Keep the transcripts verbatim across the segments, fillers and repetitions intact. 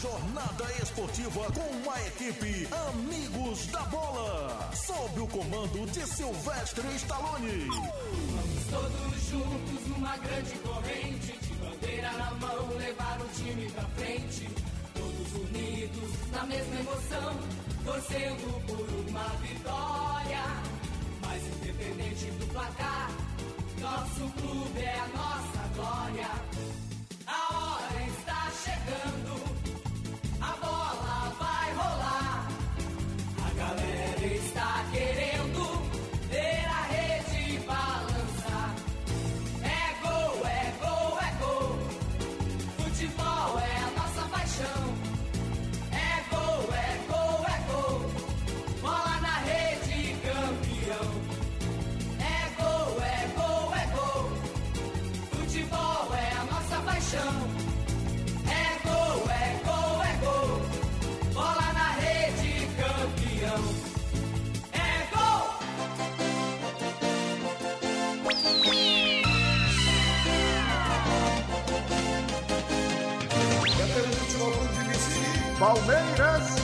jornada esportiva com a equipe Amigos da Bola, sob o comando de Sylvester Stallone. Vamos todos juntos numa grande corrente, de bandeira na mão, levar o time pra frente. Todos unidos na mesma emoção, torcendo por uma vitória. Mas independente do placar, nosso clube é a nossa glória. A hora está chegando, a bola vai rolar. A galera está querendo ver a rede balançar. É gol, é gol, é gol. Futebol é a nossa paixão. É gol, é gol, é gol. Bola na rede, campeão. É gol, é gol, é gol. Futebol é a nossa paixão. É gol, é gol, é gol. Bola na rede, campeão. É gol! Veterano Futebol Clube de Missiri, Palmeiras.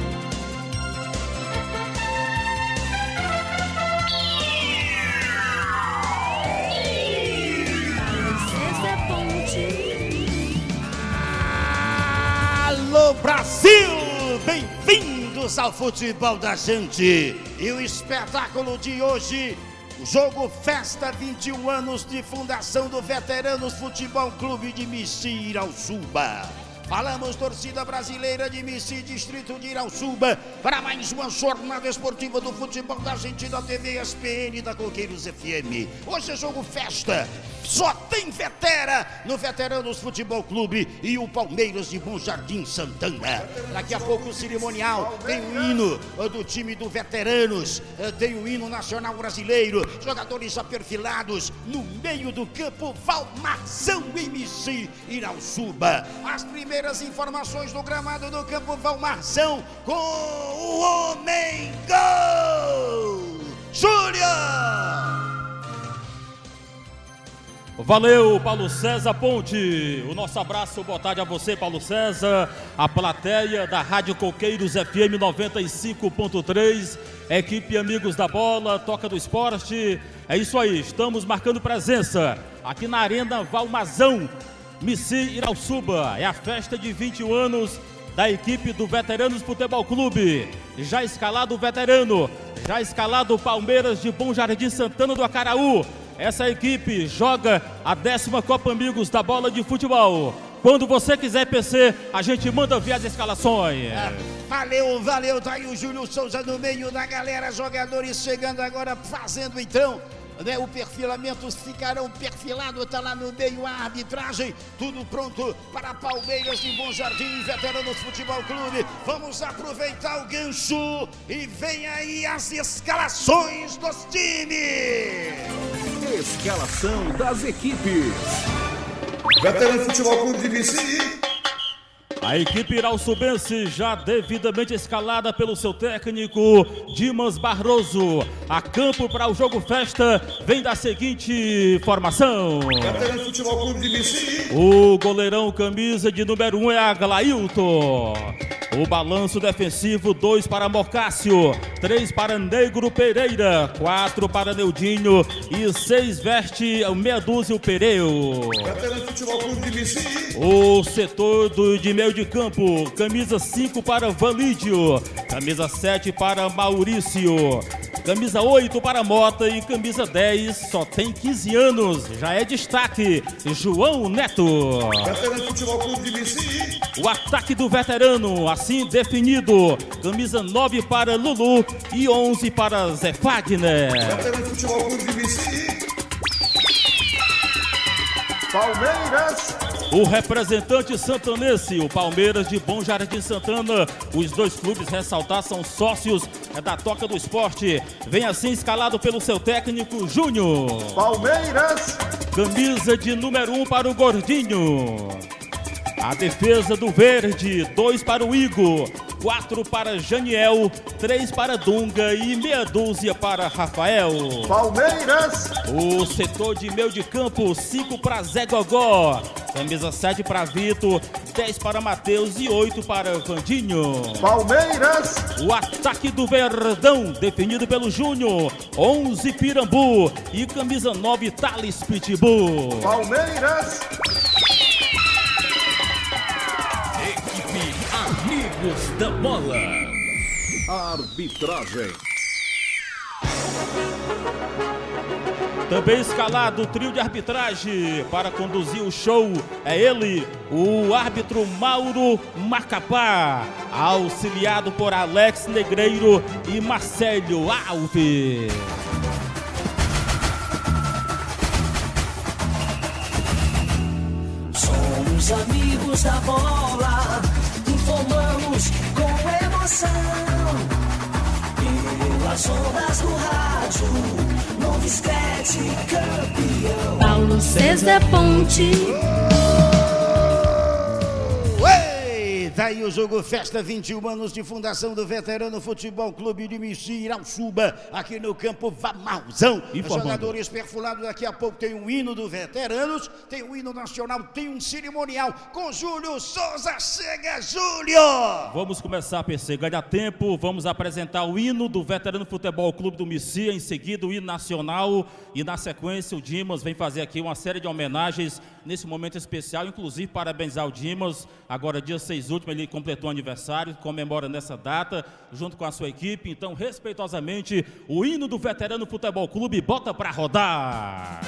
Alô Brasil, bem-vindos ao futebol da gente. E o espetáculo de hoje, o jogo Festa, vinte e um anos de fundação do Veteranos Futebol Clube de Missi, Irauçuba. Falamos, torcida brasileira de Missi, distrito de Irauçuba, para mais uma jornada esportiva do futebol da gente da T V S P N da Coqueiros F M. Hoje é jogo Festa, só tem vetera no Veteranos Futebol Clube e o Palmeiras de Bom Jardim Santana. Daqui a pouco o cerimonial, tem o hino do time do Veteranos, tem o hino nacional brasileiro, jogadores aperfilados no meio do campo, Valmarzão e Missi, Irauçuba. As primeiras As informações do gramado do campo Valmarzão com o homem gol, Júnior. Valeu, Paulo César Ponte. O nosso abraço, boa tarde a você, Paulo César, a plateia da Rádio Coqueiros F M noventa e cinco ponto três, equipe Amigos da Bola, Toca do Esporte. É isso aí, estamos marcando presença aqui na Arena Valmarzão, Missi, Irauçuba. É a festa de vinte e um anos da equipe do Veteranos Futebol Clube. Já escalado o veterano, já escalado o Palmeiras de Bom Jardim Santana do Acaraú. Essa equipe joga a décima Copa Amigos da Bola de Futebol. Quando você quiser, P C, a gente manda ver as escalações. Ah, valeu, valeu, tá aí o Júlio Souza no meio da galera, jogadores chegando agora, fazendo então, né, o perfilamento, ficarão perfilados, tá lá no meio a arbitragem, tudo pronto para Palmeiras de Bom Jardim, Veteranos Futebol Clube. Vamos aproveitar o gancho e vem aí as escalações dos times. Escalação das equipes. Veterano Futebol Clube de Missiri, A equipe irauçubense já devidamente escalada pelo seu técnico Dimas Barroso. A campo para o jogo Festa vem da seguinte formação. Veterano Futebol Clube de Missiri, O goleirão camisa de número um é Aglailton. O balanço defensivo, dois para Mocácio, três para Negro Pereira, quatro para Neudinho e seis veste meia dúzia o Pereu. Veterano Futebol Clube de Missiri, O setor do, de meio de campo, camisa cinco para Valídio, camisa sete para Maurício, camisa oito para Mota e camisa dez, só tem quinze anos, já é destaque, João Neto. Veterano Futebol Clube de Missiri, O ataque do veterano, assim definido, camisa nove para Lulu e onze para Zé Fagner. Veterano Futebol Clube de Missiri, Palmeiras. O representante santanense, o Palmeiras de Bom Jardim Santana, os dois clubes, ressaltar, são sócios da Toca do Esporte. Vem assim escalado pelo seu técnico Júnior. Palmeiras. Camisa de número um para o Gordinho. A defesa do Verde, dois para o Igor, quatro para Janiel, três para Dunga e meia dúzia para Rafael. Palmeiras. O setor de meio de campo, cinco para Zé Gogó, Camisa sete para Vitor, dez para Matheus e oito para Vandinho. Palmeiras. O ataque do Verdão, definido pelo Júnior, onze Pirambu e camisa nove Thales Pitbull. Palmeiras. Equipe Amigos da Bola. Arbitragem. Também escalado o trio de arbitragem para conduzir o show é ele, o árbitro Mauro Macapá, auxiliado por Alex Negreiro e Marcelo Alves. Somos amigos da bola, informamos com emoção. Pelas ondas do rádio, novo esquete campeão. Paulo César Ponte. Daí o jogo Festa, vinte e um anos de fundação do Veterano Futebol Clube de Mici Irauçuba, aqui no campo Vamalzão. Jogadores perfurados, daqui a pouco tem um hino do Veteranos, tem um hino nacional, tem um cerimonial com Júlio Souza. Chega, Júlio! Vamos começar, P C, ganha tempo, vamos apresentar o hino do Veterano Futebol Clube do Mici, em seguida o hino nacional e na sequência o Dimas vem fazer aqui uma série de homenagens nesse momento especial, inclusive parabenizar o Dimas, agora dia seis último, ele completou o aniversário, comemora nessa data, junto com a sua equipe. Então, respeitosamente, o hino do Veterano Futebol Clube, bota pra rodar.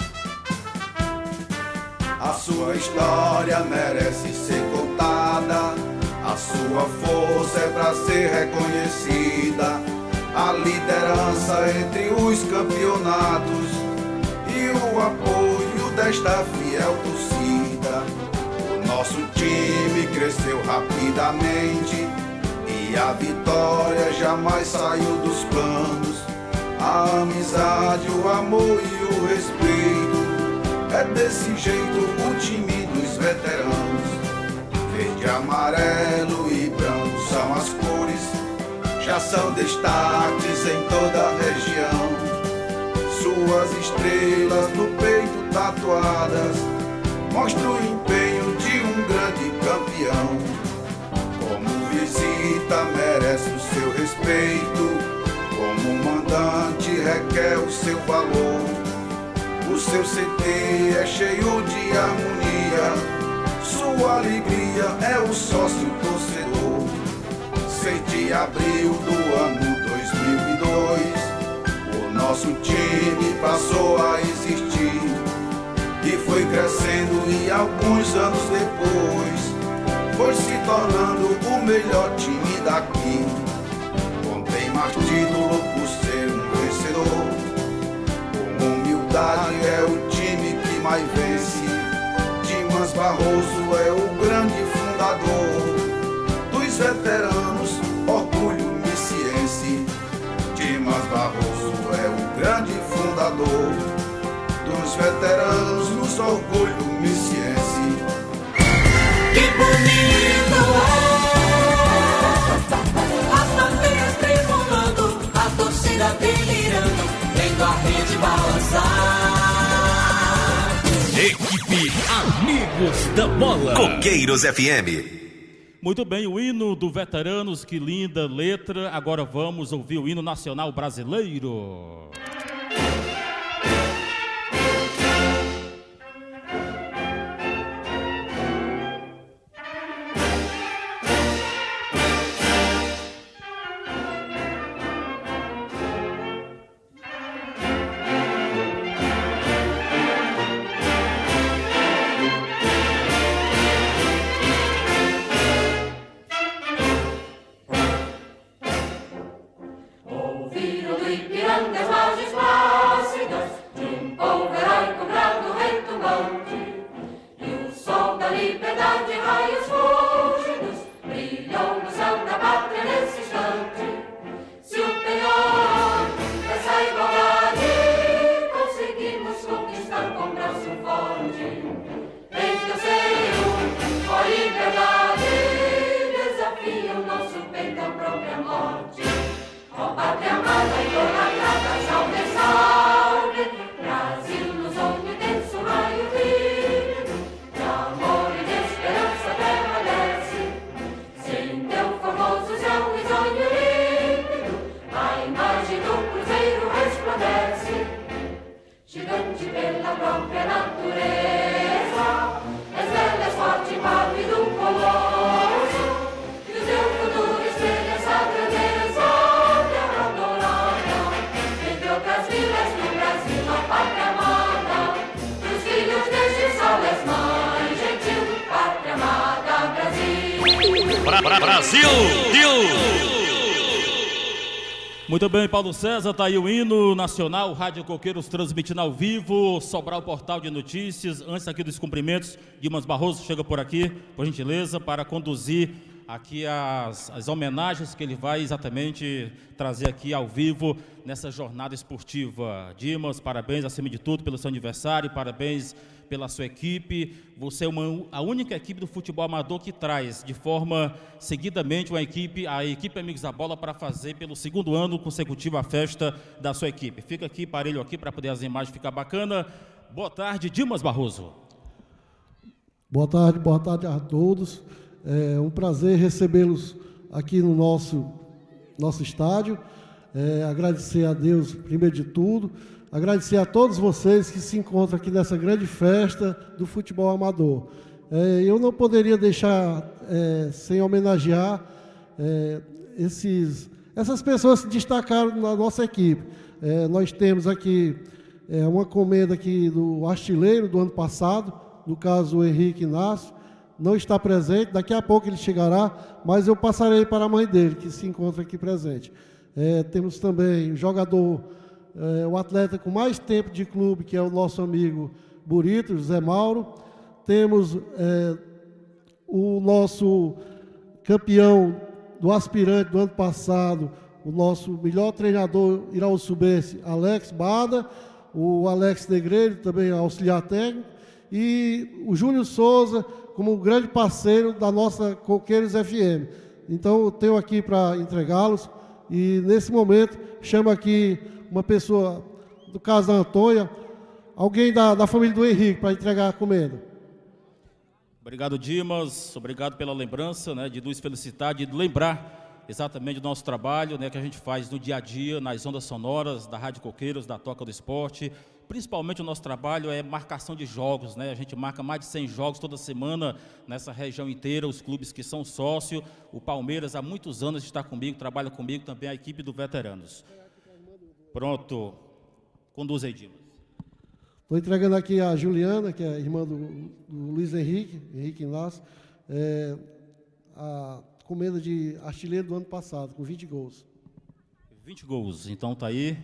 A sua história merece ser contada, a sua força é pra ser reconhecida, a liderança entre os campeonatos e o apoio desta fiel torcida. Nosso time cresceu rapidamente e a vitória jamais saiu dos planos. A amizade, o amor e o respeito, é desse jeito o time dos veteranos. Verde, amarelo e branco são as cores, já são destaques em toda a região. Suas estrelas no peito tatuadas mostram o empenho de um grande campeão. Como visita merece o seu respeito, como mandante requer o seu valor. O seu C T é cheio de harmonia, sua alegria é o sócio torcedor. seis de abril do ano dois mil e dois, o nosso time passou a existir e foi crescendo e alguns anos depois foi se tornando o melhor time daqui. Contém mais título por ser um vencedor, com humildade é o time que mais vence. Dimas Barroso é o grande fundador dos veteranos, orgulho miciense. Dimas Barroso é o grande fundador dos veteranos, nos orgulho miciense. Que bonito é! As bandeiras tremulando, a torcida delirando, vendo a rede balançar. Equipe Amigos da Bola. Coqueiros F M. Muito bem, o hino do Veteranos, que linda letra. Agora vamos ouvir o hino nacional brasileiro. Brasil! Muito bem, Paulo César, tá aí o hino nacional, Rádio Coqueiros transmitindo ao vivo, Sobral Portal de Notícias. Antes aqui dos cumprimentos, Dimas Barroso chega por aqui, por gentileza, para conduzir aqui as, as homenagens que ele vai exatamente trazer aqui ao vivo nessa jornada esportiva. Dimas, parabéns acima de tudo pelo seu aniversário, parabéns pela sua equipe. Você é uma, a única equipe do futebol amador que traz de forma seguidamente uma equipe, a equipe Amigos da Bola, para fazer pelo segundo ano consecutivo a festa da sua equipe. Fica aqui, parelho aqui, para poder as imagens ficar bacana. Boa tarde, Dimas Barroso. Boa tarde, boa tarde a todos. É um prazer recebê-los aqui no nosso, nosso estádio. É, agradecer a Deus, primeiro de tudo. Agradecer a todos vocês que se encontram aqui nessa grande festa do futebol amador. É, eu não poderia deixar é, sem homenagear é, esses, essas pessoas que destacaram na nossa equipe. É, nós temos aqui é, uma comenda aqui do artilheiro do ano passado, no caso o Henrique Inácio, não está presente, daqui a pouco ele chegará, mas eu passarei para a mãe dele, que se encontra aqui presente. É, temos também o jogador, é, o atleta com mais tempo de clube, que é o nosso amigo Burito, José Mauro. Temos é, o nosso campeão do aspirante do ano passado, o nosso melhor treinador iraúçubense, Alex Bada, o Alex Negreiro, também auxiliar técnico, e o Júlio Souza, como um grande parceiro da nossa Coqueiros F M. Então, eu tenho aqui para entregá-los, e nesse momento, chamo aqui uma pessoa, do caso da Antônia, alguém da, da família do Henrique, para entregar a comenda. Obrigado, Dimas, obrigado pela lembrança, né, de nos felicitar, de lembrar exatamente do nosso trabalho, né, que a gente faz no dia a dia, nas ondas sonoras da Rádio Coqueiros, da Toca do Esporte. Principalmente o nosso trabalho é marcação de jogos, né? A gente marca mais de cem jogos toda semana nessa região inteira, os clubes que são sócios. O Palmeiras há muitos anos está comigo, trabalha comigo também a equipe do Veteranos. Pronto, conduz aí, Dimas. Estou entregando aqui a Juliana, que é irmã do, do Luiz Henrique, Henrique Inácio, é, a comenda de artilheiro do ano passado, com vinte gols. vinte gols, então tá aí.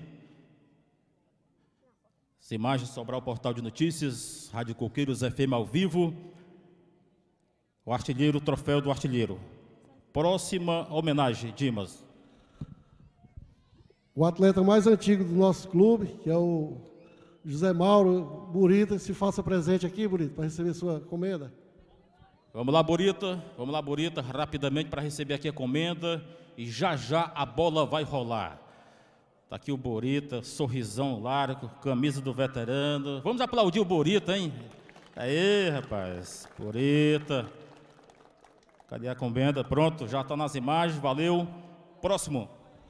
Essa imagem, Sobral Portal de Notícias, Rádio Coqueiros F M ao vivo. O artilheiro, o troféu do artilheiro. Próxima homenagem, Dimas. O atleta mais antigo do nosso clube, que é o José Mauro Burita, se faça presente aqui, Burita, para receber sua comenda. Vamos lá, Burita, vamos lá, Burita, rapidamente para receber aqui a comenda, e já já a bola vai rolar. Está aqui o Burita, sorrisão largo, camisa do veterano. Vamos aplaudir o Burita, hein? Aê, rapaz, Burita. Cadê a comenda? Pronto, já está nas imagens, valeu. Próximo.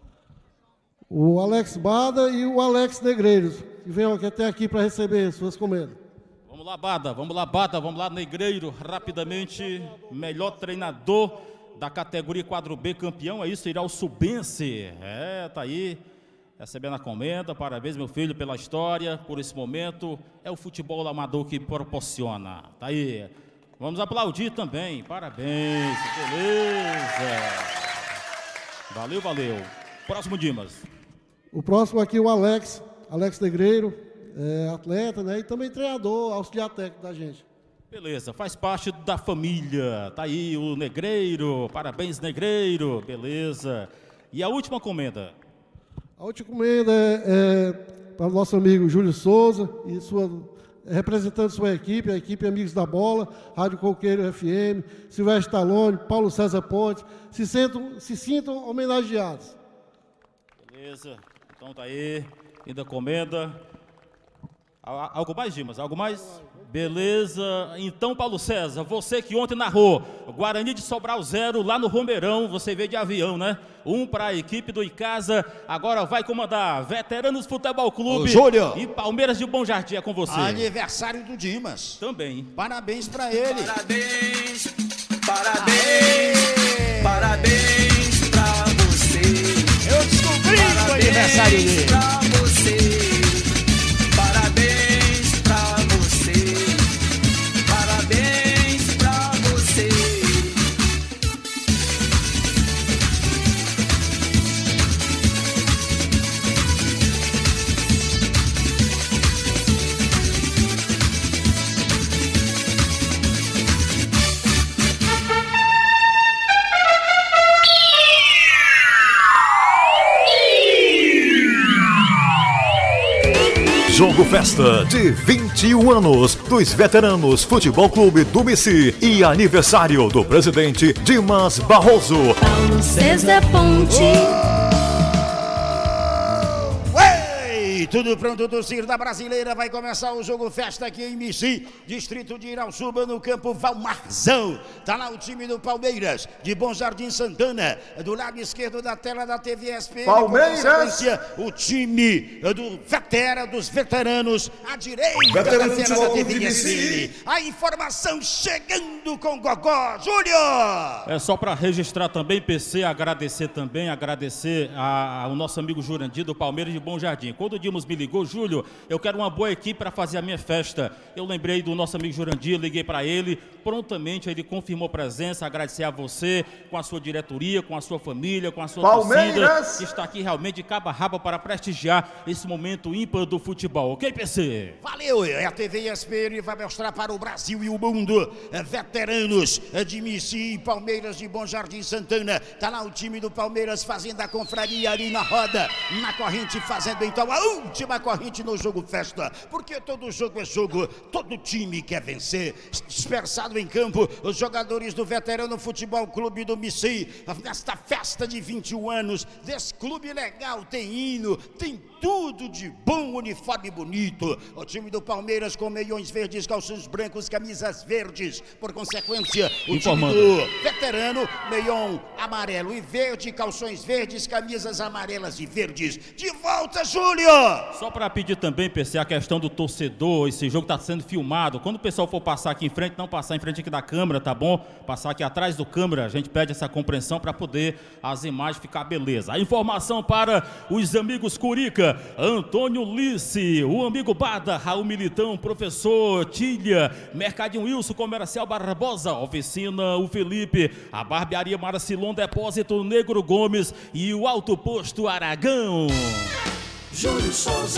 O Alex Bada e o Alex Negreiros, que venham até aqui para receber suas comendas. Vamos lá, Bada, vamos lá, Bada, vamos lá, Negreiro, rapidamente. Melhor treinador da categoria quatro B, campeão, é isso, iraúçubense. É, tá aí. Recebendo a comenda, parabéns, meu filho, pela história, por esse momento. É o futebol amador que proporciona. Tá aí. Vamos aplaudir também. Parabéns, beleza. Valeu, valeu. Próximo, Dimas. O próximo aqui, o Alex, Alex Negreiro, é atleta, né? E também treinador, auxiliar técnico da gente. Beleza, faz parte da família. Tá aí o Negreiro. Parabéns, Negreiro. Beleza. E a última comenda? A última comenda é, é para o nosso amigo Júlio Souza e sua, representando sua equipe, a equipe Amigos da Bola, Rádio Coqueiro F M, Silvestre Talone, Paulo César Pontes, se sintam, se sintam homenageados. Beleza, então tá aí, ainda comenda. Algo mais, Dimas? Algo mais? Beleza, então Paulo César, você que ontem narrou Guarani de Sobral zero lá no Romeirão, você veio de avião, né? Um para a equipe do Icasa, agora vai comandar Veteranos Futebol Clube. Ô, Júlio. E Palmeiras de Bom Jardim, é com você. Aniversário do Dimas. Também. Parabéns para ele. Parabéns, parabéns, Aê. Parabéns pra você. Eu descobri o aniversário dele. Pra você. Jogo Festa de vinte e um anos dos veteranos Futebol Clube do Missi e aniversário do presidente Dimas Barroso. Paulo César Ponte. Tudo pronto, torcida da Brasileira, vai começar o Jogo Festa aqui em Missi, distrito de Irauçuba, no campo Valmarzão. Tá lá o time do Palmeiras, de Bom Jardim Santana, do lado esquerdo da tela da T V S P N. Palmeiras! O time do vetera, dos veteranos, à direita Veterano da tela da T V S P N. de A informação chegando com Gogó. Júlio! É só para registrar também, P C, agradecer também, agradecer a, ao nosso amigo Jurandir do Palmeiras de Bom Jardim. Quando o Dimos me ligou, Júlio, eu quero uma boa equipe para fazer a minha festa. Eu lembrei do nosso amigo Jurandir, liguei para ele, prontamente ele confirmou presença, agradecer a você, com a sua diretoria, com a sua família, com a sua Palmeiras! torcida, que está aqui realmente de cabo a rabo para prestigiar esse momento ímpar do futebol. Ok, P C? Valeu, a T V S P N vai mostrar para o Brasil e o mundo veteranos de Missi e Palmeiras de Bom Jardim Santana. Tá lá o time do Palmeiras fazendo a confraria ali na roda, na corrente, fazendo então a última corrente no Jogo Festa, porque todo jogo é jogo, todo time quer vencer. Dispersado em campo, os jogadores do Veterano Futebol Clube do Missi, nesta festa de vinte e um anos, desse clube legal, tem hino, tem tudo de bom, uniforme bonito. O time do Palmeiras com meiões verdes, calções brancos, camisas verdes, por consequência, o Informando. time do Veterano, meião amarelo e verde, calções verdes, camisas amarelas e verdes. De volta, Júlio! Só para pedir também, P C, a questão do torcedor, esse jogo está sendo filmado. Quando o pessoal for passar aqui em frente, não passar em frente aqui da câmera, tá bom? Passar aqui atrás do câmera, a gente pede essa compreensão para poder as imagens ficar beleza. A informação para os amigos Curica, Antônio Lice, o amigo Bada, Raul Militão, professor Tilha, Mercadinho Wilson, Comercial Barbosa, Oficina o Felipe, a Barbearia Marcilon, Depósito Negro Gomes e o Alto Posto Aragão. Júlio Souza.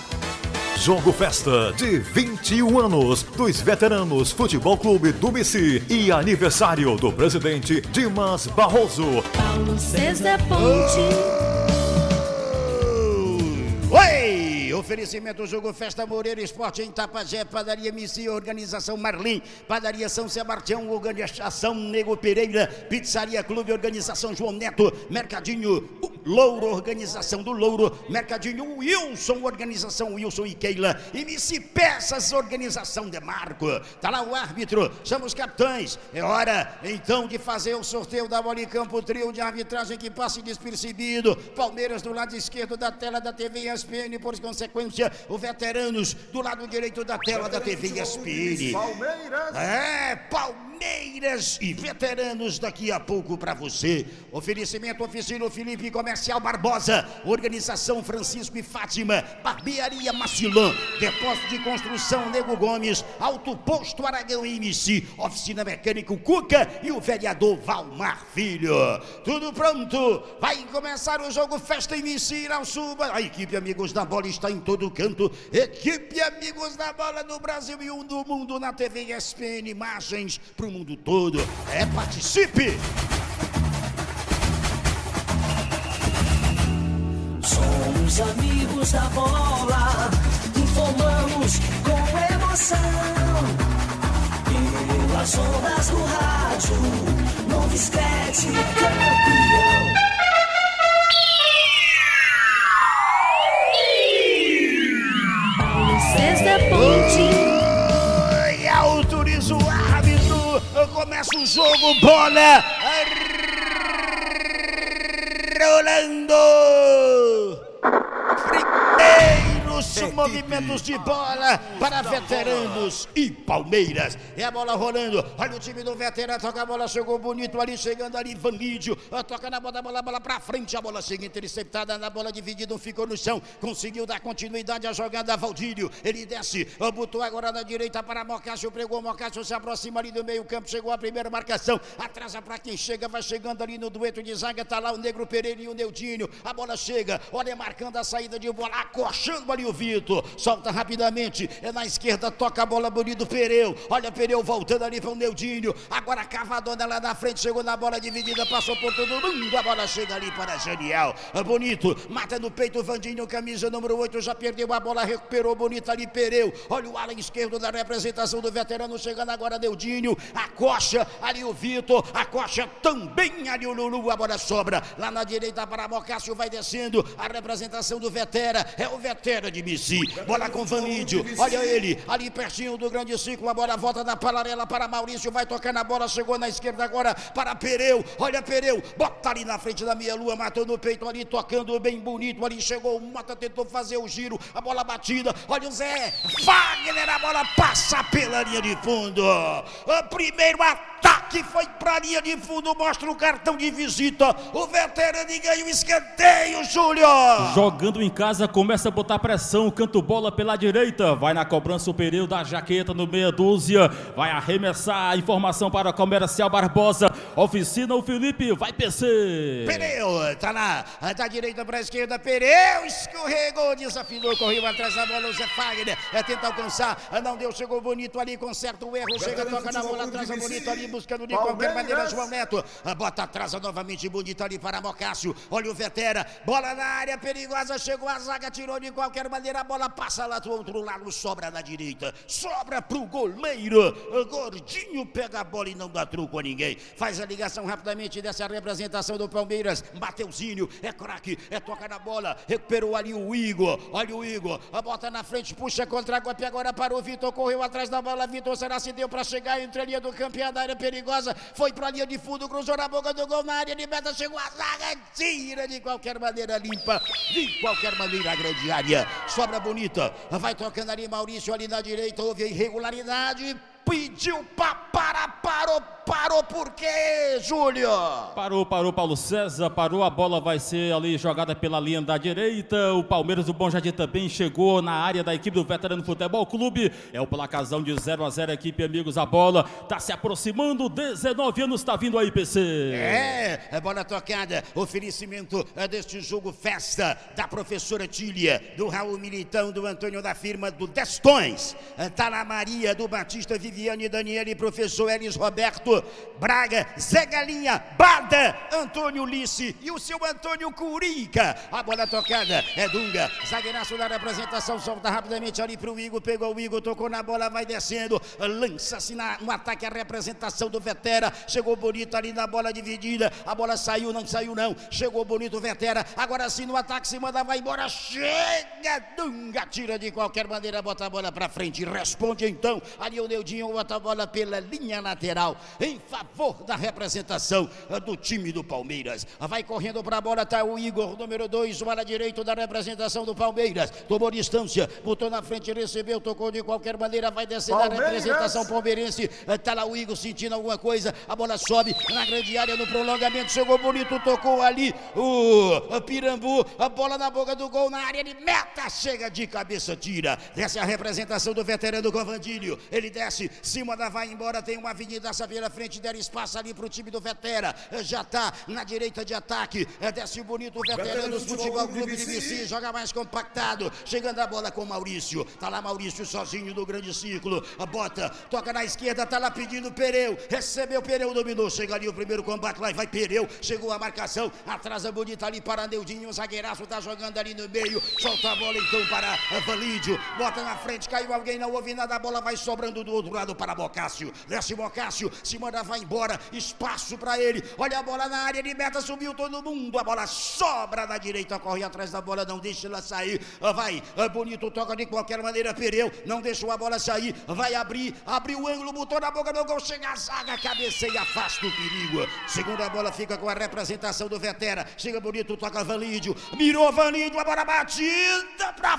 Jogo Festa de vinte e um anos dos veteranos Futebol Clube do Missi e aniversário do presidente Dimas Barroso. Paulo César Ponte. Oi! Oferecimento Jogo Festa Moreira Esporte em Tapajé, Padaria Missi, Organização Marlim, Padaria São Sebastião, Organização Nego Pereira, Pizzaria Clube, Organização João Neto, Mercadinho Louro, Organização do Louro, Mercadinho Wilson, Organização Wilson e Keila, e Missi Peças, Organização de Marco. Tá lá o árbitro, chama os capitães. É hora então de fazer o sorteio da bola em campo, trio de arbitragem que passe despercebido. Palmeiras do lado esquerdo da tela da T V S P N, por consequência, o Veteranos do lado direito da tela da T V S P N. Palmeiras! É, Palmeiras e Veteranos daqui a pouco para você. Oferecimento Oficina Felipe, Comercial Barbosa, Organização Francisco e Fátima, Barbearia Macilã, Depósito de Construção Nego Gomes, Alto Posto Aragão e Missi, Oficina Mecânico Cuca e o vereador Valmar Filho. Tudo pronto, vai começar o Jogo Festa em Missi, Irauçuba. A equipe Amigos da Bola está em todo canto. Equipe Amigos da Bola no Brasil e um do mundo na T V S P N, imagens para o mundo todo. É, participe! Somos amigos da bola, informamos com emoção. Pelas ondas do rádio, novo esquete campeão. Paulo César Ponte. E autoriza o árbitro, começa o jogo, bola rolando. Primeiros movimentos de bola para Veteranos e Palmeiras. É a bola rolando. Olha o time do Veterano, toca a bola, chegou bonito ali, chegando ali, Van Lídio. Toca na bola, bola, bola pra frente. A bola chega interceptada na bola dividida, ficou no chão. Conseguiu dar continuidade à jogada, Valdírio. Ele desce, botou agora na direita para Mocácio, pregou Mocácio, se aproxima ali do meio campo, chegou a primeira marcação. Atrasa para quem chega, vai chegando ali no dueto de zaga. Tá lá o Negro Pereira e o Neudinho. A bola chega, olha, marcando a saída de bola, acochando ali o Vitor, solta rapidamente, é na esquerda, toca a bola bonito, Pereu, olha Pereu voltando ali para o Neudinho, agora a cavadona lá na frente, chegou na bola dividida, passou por todo mundo, a bola chega ali para Janiel, bonito, mata no peito o Vandinho, camisa número oito, já perdeu a bola, recuperou bonito ali Pereu, olha o ala esquerdo da representação do veterano, chegando agora Neudinho, a coxa, ali o Vitor, a coxa também ali o Lulu, a bola sobra, lá na direita para Mocácio, vai descendo, a representação do Vetera, é o Vetera de Missi, bola com Vanídio, olha ele, ali pertinho do grande ciclo, a bola volta da Palarela para Maurício, vai tocar na bola, chegou na esquerda agora para Pereu, olha Pereu, bota ali na frente da meia lua, matou no peito ali, tocando bem bonito, ali chegou o Mota, tentou fazer o giro, a bola batida, olha o Zé Wagner, a bola passa pela linha de fundo, o primeiro ataque foi para a linha de fundo, mostra o cartão de visita, o veterano ganha o escanteio, Júlio. Jogando em casa, começa a botar pressão, canto bola pela direita, vai na cobrança o Pereu da jaqueta no meia dúzia, vai arremessar a informação para o Comercial Barbosa, oficina o Felipe, vai P C. Pereu, tá lá, da direita para a esquerda, Pereu escorregou, desafinou, correu atrás da bola, o Zé Fagner, é tentar alcançar, não deu, chegou bonito ali, conserta o erro, chega, toca na bola, atrás bonito ali, buscando de qualquer maneira, João Neto, bota atrás novamente, bonito ali para Mocácio, olha o Vetera, bola na área perigosa, chegou a zaga, tirou de qualquer maneira, a bola passa lá do outro lado, sobra na direita, sobra pro goleiro, o Gordinho pega a bola e não dá truco a ninguém, faz a ligação rapidamente dessa representação do Palmeiras, Mateuzinho, é craque, é toca na bola, recuperou ali o Igor, olha o Igor, a bota na frente, puxa contra a golpe agora para o Vitor, correu atrás da bola, Vitor, será se deu para chegar entre a linha do campeão da área perigosa, foi pra linha de fundo, cruzou na boca do gol, na área de meta, chegou a zaga, tira de qualquer maneira, limpa, de qualquer maneira a grande área, sobra bonita, vai tocando ali Maurício, ali na direita, houve irregularidade, pediu pra parar, parou, parou por quê, Júlio? Parou, parou Paulo César, parou, a bola vai ser ali jogada pela linha da direita, o Palmeiras do Bom Jardim também chegou na área da equipe do Veterano Futebol Clube, é o placazão de zero a zero, equipe amigos, a bola tá se aproximando, dezenove anos, tá vindo aí P C. É, a bola tocada, oferecimento deste jogo festa da professora Tília, do Raul Militão, do Antônio da firma do Destões, tá na Maria, do Batista Viviane, Daniele, professor Elis Roberto, Braga, Zé Galinha, Bada, Antônio Lice e o seu Antônio Curica. A bola tocada é Dunga, zagueiraço da representação, solta rapidamente ali pro Igor, pegou o Igor, tocou na bola, vai descendo, lança-se no ataque a representação do Vetera, chegou bonito ali na bola dividida, a bola saiu, não saiu não, chegou bonito o Vetera, agora sim no ataque, se manda, vai embora, chega, Dunga, tira de qualquer maneira, bota a bola pra frente, responde então, ali o Neudinho, bota a bola pela linha lateral, em favor da representação do time do Palmeiras, vai correndo para a bola, tá o Igor, número dois, o ala direito da representação do Palmeiras, tomou distância, botou na frente, recebeu, tocou de qualquer maneira, vai descer da representação palmeirense, tá lá o Igor sentindo alguma coisa, a bola sobe na grande área, no prolongamento, chegou bonito, tocou ali o Pirambu, a bola na boca do gol, na área de meta, chega de cabeça, tira, desce a representação do veterano Govandinho, ele desce, cima da vai embora, tem uma avenida pela frente, der espaço ali pro time do Vetera, já tá na direita de ataque, desce bonito o Veteranos Futebol Clube de Vici, joga mais compactado, chegando a bola com Maurício, tá lá Maurício sozinho no grande círculo, a bota, toca na esquerda, tá lá pedindo Pereu, recebeu Pereu, dominou, chega ali o primeiro combate, lá vai Pereu, chegou a marcação, atrasa bonita ali para Neudinho, o zagueiraço tá jogando ali no meio, solta a bola então para Valídio, bota na frente, caiu alguém, não ouve nada, a bola vai sobrando do outro lado para Mocácio, desce Mocácio, se manda, vai embora, espaço para ele, olha a bola na área de meta, subiu todo mundo, a bola sobra na direita, corre atrás da bola, não deixa ela sair, vai, bonito, toca de qualquer maneira, Pereu, não deixou a bola sair, vai abrir, abriu o ângulo, botou na boca do gol, chega a zaga, cabeceia, afasta o perigo, segunda bola fica com a representação do Vetera, chega bonito, toca Valídio, mirou Valídio, a bola batida pra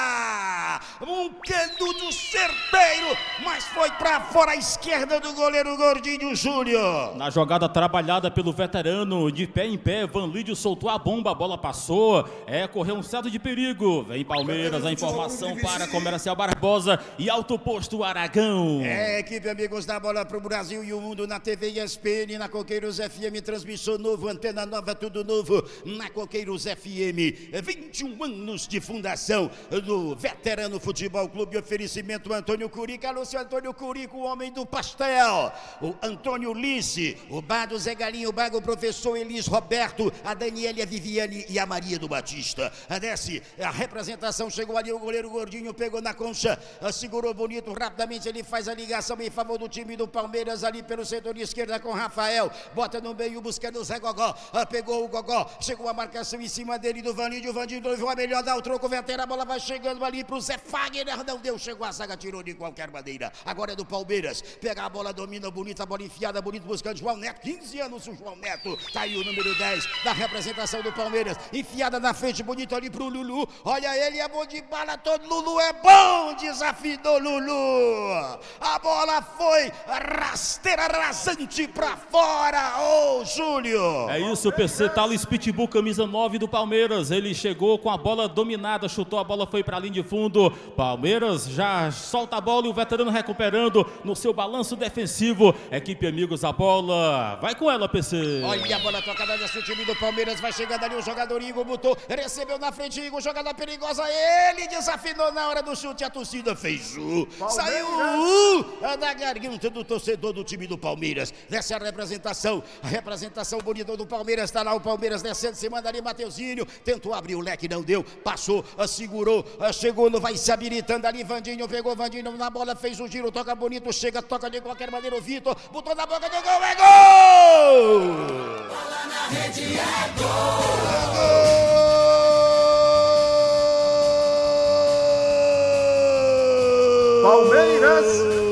fora, um canudo certeiro, mas foi pra fora a esquerda do goleiro do Gordinho Júnior. Na jogada trabalhada pelo veterano, de pé em pé, Vanlídio soltou a bomba, a bola passou, é, correu um certo de perigo. Vem Palmeiras, a informação para Comercial Barbosa e Alto Posto Aragão. É, equipe Amigos da Bola pro Brasil e o mundo na T V E S P N, na Coqueiros F M, transmissão novo, antena nova, tudo novo, na Coqueiros F M. vinte e um anos de fundação do Veterano Futebol Clube, oferecimento Antônio Curica, Lúcio Antônio Curica, o homem do pastel, o Antônio Lice, o bar do Zé Galinho, o bar do professor Elis Roberto, a Daniela, a Viviane e a Maria do Batista. Desce, a representação chegou ali, o goleiro Gordinho pegou na concha, segurou bonito, rapidamente ele faz a ligação em favor do time do Palmeiras, ali pelo setor de esquerda com Rafael, bota no meio buscando o Zé Gogó, pegou o Gogó, chegou a marcação em cima dele do Vanildo, o Vanildo levou a melhor, dá o troco, Vetera, a bola vai chegando ali pro Zé Fagner, não deu, chegou a zaga, tirou de qualquer maneira, agora é do Palmeiras, pega a bola, domina, bonita, a bola enfiada, bonito, buscando João Neto, quinze anos o João Neto, tá aí o número dez da representação do Palmeiras, enfiada na frente, bonito ali pro Lulu, olha ele, é bom de bala, todo Lulu é bom, desafinou Lulu, a bola foi rasteira, rasante pra fora, ô Júlio. É isso, P C, Thales Pitbull, camisa nove do Palmeiras, ele chegou com a bola dominada, chutou a bola, foi pra linha de fundo, Palmeiras já solta a bola e o veterano recuperando no seu balanço defensivo, equipe Amigos da Bola, vai com ela, P C. Olha a bola tocada desse time do Palmeiras, vai chegando ali o jogador Igor, botou, recebeu na frente Igor, jogada perigosa, ele desafinou na hora do chute, a torcida fez uh, saiu uh, da garganta do torcedor do time do Palmeiras, desce a representação, a representação bonita do Palmeiras, tá lá o Palmeiras descendo, se manda ali Mateuzinho, tentou abrir o leque, não deu, passou, segurou, chegou, não vai se habilitando ali, Vandinho, pegou Vandinho na bola, fez o giro, toca bonito, chega, toca de qualquer maneira o Vitor, botou na boca do gol, é gol! Bola na rede é gol! É gol! Palmeiras!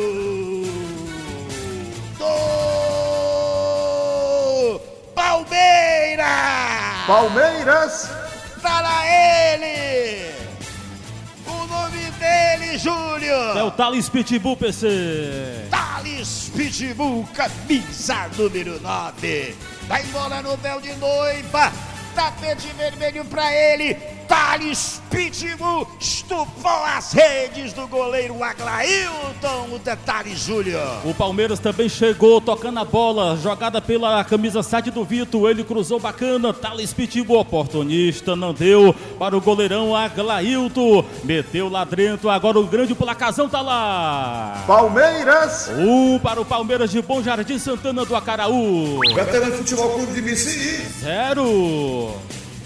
Do Palmeiras! Palmeiras! Tá lá ele! O nome dele, Júlio! É o Thales Pitbull, P C. Thales Pitbull, camisa número nove. Vai embora no véu de noiva. Tapete vermelho pra ele. Thales Pitbull estufou as redes do goleiro Aglailton. O detalhe, Júlio. O Palmeiras também chegou tocando a bola, jogada pela camisa sete do Vitor, ele cruzou bacana, Thales Pitbull, oportunista, não deu para o goleirão Aglailton, meteu lá dentro, agora o grande placazão tá lá. Palmeiras! Um para o Palmeiras de Bom Jardim Santana do Acaraú. Veterano Futebol Clube de Missy. Zero.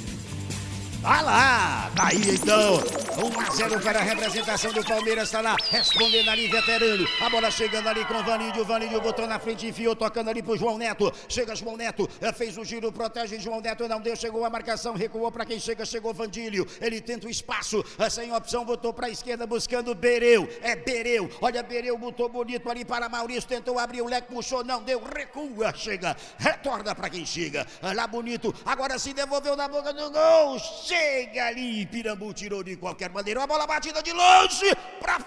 Tá lá, tá aí então, um a zero para a representação do Palmeiras, tá lá, respondendo ali, veterano, a bola chegando ali com o Vanildo, o Vanildo botou na frente, enfiou, tocando ali pro João Neto, chega João Neto, fez o giro, protege João Neto, não deu, chegou a marcação, recuou para quem chega, chegou Vandílio, ele tenta o espaço, sem opção, botou pra esquerda, buscando Bereu, é Bereu, olha Bereu, botou bonito ali para Maurício, tentou abrir o leque, puxou, não deu, recua, chega, retorna pra quem chega, lá bonito, agora se devolveu na boca do gol, chega ali, Pirambu tirou de qualquer maneira, a bola batida de longe, pra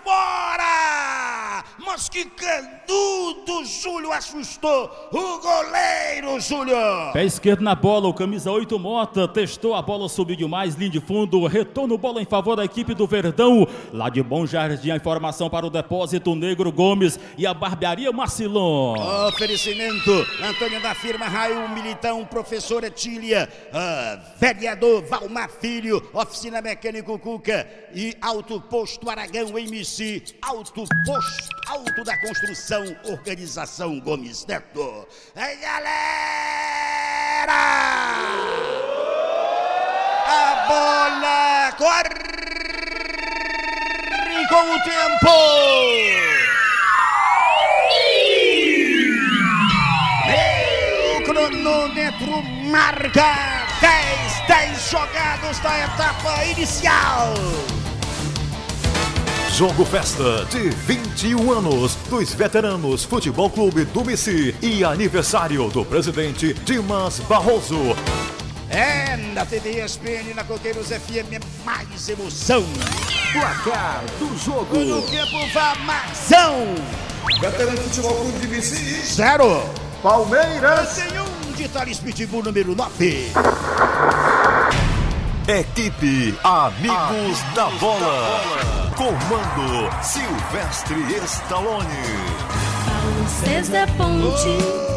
fora, mas que canudo, Júlio assustou o goleiro, Júlio. Pé esquerdo na bola, o camisa oito Mota, testou a bola, subiu demais, linha de fundo, retorno bola em favor da equipe do Verdão, lá de Bom Jardim, a informação para o Depósito Negro Gomes e a Barbearia Marcilon. Oferecimento, Antônio da firma Raio Militão, professora Tília, uh, vereador Valmar Filho, oficina mecânico Cuca e Alto Posto Aragão M C, Alto Posto, Alto da Construção, organização Gomes Neto. Aí galera, a bola corre com o tempo. O cronômetro marca dez, dez jogados da etapa inicial. Jogo Festa de vinte e um anos dos Veteranos Futebol Clube do Missy e aniversário do presidente Dimas Barroso. É, na T V E S P N, na Coqueiros F M, é mais emoção. Placar do jogo. No tempo, Vamazão. Veterano Futebol Clube de Vici. Zero. Palmeiras. Tem um de Thales Pitbull número nove. Equipe Amigos da Bola. Comando Silvestre Stallone. Paulo César Ponte.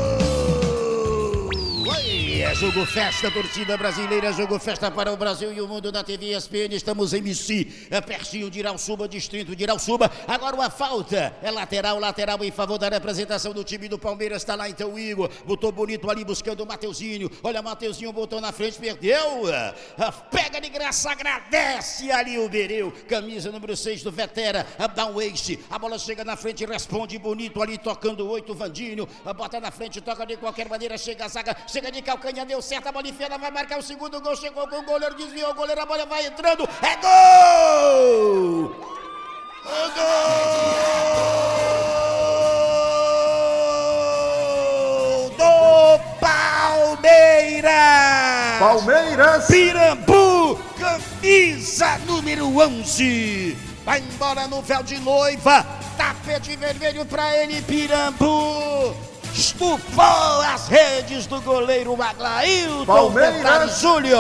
É jogo festa, torcida brasileira, jogo festa para o Brasil e o mundo da T V E S P N. Estamos em M C, é pertinho de Irauçuba, distrito de Irauçuba. Agora uma falta, é lateral, lateral em favor da representação do time do Palmeiras. Está lá então o Igor, botou bonito ali buscando o Mateuzinho. Olha, Mateuzinho botou na frente, perdeu. Pega de graça, agradece ali o Bereu. Camisa número seis do Vetera, dá um ace. A bola chega na frente, responde bonito ali, tocando oito, Vandinho. Bota na frente, toca de qualquer maneira, chega a zaga, chega de calcanhar. Deu certo, a bola enfiada, vai marcar o segundo gol, chegou com o goleiro, desviou o goleiro, a bola vai entrando, é gol! O gol do Palmeiras! Palmeiras! Pirambu, camisa número onze, vai embora no véu de noiva, tapete vermelho pra ele, Pirambu! Estufou as redes do goleiro Aglailton Detalhe Júlio.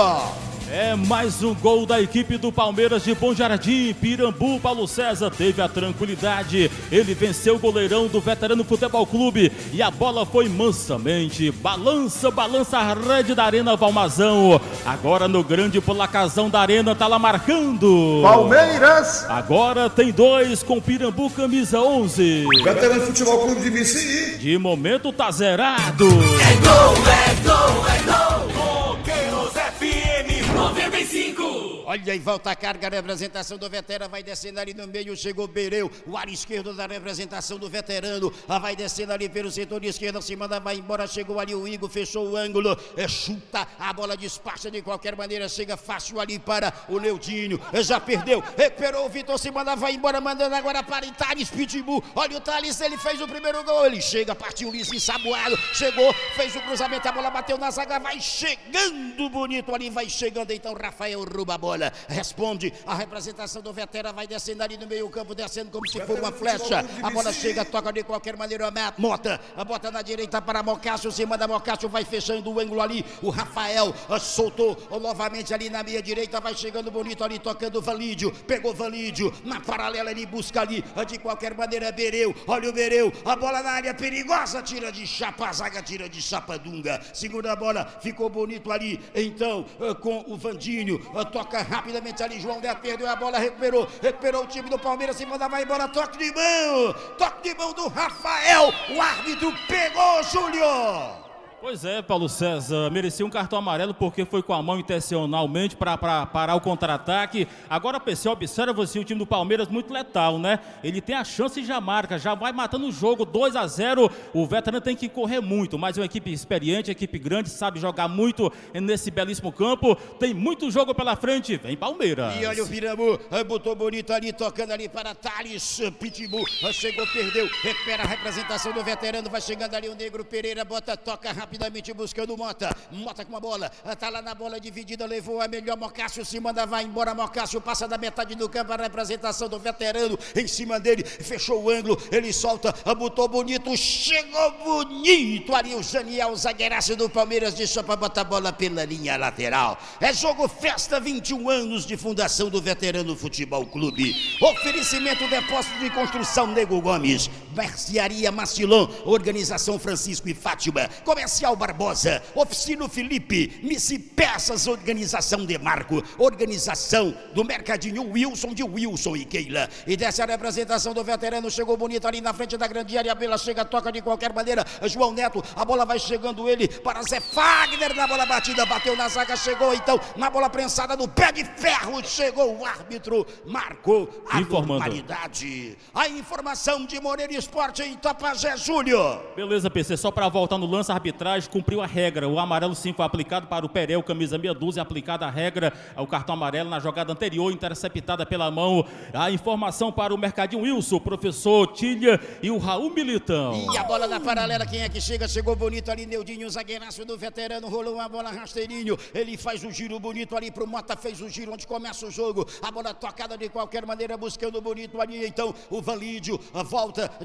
É mais um gol da equipe do Palmeiras de Bom Jardim. Pirambu, Paulo César teve a tranquilidade. Ele venceu o goleirão do Veterano Futebol Clube e a bola foi mansamente. Balança, balança a rede da Arena Valmazão. Agora no grande placazão da Arena, tá lá marcando. Palmeiras. Agora tem dois com Pirambu, camisa onze. Veterano Futebol Clube de Vici. De momento tá zerado. É gol, é gol, é gol. Coqueiros F M noventa e cinco. Olha, e volta a carga, a representação do Veterano vai descendo ali no meio, chegou Bereu, o ar esquerdo da representação do Veterano, vai descendo ali pelo setor esquerdo, se manda, vai embora, chegou ali o Igor, fechou o ângulo, é, chuta, a bola despacha de qualquer maneira, chega fácil ali para o Leudinho, já perdeu, recuperou o Vitor, se manda, vai embora, mandando agora para o Thales Pitbull, olha o Thales, ele fez o primeiro gol, ele chega, partiu o Lice ensaboado, chegou, fez o cruzamento, a bola bateu na zaga, vai chegando bonito ali, vai chegando então Rafael rouba a bola, responde a representação do Vetera, vai descendo ali no meio campo, descendo como se for uma flecha, a bola chega, toca de qualquer maneira, Mota, a bota na direita para Mocácio, cima da Mocácio, vai fechando o ângulo ali, o Rafael soltou novamente ali na meia direita, vai chegando bonito ali, tocando o Valídio, pegou o Valídio, na paralela ele busca ali, de qualquer maneira Bereu, olha o Bereu, a bola na área perigosa, tira de chapa, a zaga tira de chapadunga, segunda a bola, ficou bonito ali, então com o Vandinho, toca rapidamente ali, João Neto perdeu a bola, recuperou, recuperou o time do Palmeiras, se manda, vai embora, toque de mão, toque de mão do Rafael, o árbitro pegou, Júlio. Pois é, Paulo César, merecia um cartão amarelo porque foi com a mão intencionalmente para parar o contra-ataque. Agora, P C, observa-se o time do Palmeiras muito letal, né? Ele tem a chance e já marca, já vai matando o jogo, dois a zero. O Veterano tem que correr muito, mas é uma equipe experiente, equipe grande, sabe jogar muito nesse belíssimo campo. Tem muito jogo pela frente, vem Palmeiras. E olha o Pirambu, botou bonito ali, tocando ali para Thales Pitbull, chegou, perdeu, recupera a representação do Veterano, vai chegando ali o Negro Pereira, bota, toca rápido. Rapidamente buscando Mota, Mota com a bola, tá lá na bola dividida, levou a melhor, Mocácio se manda, vai embora, Mocácio passa da metade do campo, a representação do Veterano em cima dele, fechou o ângulo, ele solta, botou bonito, chegou bonito ali o Janiel, zagueiraço do Palmeiras, deixou para botar a bola pela linha lateral. É jogo festa, vinte e um anos de fundação do Veterano Futebol Clube. Oferecimento depósito de construção Nego Gomes, Mercearia Macilon, Organização Francisco e Fátima, Comercial Barbosa, Oficina Felipe, Missi Peças, Organização Demarco, Organização do Mercadinho Wilson de Wilson e Keila. E dessa a representação do Veterano, chegou bonito ali na frente da grande área, Bela chega, toca de qualquer maneira, João Neto, a bola vai chegando ele para Zé Fagner, na bola batida, bateu na zaga, chegou então na bola prensada no pé de ferro, chegou o árbitro, marcou a normalidade. A informação de Moreira Esporte em Itapajé, Júlio. Beleza, P C, só para voltar no lance, a arbitragem cumpriu a regra, o amarelo sim foi aplicado para o Perel, camisa meia dúzia, aplicada a regra, o cartão amarelo na jogada anterior, interceptada pela mão. A informação para o Mercadinho Wilson, o professor Tilha e o Raul Militão. E a bola na paralela, quem é que chega? Chegou bonito ali, Neudinho, zagueiraço do Veterano, rolou uma bola rasteirinho, ele faz um giro bonito ali pro Mota, fez o giro onde começa o jogo, a bola tocada de qualquer maneira, buscando bonito ali, então o Valídio volta,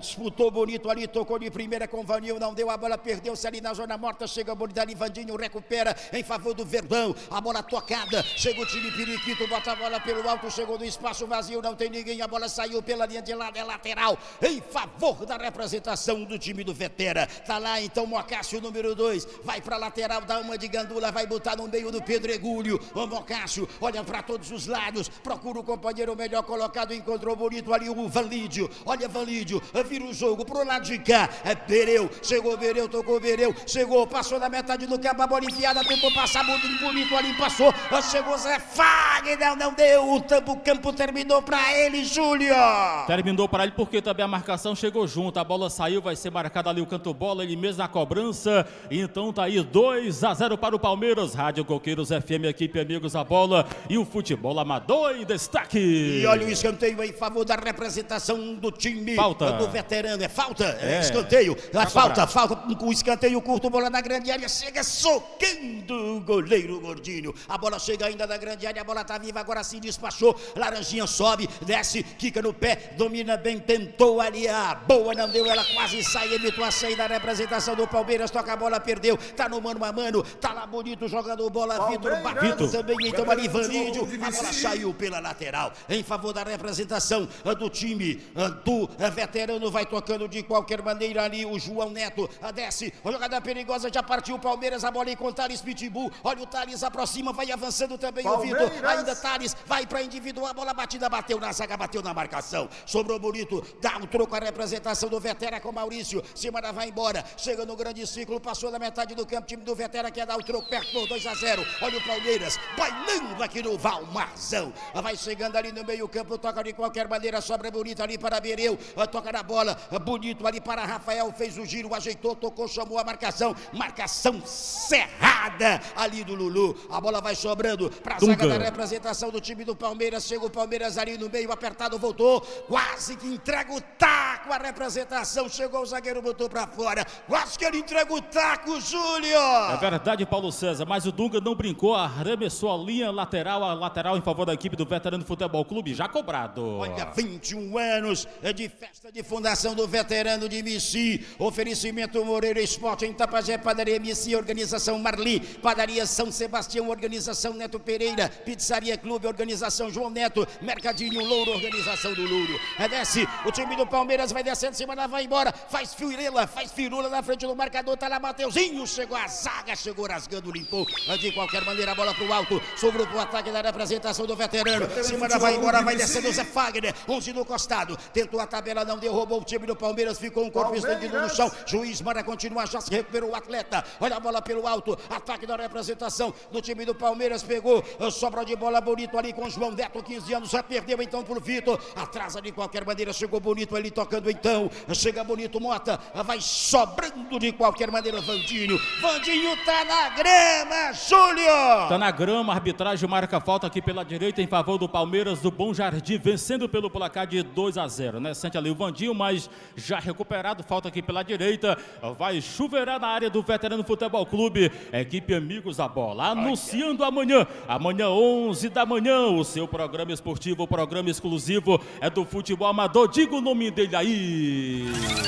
disputou bonito ali, tocou de primeira com Vanil, não deu a bola, perdeu-se ali na zona morta, chega bonito ali, Vandinho recupera em favor do Verdão, a bola tocada, chega o time periquito, bota a bola pelo alto, chegou no espaço vazio, não tem ninguém, a bola saiu pela linha de lado, é lateral, em favor da representação do time do Vetera. Tá lá então Mocácio, número dois, vai pra lateral, dá uma de gandula, vai botar no meio do Pedregulho. O Mocácio olha pra todos os lados, procura o companheiro melhor colocado, encontrou bonito ali o Vanlídio. Olha Vanlídio, vira o jogo pro lado de cá, é Bereu, chegou Bereu, tocou Bereu, chegou, passou na metade do campo, a bola enfiada, tentou passar bonito, bonito ali, passou, chegou Zé Fagner, não deu, o campo, o campo terminou pra ele, Júlio. Terminou para ele porque também a marcação chegou junto, a bola saiu, vai ser marcada ali o canto bola, ele mesmo na cobrança, então tá aí dois a zero para o Palmeiras. Rádio Coqueiros F M, equipe Amigos da Bola e o futebol amador em destaque. E olha o escanteio em favor da representação do time falta. do veterano, é falta, é, é. escanteio, Tá é falta, falta, com o escanteio curto, bola na grande área, chega socando o goleiro Gordinho, a bola chega ainda na grande área, a bola tá viva, agora sim despachou, Laranjinha sobe, desce, quica no pé, domina bem, tentou ali, a boa não deu, ela quase sai, evitou a saída da representação do Palmeiras, toca a bola, perdeu, tá no mano a mano, tá lá bonito jogando bola, Vitor batendo também, então ali Vanídio, a bola saiu pela lateral, em favor da representação do time do veterano, vai tocando de qualquer maneira ali o João Neto, desce, jogada perigosa, já partiu o Palmeiras, a bola com Thales Pitbull, olha o Thales aproxima, vai avançando também Palmeiras. O Vitor, ainda Thales, vai para individual, a bola batida, bateu na zaga, bateu na marcação, sobrou bonito, dá um troco a representação do Vetera com Maurício, Simara vai embora, chega no grande ciclo, passou na metade do campo, time do Vetera quer dar o troco perto por dois a zero, olha o Palmeiras, bailando aqui no Valmarzão, vai chegando ali no meio campo, toca de qualquer maneira, sobra bonito ali para Bereu, toca na bola, bonito ali para Rafael, fez o giro, ajeitou, tocou, chamou a marcação, marcação cerrada ali do Lulu, a bola vai sobrando para a zaga da representação do time do Palmeiras, chega o Palmeiras ali no meio, apertado, voltou, quase que entrega o taco, a representação, chegou o zagueiro, botou para fora, quase que ele entrega o taco, Júlio. É verdade, Paulo César, mas o Dunga não brincou, arremessou a linha lateral, a lateral em favor da equipe do Veterano Futebol Clube, já cobrado. Olha, vinte e um anos de festa de fundação do Veterano de Mici, oferecimento Moreira Esporte em Tapajé, Padaria Mici, organização Marli, Padaria São Sebastião, organização Neto Pereira, Pizzaria Clube, organização João Neto, Mercadinho Louro, organização do Louro. Desce, o time do Palmeiras vai descendo, semana vai embora, faz firula, faz firula na frente do marcador, tá lá Mateuzinho, chegou a zaga, chegou rasgando, limpou, de qualquer maneira a bola pro alto, sobrou pro ataque da representação do Veterano, semana vai embora, vai descendo o Zé Fagner, onze no costado, tentou a tabela, não derrubou o time do Palmeiras, ficou um corpo estendido no chão, juiz manda continuar, já se recuperou o atleta, olha a bola pelo alto, ataque da representação do time do Palmeiras, pegou, sobra de bola bonito ali com o João Neto, quinze anos, já perdeu então pro Vitor, atrasa de qualquer maneira, chegou bonito ali tocando então, chega bonito Mota, vai sobrando de qualquer maneira Vandinho, Vandinho tá na grama, Júlio! Tá na grama, a arbitragem marca falta aqui pela direita em favor do Palmeiras do Bom Jardim, vencendo pelo placar de dois a zero, né? Sente ali o Vandinho, mas já recuperado, falta aqui pela direita, vai chuveirar na área do Veterano Futebol Clube, equipe Amigos da Bola, anunciando amanhã, amanhã onze da manhã, o seu programa esportivo, o programa exclusivo é do futebol amador, diga o nome dele aí.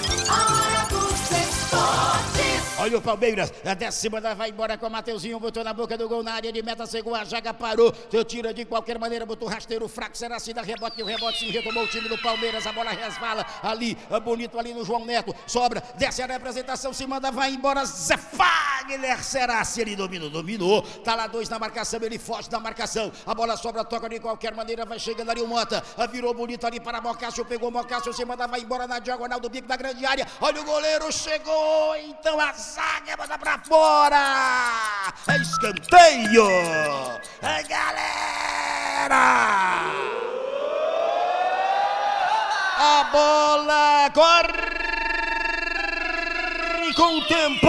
Olha o Palmeiras, a décima vai embora com o Mateuzinho, botou na boca do gol na área de meta, chegou a jaga, parou, tira de qualquer maneira, botou rasteiro fraco, será assim da rebote, o rebote se retomou o time do Palmeiras, a bola resvala ali, bonito ali no João Neto, sobra, desce a representação, se manda, vai embora, Zé Fagner, será se ele dominou, dominou, tá lá dois na marcação, ele foge da marcação, a bola sobra, toca de qualquer maneira, vai chegando ali o Mota, virou bonito ali para Mocácio, pegou Mocácio, se manda, vai embora na diagonal do bico da grande área, olha o goleiro, chegou, então a zaga manda pra fora, é escanteio, é galera, a bola corre com o tempo,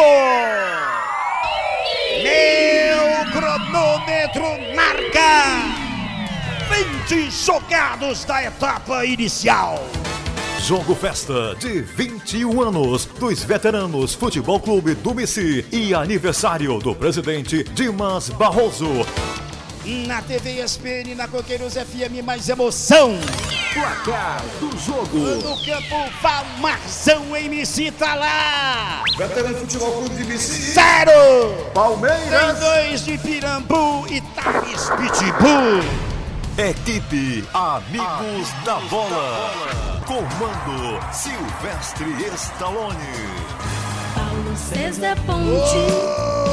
meu cronômetro marca vinte jogados da etapa inicial. Jogo Festa de vinte e um anos dos Veteranos Futebol Clube do Mici e aniversário do presidente Dimas Barroso. Na T V E S P N, na Coqueiros F M, mais emoção. Placar do jogo. No campo, Valmarzão M C tá lá. Veterano Futebol Clube de Bici. Zero. Palmeiras. Tem dois de Pirambu e Thales Pitbull. Equipe Amigos da Bola. Comando Silvestre Stallone. Paulo César Ponte.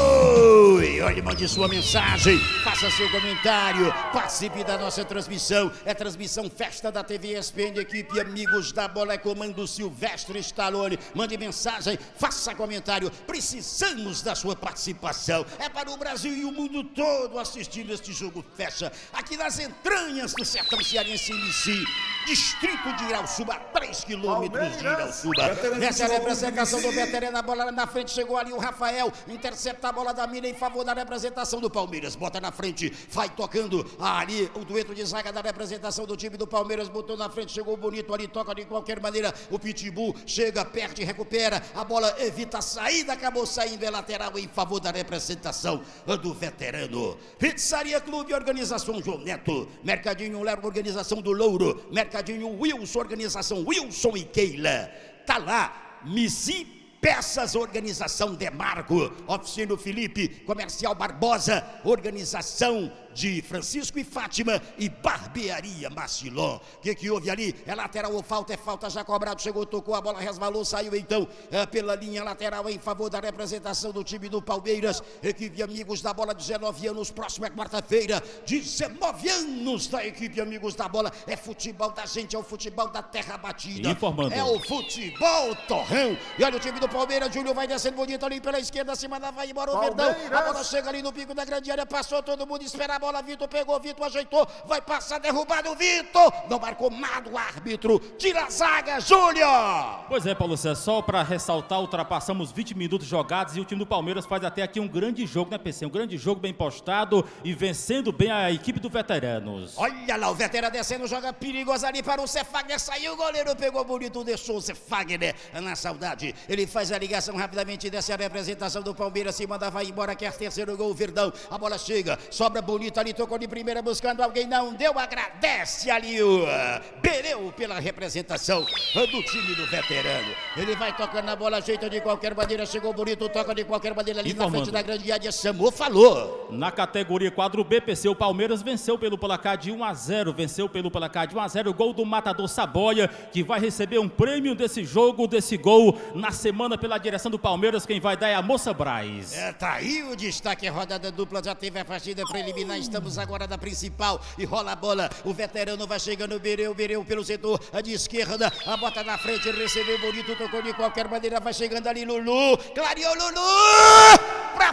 Oi, olha, mande sua mensagem, faça seu comentário, participe da nossa transmissão. É transmissão Festa da T V E S P N, equipe Amigos da Bola, é comando Silvestre Stallone. Mande mensagem, faça comentário, precisamos da sua participação. É para o Brasil e o mundo todo assistindo este jogo festa, aqui nas entranhas do sertão cearense M C, distrito de Irauçuba, três quilômetros de Irauçuba. Essa é a representação do veterano, a bola na frente, chegou ali o Rafael, intercepta a bola da mina em favor da representação do Palmeiras, bota na frente, vai tocando ali o dueto de zaga da representação do time do Palmeiras, botou na frente, chegou bonito ali, toca de qualquer maneira, o Pitbull chega, perde, recupera, a bola evita a saída, acabou saindo, é lateral em favor da representação do veterano. Pizzaria Clube, organização João Neto, Mercadinho Lero, organização do Louro, Mercadinho Wilson, organização Wilson e Keila, tá lá, Misi Peças, organização Demarco, Oficina Felipe, Comercial Barbosa, organização de Francisco e Fátima e Barbearia Macilon. O que que houve ali? É lateral ou falta? É falta, já cobrado, chegou, tocou, a bola resvalou, saiu então é, pela linha lateral em favor da representação do time do Palmeiras. Equipe Amigos da Bola, dezenove anos, próximo é quarta-feira, dezenove anos da equipe Amigos da Bola. É futebol da gente, é o futebol da terra batida. Informando. É o futebol torrão. E olha o time do Palmeiras, Júlio vai descendo bonito ali pela esquerda, acima da vai embora o Verdão. A bola chega ali no pico da grande área, passou, todo mundo espera a bola, Vitor pegou, Vitor ajeitou, vai passar, derrubado o Vitor, não marcou nada o árbitro, tira a zaga, Júlio. Pois é, Paulo César, só para ressaltar, ultrapassamos vinte minutos jogados e o time do Palmeiras faz até aqui um grande jogo, né, P C? Um grande jogo bem postado e vencendo bem a equipe do Veteranos. Olha lá, o veterano descendo, joga perigoso ali para o Zé Fagner, saiu, o goleiro pegou bonito, deixou o Zé Fagner na saudade, ele faz a ligação rapidamente, desce a representação do Palmeiras, se manda, vai embora, quer terceiro gol, o Verdão, a bola chega, sobra bonito ali, tocou de primeira buscando alguém, não deu, agradece ali o Bereu pela representação do time do veterano. Ele vai tocando na bola, ajeita de qualquer maneira, chegou bonito, toca de qualquer maneira ali na frente da grande área, chamou, falou. Na categoria quadro B, P C, o Palmeiras venceu pelo placar de um a zero, venceu pelo placar de um a zero, gol do Matador Saboia, que vai receber um prêmio desse jogo, desse gol, na semana pela direção do Palmeiras, quem vai dar é a Moça Braz. É, tá aí o destaque, rodada dupla, já teve a partida preliminar, estamos agora da principal e rola a bola, o veterano vai chegando, Bereu, Bereu pelo setor de esquerda, a bota na frente, recebeu bonito, tocou de qualquer maneira, vai chegando ali Lulu, clareou Lulu, pra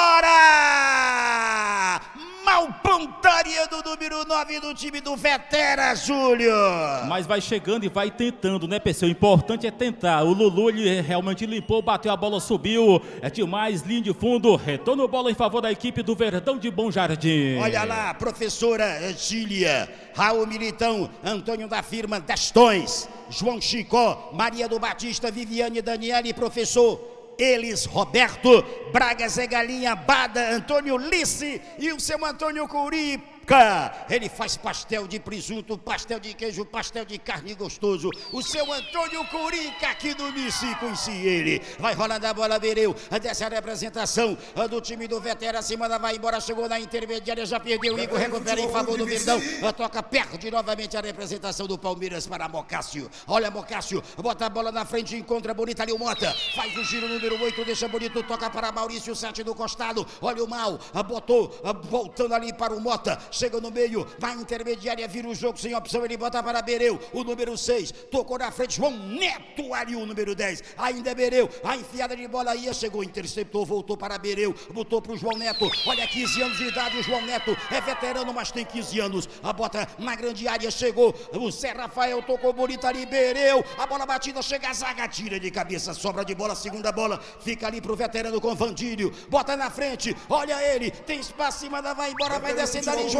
fora! Mal pontaria do número nove do time do Vetera, Júlio. Mas vai chegando e vai tentando, né, P C? O importante é tentar. O Lulu, ele realmente limpou, bateu a bola, subiu. É demais, linha de fundo. Retorno bola em favor da equipe do Verdão de Bom Jardim. Olha lá, professora Tília, Raul Militão, Antônio da Firma Destões, João Chicó, Maria do Batista, Viviane Daniele, professor Elis Roberto, Braga Zé Galinha, Bada, Antônio Lice e o seu Antônio Curipa. Ele faz pastel de presunto, pastel de queijo, pastel de carne gostoso. O seu Antônio Curica aqui do Missi, conheci ele. Vai rolando a bola, Bereu, dessa representação do time do Vetera, acima da vai embora, chegou na intermediária, já perdeu o Igor, recupera em favor do Verdão. Toca, perde novamente a representação do Palmeiras para Mocácio. Olha Mocácio, bota a bola na frente, encontra bonita ali o Mota. Faz o giro número oito, deixa bonito, toca para Maurício sete do costado. Olha o Mal, botou, voltando ali para o Mota. Chega no meio, vai intermediária, vira o jogo sem opção, ele bota para Bereu, o número seis, tocou na frente, João Neto ali, o número dez, ainda é Bereu, a enfiada de bola ia, chegou, interceptou, voltou para Bereu, botou para o João Neto, olha, quinze anos de idade, o João Neto é veterano, mas tem quinze anos, a bota na grande área, chegou, o Zé Rafael tocou bonito ali, Bereu, a bola batida, chega a zaga, tira de cabeça, sobra de bola, segunda bola, fica ali pro veterano com Vandílio, bota na frente, olha ele, tem espaço, cima da vai embora, vai descendo ali, João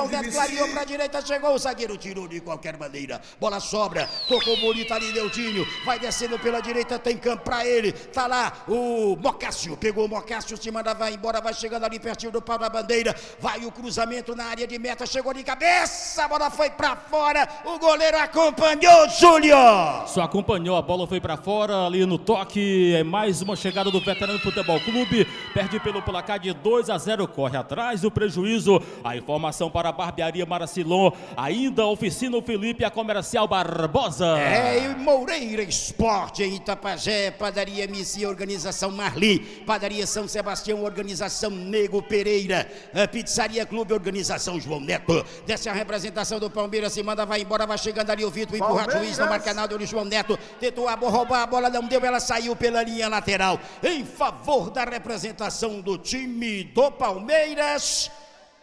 João Neto clareou pra direita, chegou o zagueiro, tirou de qualquer maneira. Bola sobra, tocou bonito ali, Neudinho. Vai descendo pela direita, tem campo pra ele. Tá lá o Mocácio, pegou o Mocácio, se manda, vai embora, vai chegando ali pertinho do pau da bandeira. Vai o cruzamento na área de meta, chegou de cabeça, a bola foi pra fora. O goleiro acompanhou, Júlio. Só acompanhou, a bola foi pra fora ali no toque. É mais uma chegada do Veterano Futebol Clube. Perde pelo placar de dois a zero, corre atrás do prejuízo. A informação para a Barbearia Maracilon, ainda Oficina Felipe, a Comercial Barbosa. É, e Moreira Esporte em Itapajé, Padaria M C, Organização Marli, Padaria São Sebastião, Organização Nego Pereira, Pizzaria Clube, Organização João Neto. Desce a representação do Palmeiras, se manda, vai embora, vai chegando ali o Vitor, empurra o juiz, não marca nada, o João Neto tentou roubar a bola, não deu, ela saiu pela linha lateral, em favor da representação do time do Palmeiras.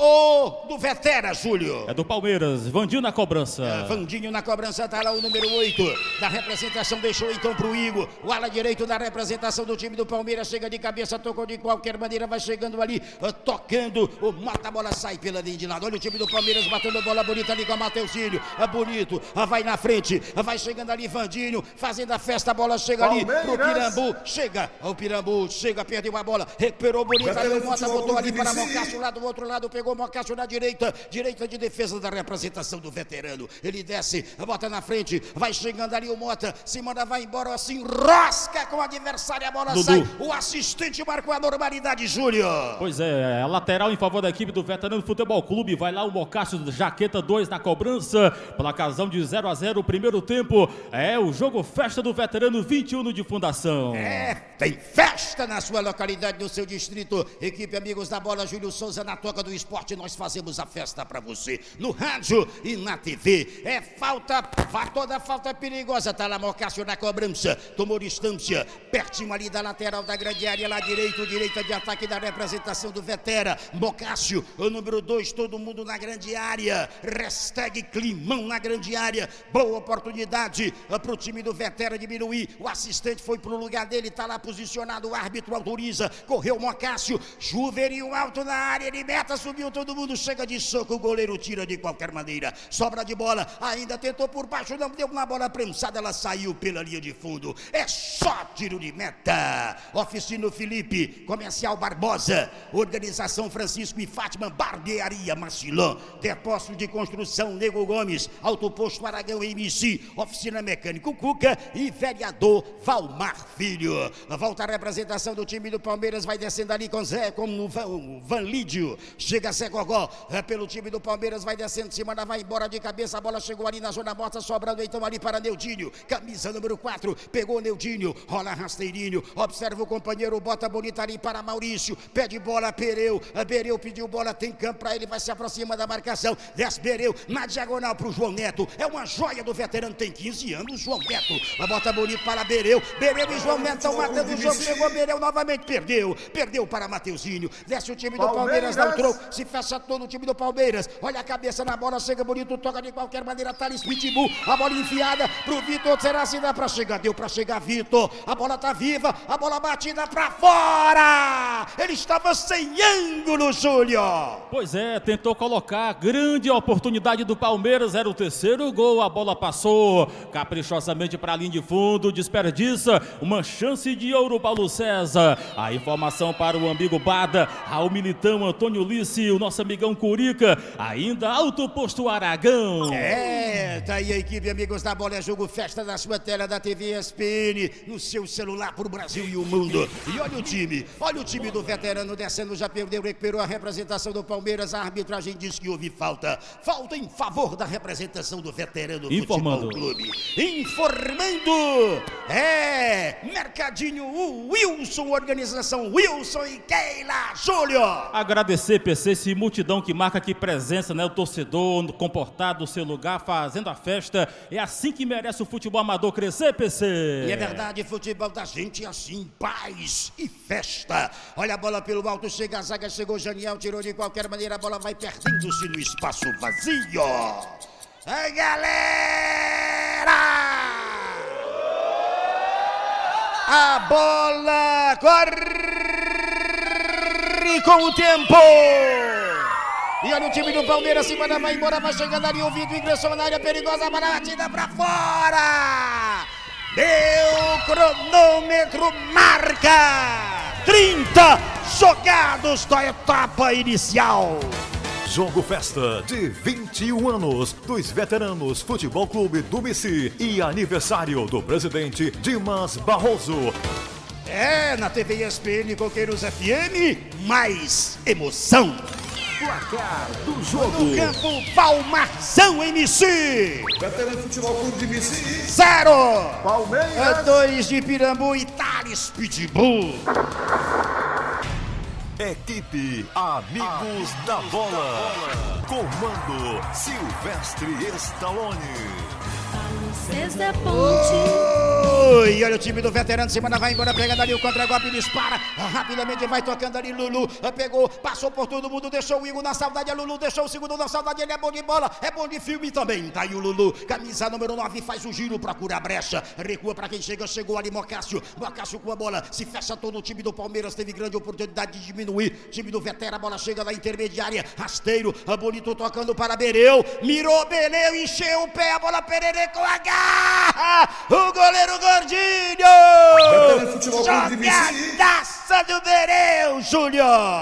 Ou do Vetera, Júlio? É do Palmeiras, Vandinho na cobrança. É, Vandinho na cobrança, tá lá o número oito da representação, deixou então pro Igor, o ala direito da representação do time do Palmeiras, chega de cabeça, tocou de qualquer maneira, vai chegando ali, uh, tocando, o mata, a bola sai pela linha de lado, olha o time do Palmeiras batendo bola bonita ali com a Mateuzinho, é uh, bonito, uh, vai na frente, uh, vai chegando ali Vandinho, fazendo a festa, a bola chega ali pro Pirambu, chega, o Pirambu, chega, perdeu a bola, recuperou bonito ali, o Mota botou ali para Mocácio, lá do outro lado, pegou o Mocácio na direita, direita de defesa da representação do veterano. Ele desce, bota na frente, vai chegando ali o Mota, se manda, vai embora, se enrosca com o adversário, a bola Dudu. Sai. O assistente marcou a normalidade, Júlio. Pois é, a lateral em favor da equipe do Veterano Futebol Clube. Vai lá o Mocácio, jaqueta dois na cobrança, placazão de zero a zero, primeiro tempo. É o jogo festa do Veterano, vinte e um de fundação. É, tem festa na sua localidade, no seu distrito. Equipe Amigos da Bola, Júlio Souza na Toca do Esporte. Nós fazemos a festa pra você no rádio e na T V. É falta, toda falta perigosa. Tá lá Mocácio na cobrança, tomou distância, pertinho ali da lateral da grande área, lá direito, direita de ataque da representação do Vetera. Mocácio, o número dois, todo mundo na grande área. Hashtag climão na grande área. Boa oportunidade pro time do Vetera diminuir. O assistente foi pro lugar dele, tá lá posicionado, o árbitro autoriza. Correu Mocácio, Juvenil alto na área de meta, subiu todo mundo, chega de soco, o goleiro tira de qualquer maneira, sobra de bola, ainda tentou por baixo, não deu uma bola prensada, ela saiu pela linha de fundo, é só tiro de meta. Oficina Felipe, Comercial Barbosa, Organização Francisco e Fátima, Barbearia Marcilon, Depósito de Construção Nego Gomes, Autoposto Aragão M C, Oficina Mecânico Cuca e Vereador Valmar Filho. Volta a representação do time do Palmeiras, vai descendo ali com Zé, com o Van, o Van Lídio, chega Zé Gogó, é pelo time do Palmeiras, vai descendo, se manda, vai embora de cabeça, a bola chegou ali na zona morta, sobrando então ali para Neudinho, camisa número quatro, pegou Neudinho, rola rasteirinho, observa o companheiro, bota bonita ali para Maurício, pede bola, Bereu, Bereu pediu bola, tem campo para ele, vai se aproxima da marcação, desce Bereu, na diagonal pro João Neto, é uma joia do veterano, tem quinze anos, João Neto, bota bonito para Bereu, Bereu e João Neto estão matando o jogo, chegou Bereu novamente, perdeu, perdeu para Mateuzinho, desce o time do Palmeiras, dá o troco, se fecha todo o time do Palmeiras, olha a cabeça na bola, chega bonito, toca de qualquer maneira, Thales Pitbull, a bola enfiada pro Vitor, será se dá pra chegar, deu pra chegar Vitor, a bola tá viva, a bola batida pra fora, ele estava sem ângulo, Júlio. Pois é, tentou colocar, grande oportunidade do Palmeiras, era o terceiro gol, a bola passou caprichosamente pra linha de fundo, desperdiça uma chance de ouro, Paulo César. A informação para o amigo Bada, ao militão Antônio Lice, o nosso amigão Curica, ainda Alto Posto Aragão. É, tá aí a equipe Amigos da Bola, é jogo festa na sua tela da T V E S P N, no seu celular pro Brasil e o mundo. E olha o time, olha o time do veterano descendo, já perdeu, recuperou a representação do Palmeiras, a arbitragem diz que houve falta. Falta em favor da representação do veterano Informando. Futebol Clube. Informando, é, Mercadinho, o Wilson, organização Wilson e Keila, Júlio. Agradecer, P C, esse multidão que marca aqui presença, né? O torcedor comportado no seu lugar, fazendo a festa. É assim que merece o futebol amador crescer, P C. E é verdade, futebol da gente é assim, paz e festa. Olha a bola pelo alto, chega a zaga, chegou Janiel, tirou de qualquer maneira, a bola vai perdendo-se no espaço vazio. Ai, galera! A bola corre com o tempo. E olha o time do Palmeiras, se manda, vai embora, vai chegando ali, o Vitor ingressou na área perigosa, para a batida pra fora. Deu cronômetro, marca trinta jogados da etapa inicial. Jogo Festa de vinte e um anos dos veteranos Futebol Clube do Mici e aniversário do presidente Dimas Barroso. É, na T V E S P N Coqueiros F M, mais emoção. Placar do jogo. No campo, Valmarzão em Mici. Veterano Futebol Clube de Mici. Zero. Palmeiras. Dois de Pirambu e Thales Pitbull. Equipe Amigos da Bola. Comando Silvestre Stallone. César Ponte. E olha o time do veterano, semana vai embora, pegando ali o contra-golpe, dispara, rapidamente vai tocando ali, Lulu, pegou, passou por todo mundo, deixou o Igor na saudade, a Lulu deixou o segundo na saudade, ele é bom de bola, é bom de filme também, tá aí o Lulu, camisa número nove, faz o giro, procura a brecha, recua pra quem chega, chegou ali Mocácio, Mocácio com a bola, se fecha todo o time do Palmeiras, teve grande oportunidade de diminuir, time do veterano, a bola chega na intermediária, rasteiro, a Bonito tocando para Bereu, mirou Bereu, encheu o pé, a bola pererecou, agarra, o goleiro Gordinho! Jogadaça do Bereu, Júnior!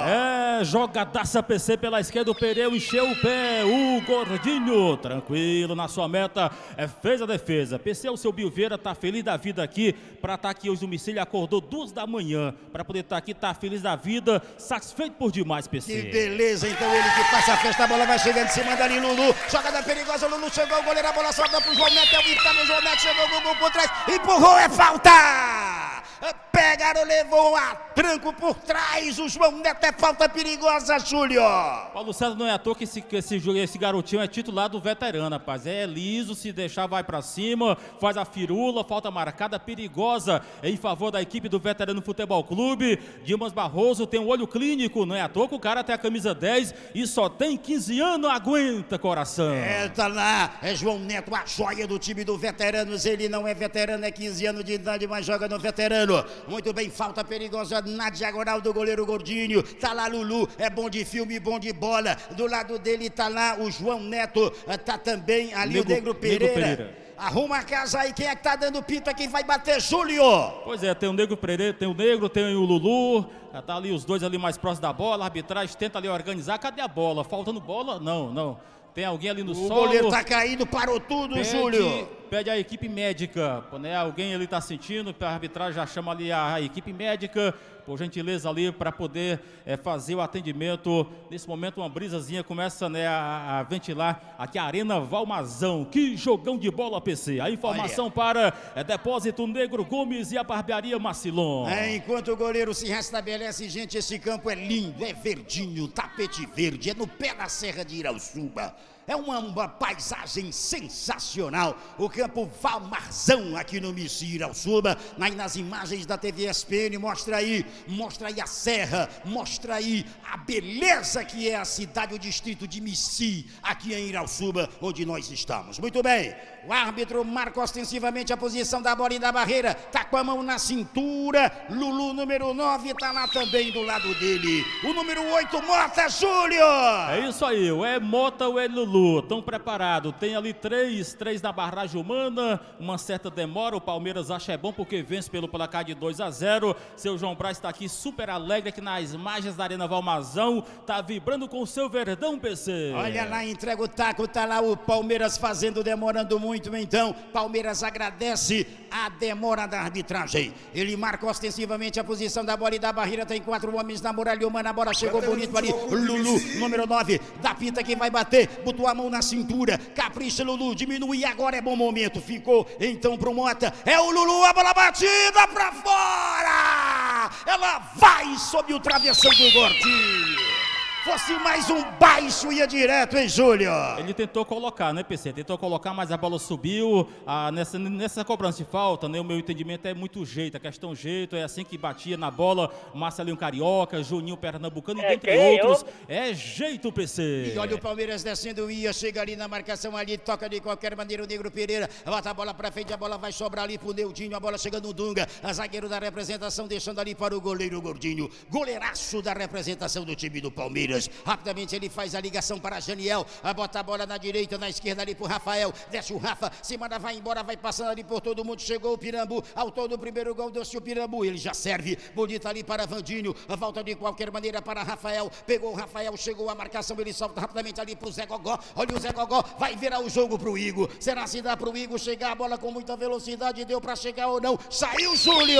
É, jogadaça P C pela esquerda, o Pereu encheu o pé, o Gordinho, tranquilo na sua meta, é, fez a defesa. P C, o seu Bilveira tá feliz da vida aqui, pra estar tá aqui hoje no Mici, ele acordou duas da manhã, pra poder estar tá aqui, tá feliz da vida, satisfeito por demais, P C. Que beleza, então ele que passa a festa, a bola vai chegando, se manda ali, Lulu, jogada perigosa, Lulu chegou, o goleiro, a bola sobra pro João Neto, é o Ítalo, João Neto chegou, o Gugu por trás, empurrou, é falta! Pegaram, levou a tranco por trás, o João Neto, é falta perigosa, Júlio. Paulo César, não é à toa que esse, que esse, esse garotinho é titular do veterano, rapaz. É liso, se deixar vai pra cima, faz a firula, falta marcada, perigosa em favor da equipe do Veterano Futebol Clube. Dimas Barroso tem um olho clínico, não é à toa que o cara tem a camisa dez e só tem quinze anos, aguenta, coração. É, tá lá, é João Neto, a joia do time do Veteranos, ele não é veterano, é quinze anos de idade, mas joga no veterano. Muito bem, falta perigosa na diagonal do goleiro Gordinho, tá lá Lulu, é bom de filme, bom de bola, do lado dele tá lá o João Neto, tá também ali Nego, o Negro Pereira. Negro Pereira. Arruma a casa aí, quem é que tá dando pinta, quem vai bater, Júlio? Pois é, tem o Negro Pereira, tem o Negro, tem o Lulu, já tá ali os dois ali mais próximos da bola, a arbitragem tenta ali organizar, cadê a bola? Faltando bola? Não, não. Tem alguém ali no o solo. O goleiro tá caindo, parou tudo, pede, Júlio. Pede a equipe médica, né? Alguém ali tá sentindo, a arbitragem já chama ali a, a equipe médica, por gentileza ali, para poder é, fazer o atendimento. Nesse momento uma brisazinha começa, né, a, a ventilar aqui a Arena Valmarzão. Que jogão de bola, P C. A informação Olha. para é, Depósito Negro Gomes e a Barbearia Macilon. É, enquanto o goleiro se restabelece, gente, esse campo é lindo, é verdinho, tapete verde, é no pé da Serra de Irauçuba. É uma, uma paisagem sensacional, o campo Valmarzão aqui no Mici Irauçuba, aí nas imagens da T V S P N, mostra aí, mostra aí a serra, mostra aí a beleza que é a cidade, o distrito de Mici, aqui em Irauçuba, onde nós estamos. Muito bem, o árbitro marca ostensivamente a posição da bola e da barreira, tá com a mão na cintura, Lulu número nove tá lá também do lado dele, o número oito, Mota, Júlio! É isso aí, ou é Mota ou é Lulu. Tão preparado, tem ali três, três na barragem humana, uma certa demora, o Palmeiras acha é bom porque vence pelo placar de dois a zero, seu João Braz está aqui super alegre aqui nas margens da Arena Valmarzão, tá vibrando com o seu Verdão, P C. Olha lá, entrega o taco, tá lá o Palmeiras fazendo, demorando muito, então, Palmeiras agradece a demora da arbitragem, ele marca ostensivamente a posição da bola e da barreira, tem quatro homens na muralha humana, a bola chegou bonito ali, Lulu, número nove, da pinta que vai bater, botou a mão na cintura, capricha Lulu, diminui, agora é bom momento, ficou então pro Mota, é o Lulu, a bola batida pra fora, ela vai sob o travessão do Gordinho. Fosse mais um baixo, ia direto, hein, Júlio? Ele tentou colocar, né, P C? Tentou colocar, mas a bola subiu. Ah, nessa, nessa cobrança de falta, né, o meu entendimento é muito jeito, a questão jeito, é assim que batia na bola, Marcelinho Carioca, Juninho Pernambucano, é, e dentre outros. Eu... É jeito, P C. E olha o Palmeiras descendo, ia, chega ali na marcação ali, toca de qualquer maneira o Negro Pereira, bota a bola pra frente, a bola vai sobrar ali pro Neudinho, a bola chega no Dunga, a zagueiro da representação deixando ali para o goleiro Gordinho, goleiraço da representação do time do Palmeiras. Palmeiras. Rapidamente ele faz a ligação para Janiel, bota a bola na direita, na esquerda ali pro Rafael, desce o Rafa, se manda, vai embora, vai passando ali por todo mundo, chegou o Pirambu, autor do primeiro gol, deu-se o Pirambu, ele já serve, bonito ali para Vandinho, volta de qualquer maneira para Rafael, pegou o Rafael, chegou a marcação, ele solta rapidamente ali pro Zé Gogó, olha o Zé Gogó, vai virar o jogo pro Igor, será se dá pro Igor chegar a bola com muita velocidade, deu para chegar ou não, saiu Júlio!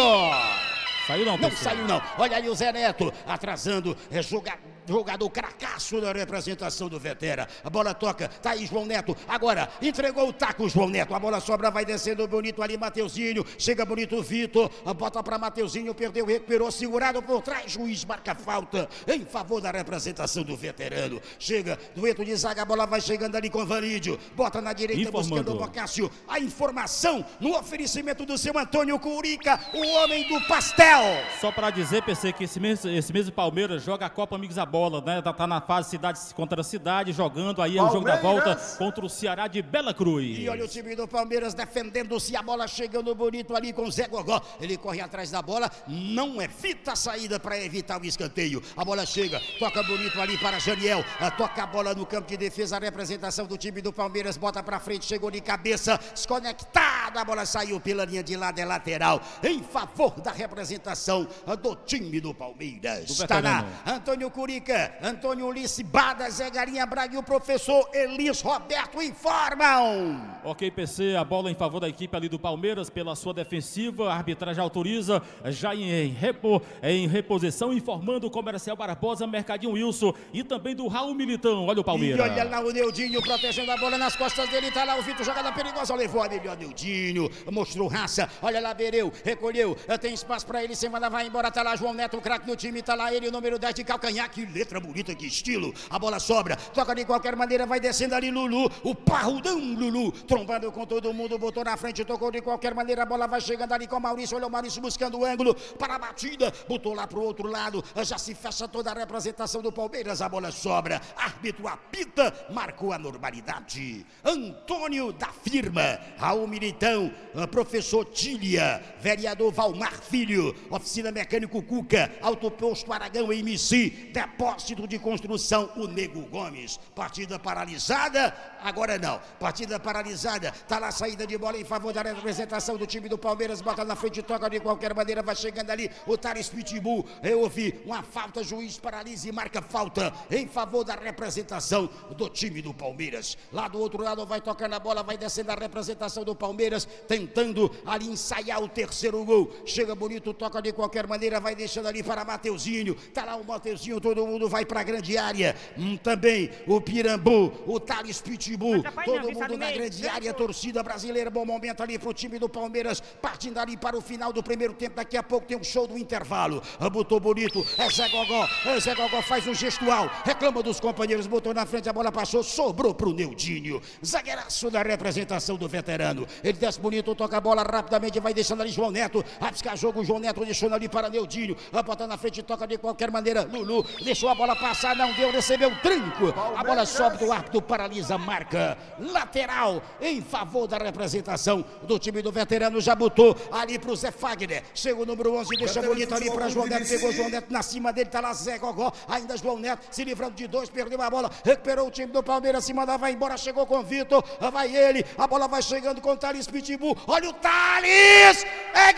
Saiu não, Não pessoal. saiu não, olha ali o Zé Neto, atrasando, é jogador. Jogador cracaço da representação do Vetera. A bola toca, tá aí João Neto. Agora, entregou o taco João Neto. A bola sobra, vai descendo bonito ali, Mateuzinho. Chega bonito Vitor, bota pra Mateuzinho, perdeu, recuperou, segurado por trás. Juiz marca falta em favor da representação do veterano. Chega, dueto de zaga, a bola vai chegando ali com Vanídio. Bota na direita, Informando. buscando o Bocácio. A informação no oferecimento do seu Antônio Curica, o homem do pastel. Só para dizer, P C, que esse mês, esse mês o Palmeiras joga a Copa Amigos da Bola, né? Tá, tá na fase cidade contra cidade, jogando aí o jogo da volta contra o Ceará de Bela Cruz. E olha o time do Palmeiras defendendo-se, a bola chegando bonito ali com o Zé Gogó. Ele corre atrás da bola, não evita a saída para evitar o escanteio. A bola chega, toca bonito ali para Janiel, toca a bola no campo de defesa, a representação do time do Palmeiras, bota para frente, chegou de cabeça, desconectada, a bola saiu pela linha de lado, é lateral, em favor da representação do time do Palmeiras. Está lá Antônio Curica, Antônio Ulisses Bada, Zé Galinha Braga e o professor Elis Roberto informam. Ok, P C, a bola em favor da equipe ali do Palmeiras pela sua defensiva, a arbitragem autoriza já em, em, repo, em reposição, informando o Comercial Barbosa, Mercadinho Wilson e também do Raul Militão. Olha o Palmeiras. E olha lá o Neudinho protegendo a bola nas costas dele, tá lá o Vitor, jogada perigosa, levou a melhor Neudinho, mostrou raça, olha lá Bereu, recolheu, tem espaço pra ele, semana vai embora, tá lá João Neto, o craque do time, tá lá ele, o número dez de calcanhar, que letra bonita, que estilo, a bola sobra, toca de qualquer maneira, vai descendo ali Lulu, o parrudão Lulu, trombando com todo mundo, botou na frente, tocou de qualquer maneira, a bola vai chegando ali com o Maurício, olha o Maurício buscando o ângulo para a batida, botou lá pro outro lado, já se fecha toda a representação do Palmeiras, a bola sobra, árbitro apita, marcou a normalidade. Antônio da Firma, Raul Militão, professor Tília, vereador Valmar Filho, oficina mecânico Cuca, autoposto Aragão M C, depósito de construção o Nego Gomes. Partida paralisada, agora não, partida paralisada, tá lá a saída de bola em favor da representação do time do Palmeiras, bota na frente, toca de qualquer maneira, vai chegando ali o Thales Pitbull, eu ouvi uma falta, juiz paralisa e marca falta em favor da representação do time do Palmeiras. Lá do outro lado vai tocando a bola, vai descendo a representação do Palmeiras, tentando ali ensaiar o terceiro gol, chega bonito, toca de qualquer maneira, vai deixando ali para Mateuzinho, tá lá o Mateuzinho, todo mundo vai para a grande área, hum, também o Pirambu, o Thales Pitbull, todo mundo na grande área, torcida brasileira, bom momento ali pro time do Palmeiras, partindo ali para o final do primeiro tempo, daqui a pouco tem um show do intervalo, botou bonito, é Zé Gogó, é Zé Gogó, faz um gestual, reclama dos companheiros, botou na frente, a bola passou, sobrou pro Neudinho, zagueiraço da representação do veterano, ele desce bonito, toca a bola rapidamente, vai deixando ali João Neto, a piscar jogo, João Neto deixando ali para Neudinho, a bota na frente, toca de qualquer maneira, Lulu, deixou a bola passar, não deu, recebeu o tranco, a bola sobe do árbitro, paralisa, marca, lateral, em favor da representação do time do veterano, já botou ali pro Zé Fagner, chega o número onze, deixa bonito ali para João Neto, pegou João Neto na cima dele, tá lá Zé Gogó, ainda João Neto, se livrando de dois, perdeu a bola, recuperou o time do Palmeiras, se manda, vai embora, chegou com o Vitor, vai ele, a bola vai chegando com o Thales Pitbull, olha o Thales, é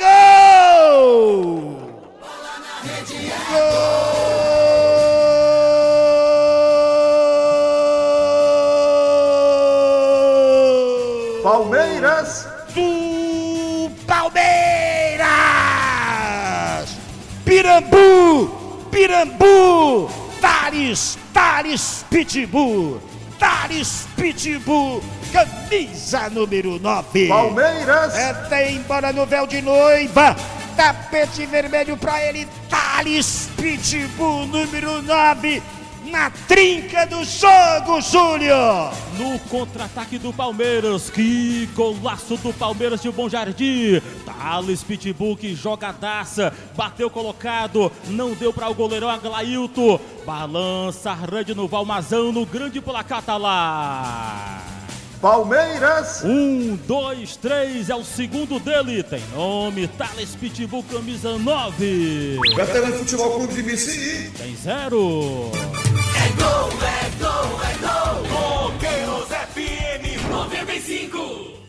gol! Bola na rede, é gol! Palmeiras do Palmeiras! Pirambu, Pirambu, Thales, Thales Pitbull, Thales Pitbull, camisa número nove. Palmeiras é, tem bola no véu de noiva, tapete vermelho pra ele, Thales Pitbull, número nove. Na trinca do jogo, Júlio! No contra-ataque do Palmeiras, que golaço do Palmeiras de Bom Jardim. Thales Pitbull, que jogadaça, bateu colocado, não deu para o goleirão Aglailton. Balança, rande no Valmazão, no grande placar tá lá. Palmeiras. Um, dois, três, é o segundo dele. Tem nome, Thales Pitbull, camisa nove. Veterano Futebol Clube de Missiri. Tem zero. É gol, é gol, é gol. Coqueiros F M noventa e cinco.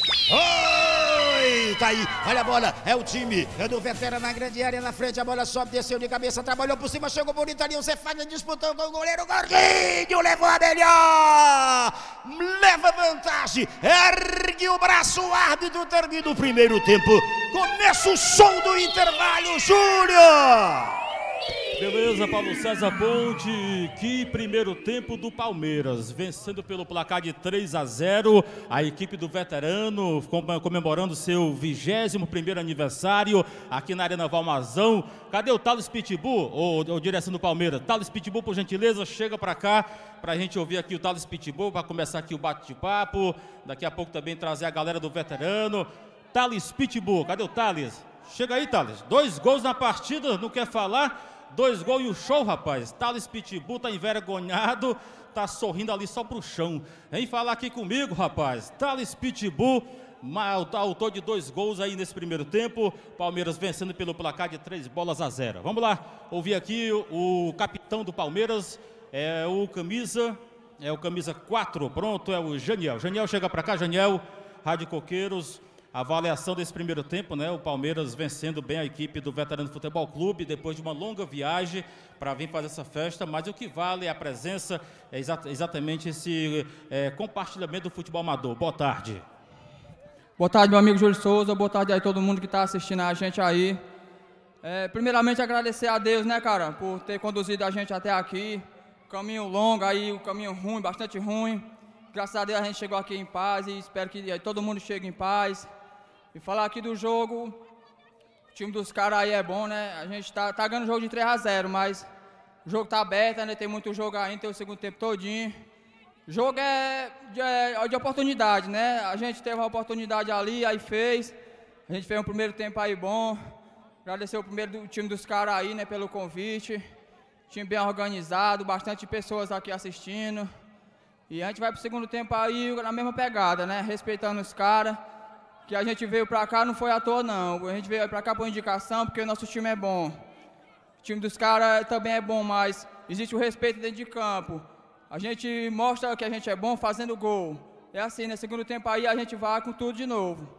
Oi, tá aí, olha a bola, é o time, é do veterano na grande área, na frente, a bola sobe, desceu de cabeça, trabalhou por cima, chegou bonito ali, o Zé Fagner disputou com o goleiro Gordinho, levou a melhor, leva vantagem, ergue o braço, o árbitro termina o primeiro tempo, começa o show do intervalo, Júnior! Beleza, Paulo César Ponte, que primeiro tempo do Palmeiras, vencendo pelo placar de três a zero, a equipe do veterano comemorando seu vigésimo primeiro aniversário aqui na Arena Valmazão. Cadê o Thales Pitbull, ou, ou direção do Palmeiras? Thales Pitbull, por gentileza, chega pra cá, pra gente ouvir aqui o Thales Pitbull, pra começar aqui o bate-papo, daqui a pouco também trazer a galera do veterano. Thales Pitbull, cadê o Thales? Chega aí, Thales, dois gols na partida, não quer falar? Dois gols e o show, rapaz. Thales Pitbull tá envergonhado, tá sorrindo ali só pro chão. Vem falar aqui comigo, rapaz. Thales Pitbull, autor de dois gols aí nesse primeiro tempo. Palmeiras vencendo pelo placar de três bolas a zero. Vamos lá, ouvir aqui o, o capitão do Palmeiras, é o camisa, é o camisa quatro, pronto, é o Janiel. Janiel, chega pra cá, Janiel, Rádio Coqueiros. Avaliação desse primeiro tempo, né? O Palmeiras vencendo bem a equipe do Veterano Futebol Clube depois de uma longa viagem para vir fazer essa festa, mas o que vale é a presença, é exa exatamente esse é, compartilhamento do futebol amador. Boa tarde. Boa tarde, meu amigo Júlio Souza, boa tarde aí todo mundo que está assistindo a gente aí. É, primeiramente agradecer a Deus, né, cara, por ter conduzido a gente até aqui. Caminho longo aí, o caminho ruim, bastante ruim. Graças a Deus a gente chegou aqui em paz e espero que todo mundo chegue em paz. E falar aqui do jogo, o time dos caras aí é bom, né? A gente tá, tá ganhando o jogo de três a zero, mas o jogo tá aberto, né? Tem muito jogo ainda, tem o segundo tempo todinho. O jogo é de, é de oportunidade, né? A gente teve uma oportunidade ali, aí fez. A gente fez um primeiro tempo aí bom. Agradecer o primeiro do time dos caras aí, né? Pelo convite. Time bem organizado, bastante pessoas aqui assistindo. E a gente vai pro segundo tempo aí na mesma pegada, né? Respeitando os caras. Que a gente veio pra cá não foi à toa, não. A gente veio pra cá por indicação, porque o nosso time é bom. O time dos caras também é bom, mas existe o respeito dentro de campo. A gente mostra que a gente é bom fazendo gol. É assim, né? Segundo tempo aí a gente vai com tudo de novo.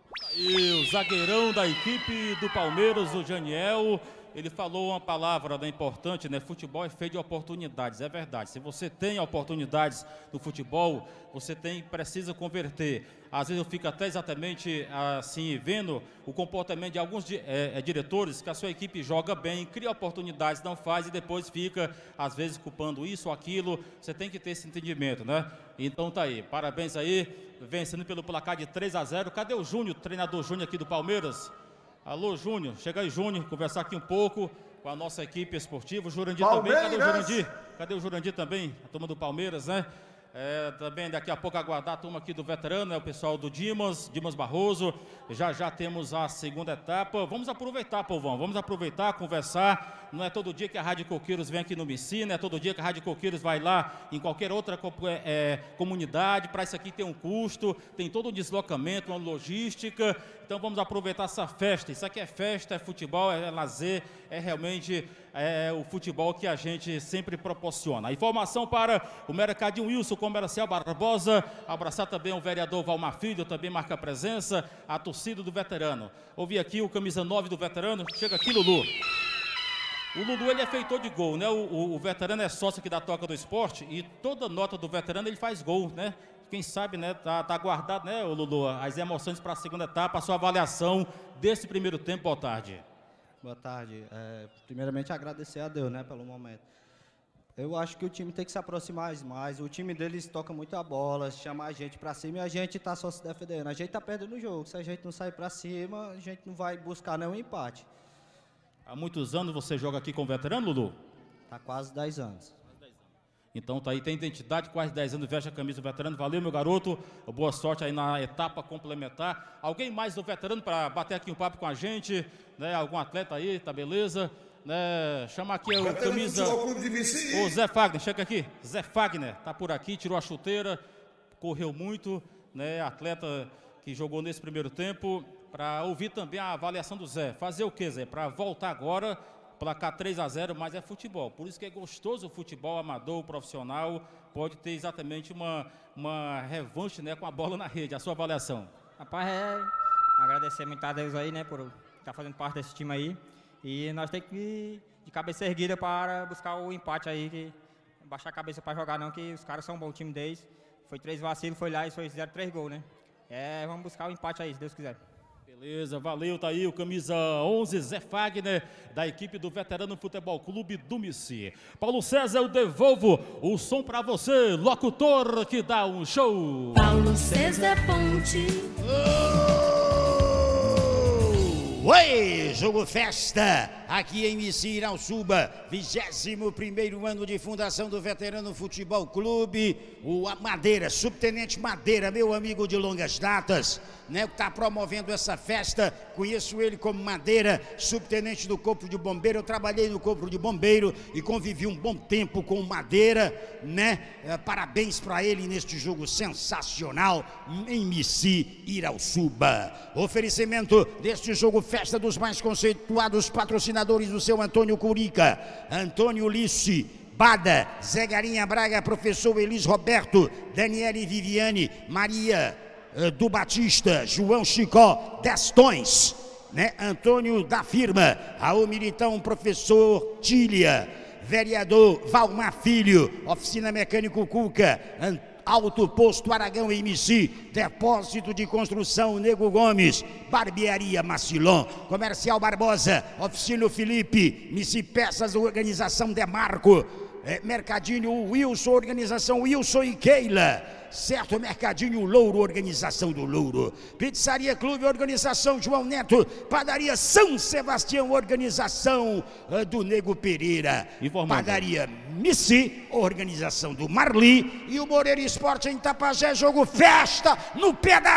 E o zagueirão da equipe do Palmeiras, o Janiel, ele falou uma palavra, né, importante, né? Futebol é feito de oportunidades, é verdade. Se você tem oportunidades no futebol, você tem, precisa converter. Às vezes eu fico até exatamente assim, vendo o comportamento de alguns é, é, diretores, que a sua equipe joga bem, cria oportunidades, não faz e depois fica, às vezes, culpando isso ou aquilo. Você tem que ter esse entendimento, né? Então tá aí, parabéns aí, vencendo pelo placar de três a zero. Cadê o Júnior, treinador Júnior aqui do Palmeiras? Alô, Júnior, chega aí, Júnior, conversar aqui um pouco com a nossa equipe esportiva. O Jurandir também, cadê o Jurandir? Cadê o Jurandir também? A turma do Palmeiras, né? É, também daqui a pouco aguardar a turma aqui do veterano, é o pessoal do Dimas, Dimas Barroso. Já já temos a segunda etapa. Vamos aproveitar, povão, vamos aproveitar, conversar. Não é todo dia que a Rádio Coqueiros vem aqui no Mici, não é todo dia que a Rádio Coqueiros vai lá em qualquer outra é, comunidade. Para isso aqui tem um custo, tem todo um deslocamento, uma logística. Então vamos aproveitar essa festa. Isso aqui é festa, é futebol, é lazer, é realmente é, o futebol que a gente sempre proporciona. A informação para o Mercadinho Wilson Comercial Barbosa, abraçar também o vereador Valmar Filho, também marca presença, a torcida do veterano. Ouvi aqui o camisa nove do veterano, chega aqui, Lulu. O Lulu, ele é feitor de gol, né? O, o, o veterano é sócio aqui da Toca do Esporte e toda nota do veterano ele faz gol, né? Quem sabe, né? Tá, tá guardado, né, Lulu? As emoções para a segunda etapa, a sua avaliação desse primeiro tempo. Boa tarde. Boa tarde. É, primeiramente, agradecer a Deus, né, pelo momento. Eu acho que o time tem que se aproximar mais. O time deles toca muito a bola, chama a gente para cima e a gente tá só se defendendo. A gente tá perdendo o jogo. Se a gente não sair para cima, a gente não vai buscar nenhum empate. Há muitos anos você joga aqui com o veterano, Lulu? Tá quase dez anos. Então tá aí, tem identidade, quase dez anos, veste a camisa do veterano. Valeu, meu garoto. Boa sorte aí na etapa complementar. Alguém mais do veterano para bater aqui um papo com a gente, né? Algum atleta aí, tá beleza? Né? Chama aqui o camisa, o Zé Fagner, chega aqui. Zé Fagner, tá por aqui, tirou a chuteira, correu muito, né? Atleta que jogou nesse primeiro tempo. Para ouvir também a avaliação do Zé. Fazer o que, Zé? Para voltar agora placar três a zero, mas é futebol. Por isso que é gostoso o futebol amador, o profissional. Pode ter exatamente uma, uma revanche, né, com a bola na rede. A sua avaliação? Rapaz, é agradecer muito a Deus aí, né, por estar fazendo parte desse time aí. E nós temos que ir de cabeça erguida para buscar o empate aí, que baixar a cabeça para jogar não, que os caras são bons, o time deles. Foi três vacilos, foi lá e foi fizeram três gols, né? É, vamos buscar o empate aí, se Deus quiser. Beleza, valeu, tá aí o camisa onze, Zé Fagner, da equipe do Veterano Futebol Clube do Mici. Paulo César, eu devolvo o som pra você, locutor que dá um show. Paulo César Ponte. Oi, jogo festa, aqui em Mici, Irauçuba, vigésimo primeiro ano de fundação do Veterano Futebol Clube, o Madeira, subtenente Madeira, meu amigo de longas datas, né, que está promovendo essa festa, conheço ele como Madeira, subtenente do Corpo de Bombeiro, eu trabalhei no Corpo de Bombeiro e convivi um bom tempo com o Madeira, né, parabéns para ele neste jogo sensacional em Mici, Irauçuba. Oferecimento deste jogo festa dos mais conceituados patrocinadores do seu Antônio Curica, Antônio Lice, Bada, Zé Garinha Braga, professor Elis Roberto, Daniele Viviane, Maria uh, do Batista, João Chicó, Destões, né? Antônio da Firma, Raul Militão, professor Tília, vereador Valmar Filho, oficina mecânico Cuca, Antônio Alto Posto Aragão em Mici, Depósito de Construção Nego Gomes, Barbearia Macilon, Comercial Barbosa, Oficina Felipe, Mici Peças, Organização Demarco, é, Mercadinho Wilson, Organização Wilson e Keila, certo? Mercadinho Louro, Organização do Louro, Pizzaria Clube, Organização João Neto, Padaria São Sebastião, Organização uh, do Nego Pereira, Informando. Padaria Mici, Organização do Marli e o Moreira Esporte em Tapajé, jogo festa no pé da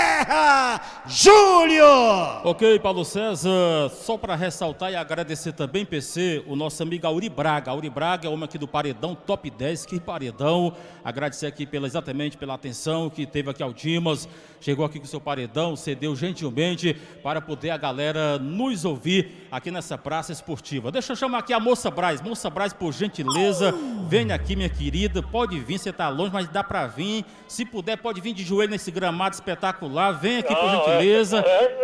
serra, Júlio! Ok, Paulo César, só para ressaltar e agradecer também, P C, o nosso amigo Auri Braga, Auri Braga é homem aqui do Paredão, top dez, que paredão, agradecer aqui pela, exatamente pela atenção que teve aqui ao Dimas, chegou aqui com o seu paredão, cedeu gentilmente para poder a galera nos ouvir aqui nessa praça esportiva. Deixa eu chamar aqui a Moça Braz, Moça Braz, por gentileza, venha aqui, minha querida, pode vir, você tá longe, mas dá para vir, se puder pode vir de joelho nesse gramado espetacular, vem aqui por gentileza.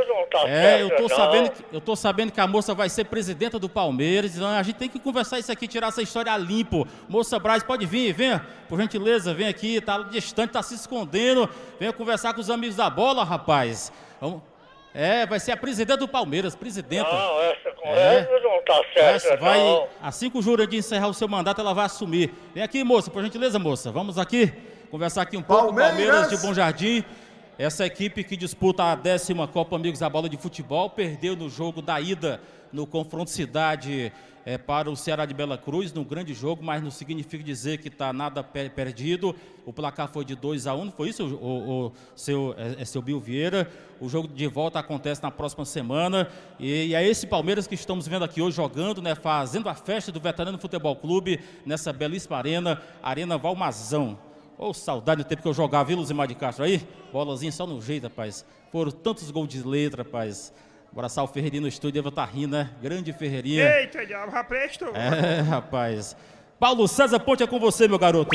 É, eu tô sabendo que, eu tô sabendo que a moça vai ser presidenta do Palmeiras, então a gente tem que conversar isso aqui, tirar essa história a limpo. Moça Braz, pode vir, venha, por gentileza, vem aqui, tá distante, tá se escondendo, venha conversar com os amigos da bola, rapaz. Vamos. É, vai ser a presidenta do Palmeiras, presidenta. Não, essa conversa é, não tá certa, vai, não. Assim que o Jurandir encerrar o seu mandato, ela vai assumir. Vem aqui, moça, por gentileza, moça, vamos aqui conversar aqui um pouco com o Palmeiras de Bom Jardim. Essa equipe que disputa a décima Copa Amigos da Bola de Futebol perdeu no jogo da ida no confronto cidade é, para o Ceará de Bela Cruz, num grande jogo, mas não significa dizer que está nada per perdido. O placar foi de dois a um, foi isso, o, o, o seu, é, é seu Bill Vieira? O jogo de volta acontece na próxima semana e, e é esse Palmeiras que estamos vendo aqui hoje jogando, né, fazendo a festa do Veterano Futebol Clube nessa belíssima arena, Arena Valmazão. Ô, oh, saudade do tempo que eu jogava, viu, Luzimar de Castro aí? Bolazinha só no jeito, rapaz. Foram tantos gols de letra, rapaz. Abraçar o Ferreirinho no estúdio, deve estar rindo, né? Grande Ferreirinha. Eita, diabo, já prestou. É, rapaz. Paulo César Ponte é com você, meu garoto.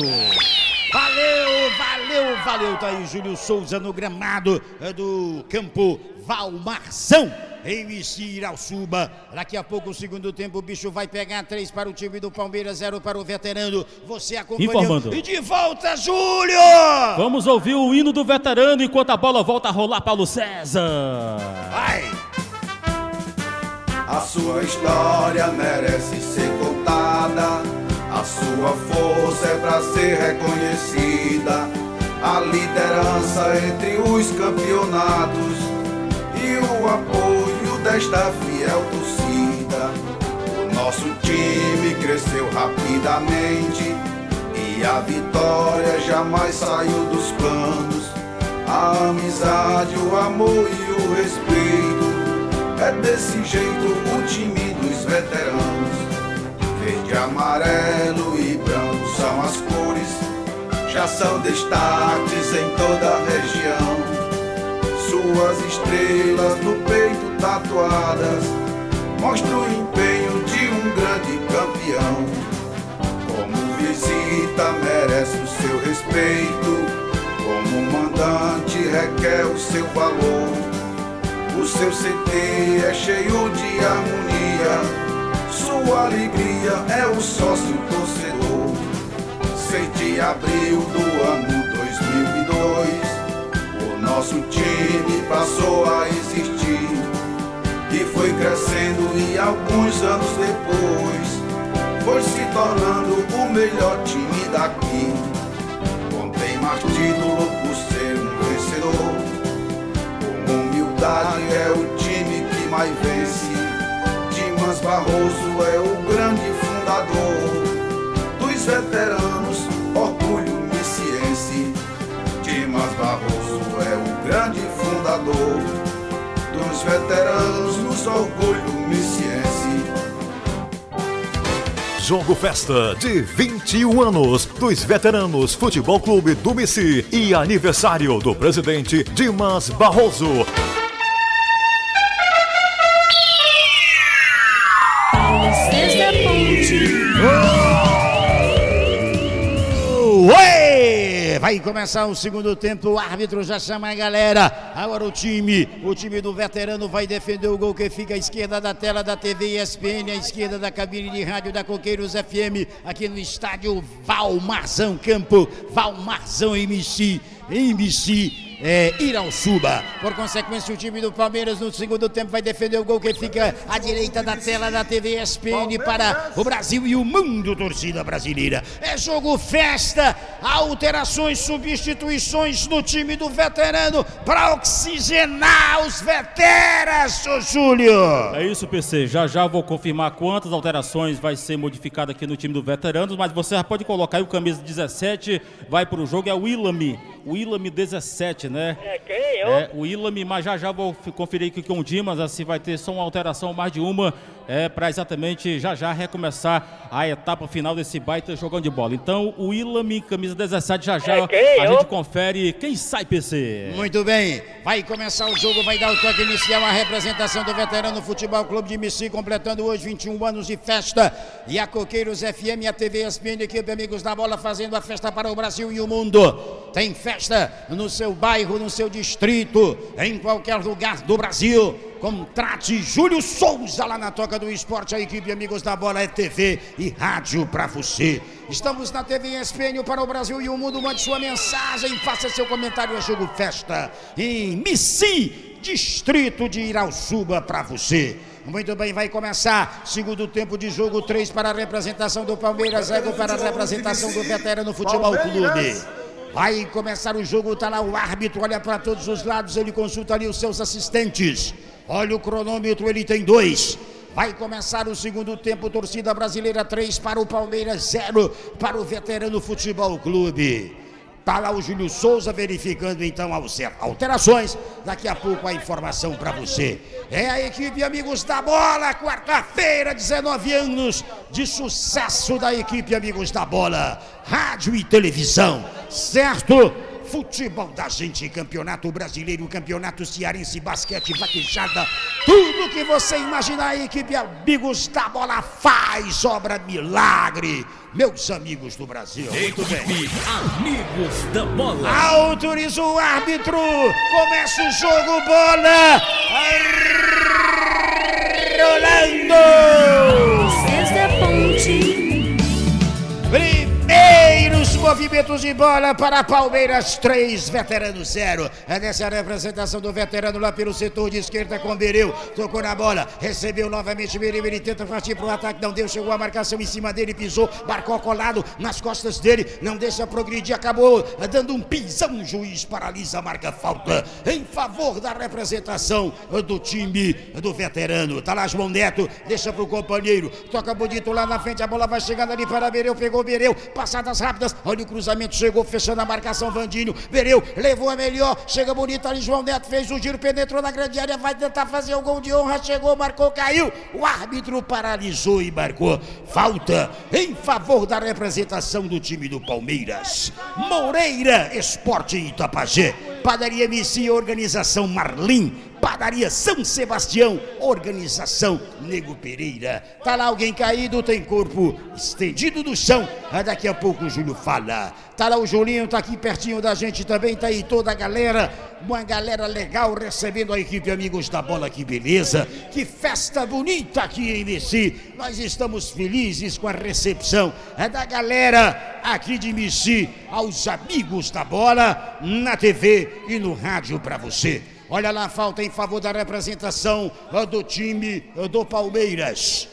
Valeu, valeu, valeu. Tá aí Júlio Souza no gramado do campo Valmarzão, em Mici, Irauçuba. Daqui a pouco, o segundo tempo, o bicho vai pegar três para o time do Palmeiras, zero para o Veterano. Você acompanhando. Informando. E de volta, Júlio! Vamos ouvir o hino do Veterano enquanto a bola volta a rolar, Paulo César. Vai! A sua história merece ser contada, a sua força é para ser reconhecida, a liderança entre os campeonatos e o apoio desta fiel torcida. O nosso time cresceu rapidamente e a vitória jamais saiu dos planos. A amizade, o amor e o respeito, é desse jeito o time dos veteranos. Verde, amarelo e branco são as cores, já são destaques em toda a região. Suas estrelas no peito tatuadas mostram o empenho de um grande campeão. Como visita merece o seu respeito, como mandante requer o seu valor. O seu C T é cheio de harmonia, sua alegria é o sócio torcedor. seis de abril do ano dois mil e dois, o nosso time passou a existir e foi crescendo, e alguns anos depois foi se tornando o melhor time daqui. Contém mais título por ser um vencedor, com humildade é o time que mais vence. Dimas Barroso é o grande fundador dos veteranos, orgulho miciense. Dimas Barroso é o grande fundador dos veteranos, nos orgulho miciense. Jogo Festa de vinte e um anos dos veteranos Futebol Clube do Mici e aniversário do presidente Dimas Barroso. Sexta Ponte. Ué! Vai começar o segundo tempo, o árbitro já chama a galera. Agora o time, o time do veterano vai defender o gol que fica à esquerda da tela da T V E S P N, à esquerda da cabine de rádio da Coqueiros F M, aqui no estádio Valmarzão Campo, Valmarzão M C, M C. É, Irauçuba. Por consequência, o time do Palmeiras no segundo tempo vai defender o gol que fica à direita da tela da T V E S P N para o Brasil e o mundo, torcida brasileira. É jogo festa, alterações, substituições no time do veterano para oxigenar os veteranos, ô Júlio. É isso, P C. Já já vou confirmar quantas alterações vai ser modificada aqui no time do veteranos, mas você já pode colocar aí o camisa dezessete, vai para o jogo, é o Willamy. O Willamy dezessete, né? É quem? Eu? É, o Willamy, mas já já vou conferir aqui com o Dimas, assim vai ter só uma alteração, mais de uma, é, para exatamente já já recomeçar a etapa final desse baita jogão de bola. Então, o Willamy, camisa dezessete, já já é quem? a Eu? gente confere quem sai, P C. Muito bem, vai começar o jogo, vai dar o toque inicial, a representação do veterano Futebol Clube de Mici, completando hoje vinte e um anos de festa, e a Coqueiros F M e a T V E S P N, equipe Amigos da Bola, fazendo a festa para o Brasil e o mundo. Tem festa no seu bairro, no seu distrito, em qualquer lugar do Brasil. Contrate Júlio Souza lá na Toca do Esporte, a equipe Amigos da Bola é T V e rádio para você. Estamos na T V E S P N para o Brasil e o mundo. Mande sua mensagem, faça seu comentário. É jogo festa em Mici, distrito de Irauçuba, para você. Muito bem, vai começar segundo tempo de jogo, três para a representação do Palmeiras, zero para a representação do veterano Futebol Clube. Vai começar o jogo, tá lá o árbitro, olha para todos os lados, ele consulta ali os seus assistentes. Olha o cronômetro, ele tem dois. Vai começar o segundo tempo, torcida brasileira, três para o Palmeiras, zero para o veterano Futebol Clube. Tá lá o Júlio Souza verificando então alterações. Daqui a pouco a informação para você. É a equipe Amigos da Bola, quarta-feira, dezenove anos de sucesso da equipe Amigos da Bola. Rádio e televisão, certo? Futebol da gente, campeonato brasileiro, campeonato cearense, basquete, vaquejada, tudo que você imaginar, a equipe Amigos da Bola faz obra milagre, meus amigos do Brasil. Muito bem. Amigos da Bola. Autoriza o árbitro, começa o jogo, bola rolando. Sexta Ponte. Primeiros movimentos de bola para Palmeiras três, Veteranos zero. É nessa representação do veterano lá pelo setor de esquerda com Bereu. Tocou na bola, recebeu novamente Bereu. Ele tenta partir para o ataque, não deu. Chegou a marcação em cima dele, pisou, marcou colado nas costas dele. Não deixa progredir, acabou dando um pisão. O juiz paralisa, marca falta em favor da representação do time do veterano. Tá lá João Neto, deixa para o companheiro. Toca bonito lá na frente, a bola vai chegando ali para Bereu. Pegou Bereu, passadas rápidas, olha o cruzamento, chegou fechando a marcação, Vandinho, Bereu, levou a melhor, chega bonito ali, João Neto fez o giro, penetrou na grande área, vai tentar fazer o gol de honra, chegou, marcou, caiu, o árbitro paralisou e marcou falta em favor da representação do time do Palmeiras. Moreira Esporte Itapajé, Padaria M C, organização Marlim, Padaria São Sebastião, organização Nego Pereira. Tá lá alguém caído, tem corpo estendido no chão. Daqui a pouco o Júlio fala. Tá lá o Julinho, tá aqui pertinho da gente também, tá aí toda a galera. Uma galera legal recebendo a equipe Amigos da Bola, que beleza. Que festa bonita aqui em Meci. Nós estamos felizes com a recepção da galera aqui de Meci aos Amigos da Bola, na T V e no rádio para você. Olha lá, falta em favor da representação do time do Palmeiras.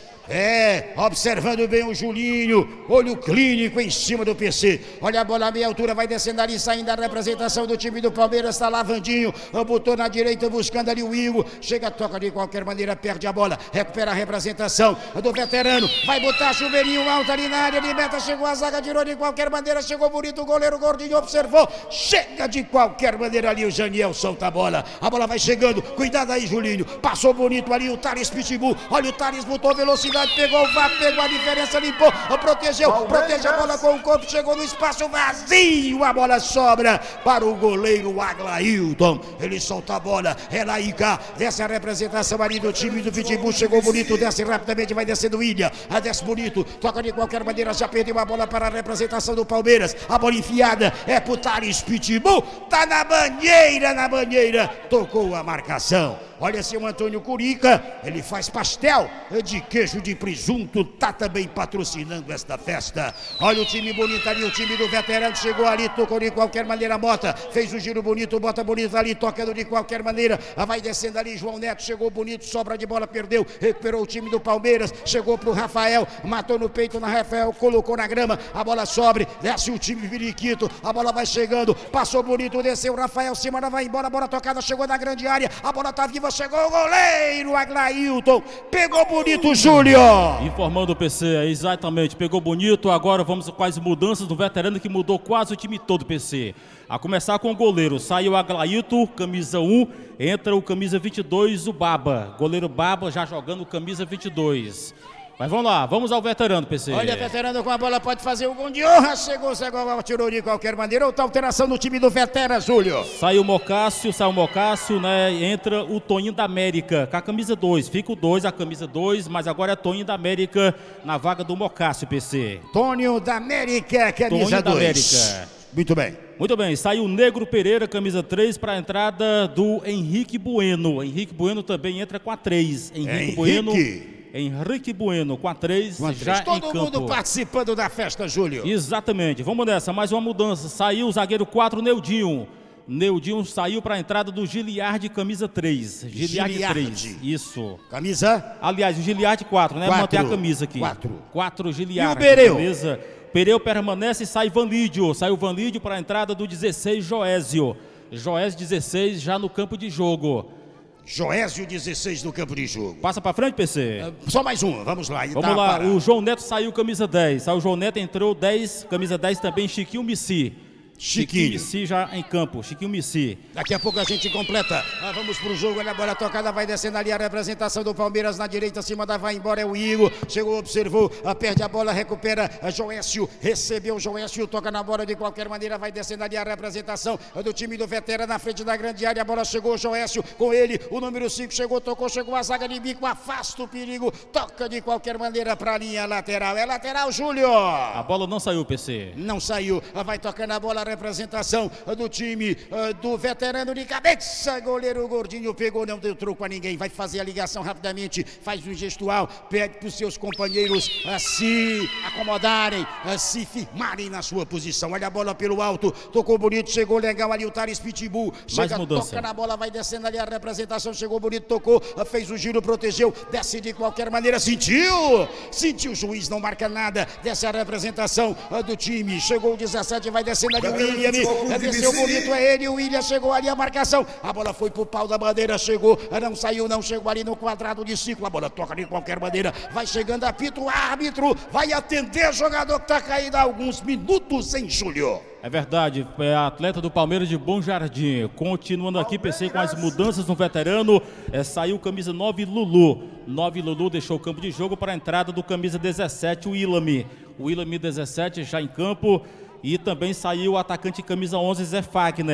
É, observando bem o Julinho, olho clínico em cima do P C. Olha a bola a meia altura, vai descendo ali, saindo a representação do time do Palmeiras, tá lá Vandinho, botou na direita, buscando ali o Igor. Chega, toca de qualquer maneira, perde a bola, recupera a representação do veterano, vai botar chuveirinho alto ali na área, liberta, chegou a zaga, tirou de qualquer maneira, chegou bonito, o goleiro Gordinho observou, chega de qualquer maneira ali, o Janiel solta a bola, a bola vai chegando, cuidado aí Julinho, passou bonito ali o Thales Pitbull, olha o Thales, botou velocidade, pegou o V A R, pegou a diferença, limpou, protegeu, protege a bola com o corpo, chegou no espaço vazio, a bola sobra para o goleiro Aglailton, ele solta a bola, é lá e cá, desce a representação ali do time do Pitbull, chegou bonito, desce rapidamente, vai descendo o Ilha, desce bonito, toca de qualquer maneira, já perdeu a bola para a representação do Palmeiras, a bola enfiada é pro Thales Pitbull, tá na banheira, na banheira, tocou a marcação. Olha, seu Antônio Curica, ele faz pastel de queijo de presunto, tá também patrocinando esta festa. Olha o time bonito ali, o time do veterano chegou ali, tocou de qualquer maneira, Mota, fez o giro bonito, bota bonito ali, tocando de qualquer maneira, vai descendo ali, João Neto chegou bonito, sobra de bola, perdeu, recuperou o time do Palmeiras, chegou pro Rafael, matou no peito na Rafael, colocou na grama, a bola sobre, desce o time Viriquito, a bola vai chegando, passou bonito, desceu o Rafael, cima, vai embora, a bola tocada, chegou na grande área, a bola tá viva, chegou o goleiro Aglailton, pegou bonito, Júlio. Informando o P C, exatamente, pegou bonito. Agora vamos com as mudanças do veterano, que mudou quase o time todo, P C. A começar com o goleiro, saiu o Aglailton, camisa um, entra o camisa vinte e dois, o Baba, goleiro Baba já jogando camisa vinte e dois. Mas vamos lá, vamos ao veterano, P C. Olha, veterano com a bola pode fazer o gol de honra, chegou, chegou, tirou de qualquer maneira. Outra alteração no time do veterano, Júlio. Saiu o Mocácio, saiu o Mocácio, né? Entra o Toninho da América, com a camisa dois. Fica o dois, a camisa dois, mas agora é Toninho da América na vaga do Mocácio, P C. Toninho da América, camisa dois. Muito bem. Muito bem, saiu o Negro Pereira, camisa três, para a entrada do Henrique Bueno. Henrique Bueno também entra com a três. Henrique, Henrique. Bueno. Henrique Bueno com a três, já todo em campo. Todo mundo participando da festa, Júlio. Exatamente, vamos nessa, mais uma mudança. Saiu o zagueiro quatro, Neudinho. Neudinho saiu para a entrada do Giliard, camisa três. Giliard, Giliard três, isso. Camisa? Aliás, o Giliard quatro, né? quatro. Mantém a camisa aqui. quatro. quatro Giliard. E o Bereu? Beleza. Pereu permanece e sai Vanlídio. Sai o Vanlídio para a entrada do dezesseis, Joésio. Joésio dezesseis já no campo de jogo. Joésio dezesseis no campo de jogo. Passa pra frente, P C. Uh, só mais um, vamos lá. Vamos lá, para... o João Neto saiu camisa dez. Saiu o João Neto, entrou dez, camisa dez também, Chiquinho Missi. Chiquinho. Missi já em campo, Chiquinho Missi. Daqui a pouco a gente completa. Ah, vamos pro jogo, olha a bola tocada, vai descendo ali a representação do Palmeiras na direita, acima da vai embora, é o Igor. Chegou, observou, ah, perde a bola, recupera a Joécio, recebeu o Joécio, toca na bola de qualquer maneira, vai descendo ali a representação do time do veterano na frente da grande área, a bola chegou, Joécio, com ele, o número cinco chegou, tocou, chegou a zaga de bico, afasta o perigo, toca de qualquer maneira pra linha lateral, é lateral, Júlio. A bola não saiu, P C. Não saiu, ah, vai tocando a bola, a representação do time uh, do veterano de cabeça, goleiro Gordinho pegou, não deu troco a ninguém, vai fazer a ligação rapidamente, faz um gestual, pede para os seus companheiros uh, se acomodarem, uh, se firmarem na sua posição. Olha a bola pelo alto, tocou bonito, chegou legal ali o Thales Pitbull, chega, toca na bola, vai descendo ali a representação, chegou bonito, tocou, uh, fez o giro, protegeu, desce de qualquer maneira, sentiu, sentiu, o juiz não marca nada, desce a representação uh, do time, chegou o dezessete, vai descendo ali o William, desceu bonito, é ele, o William chegou ali a marcação, a bola foi pro pau da bandeira, chegou, não saiu, não chegou ali no quadrado de ciclo, a bola toca de qualquer maneira, vai chegando, apito, o árbitro vai atender o jogador que tá caído há alguns minutos, em Júlio. É verdade, é atleta do Palmeiras de Bom Jardim. Continuando aqui, P C, com as mudanças no veterano, é, saiu camisa nove, Lulu. nove, Lulu deixou o campo de jogo para a entrada do camisa dezessete, o Ilami. O Ilami dezessete já em campo. E também saiu o atacante camisa onze, Zé Fagner.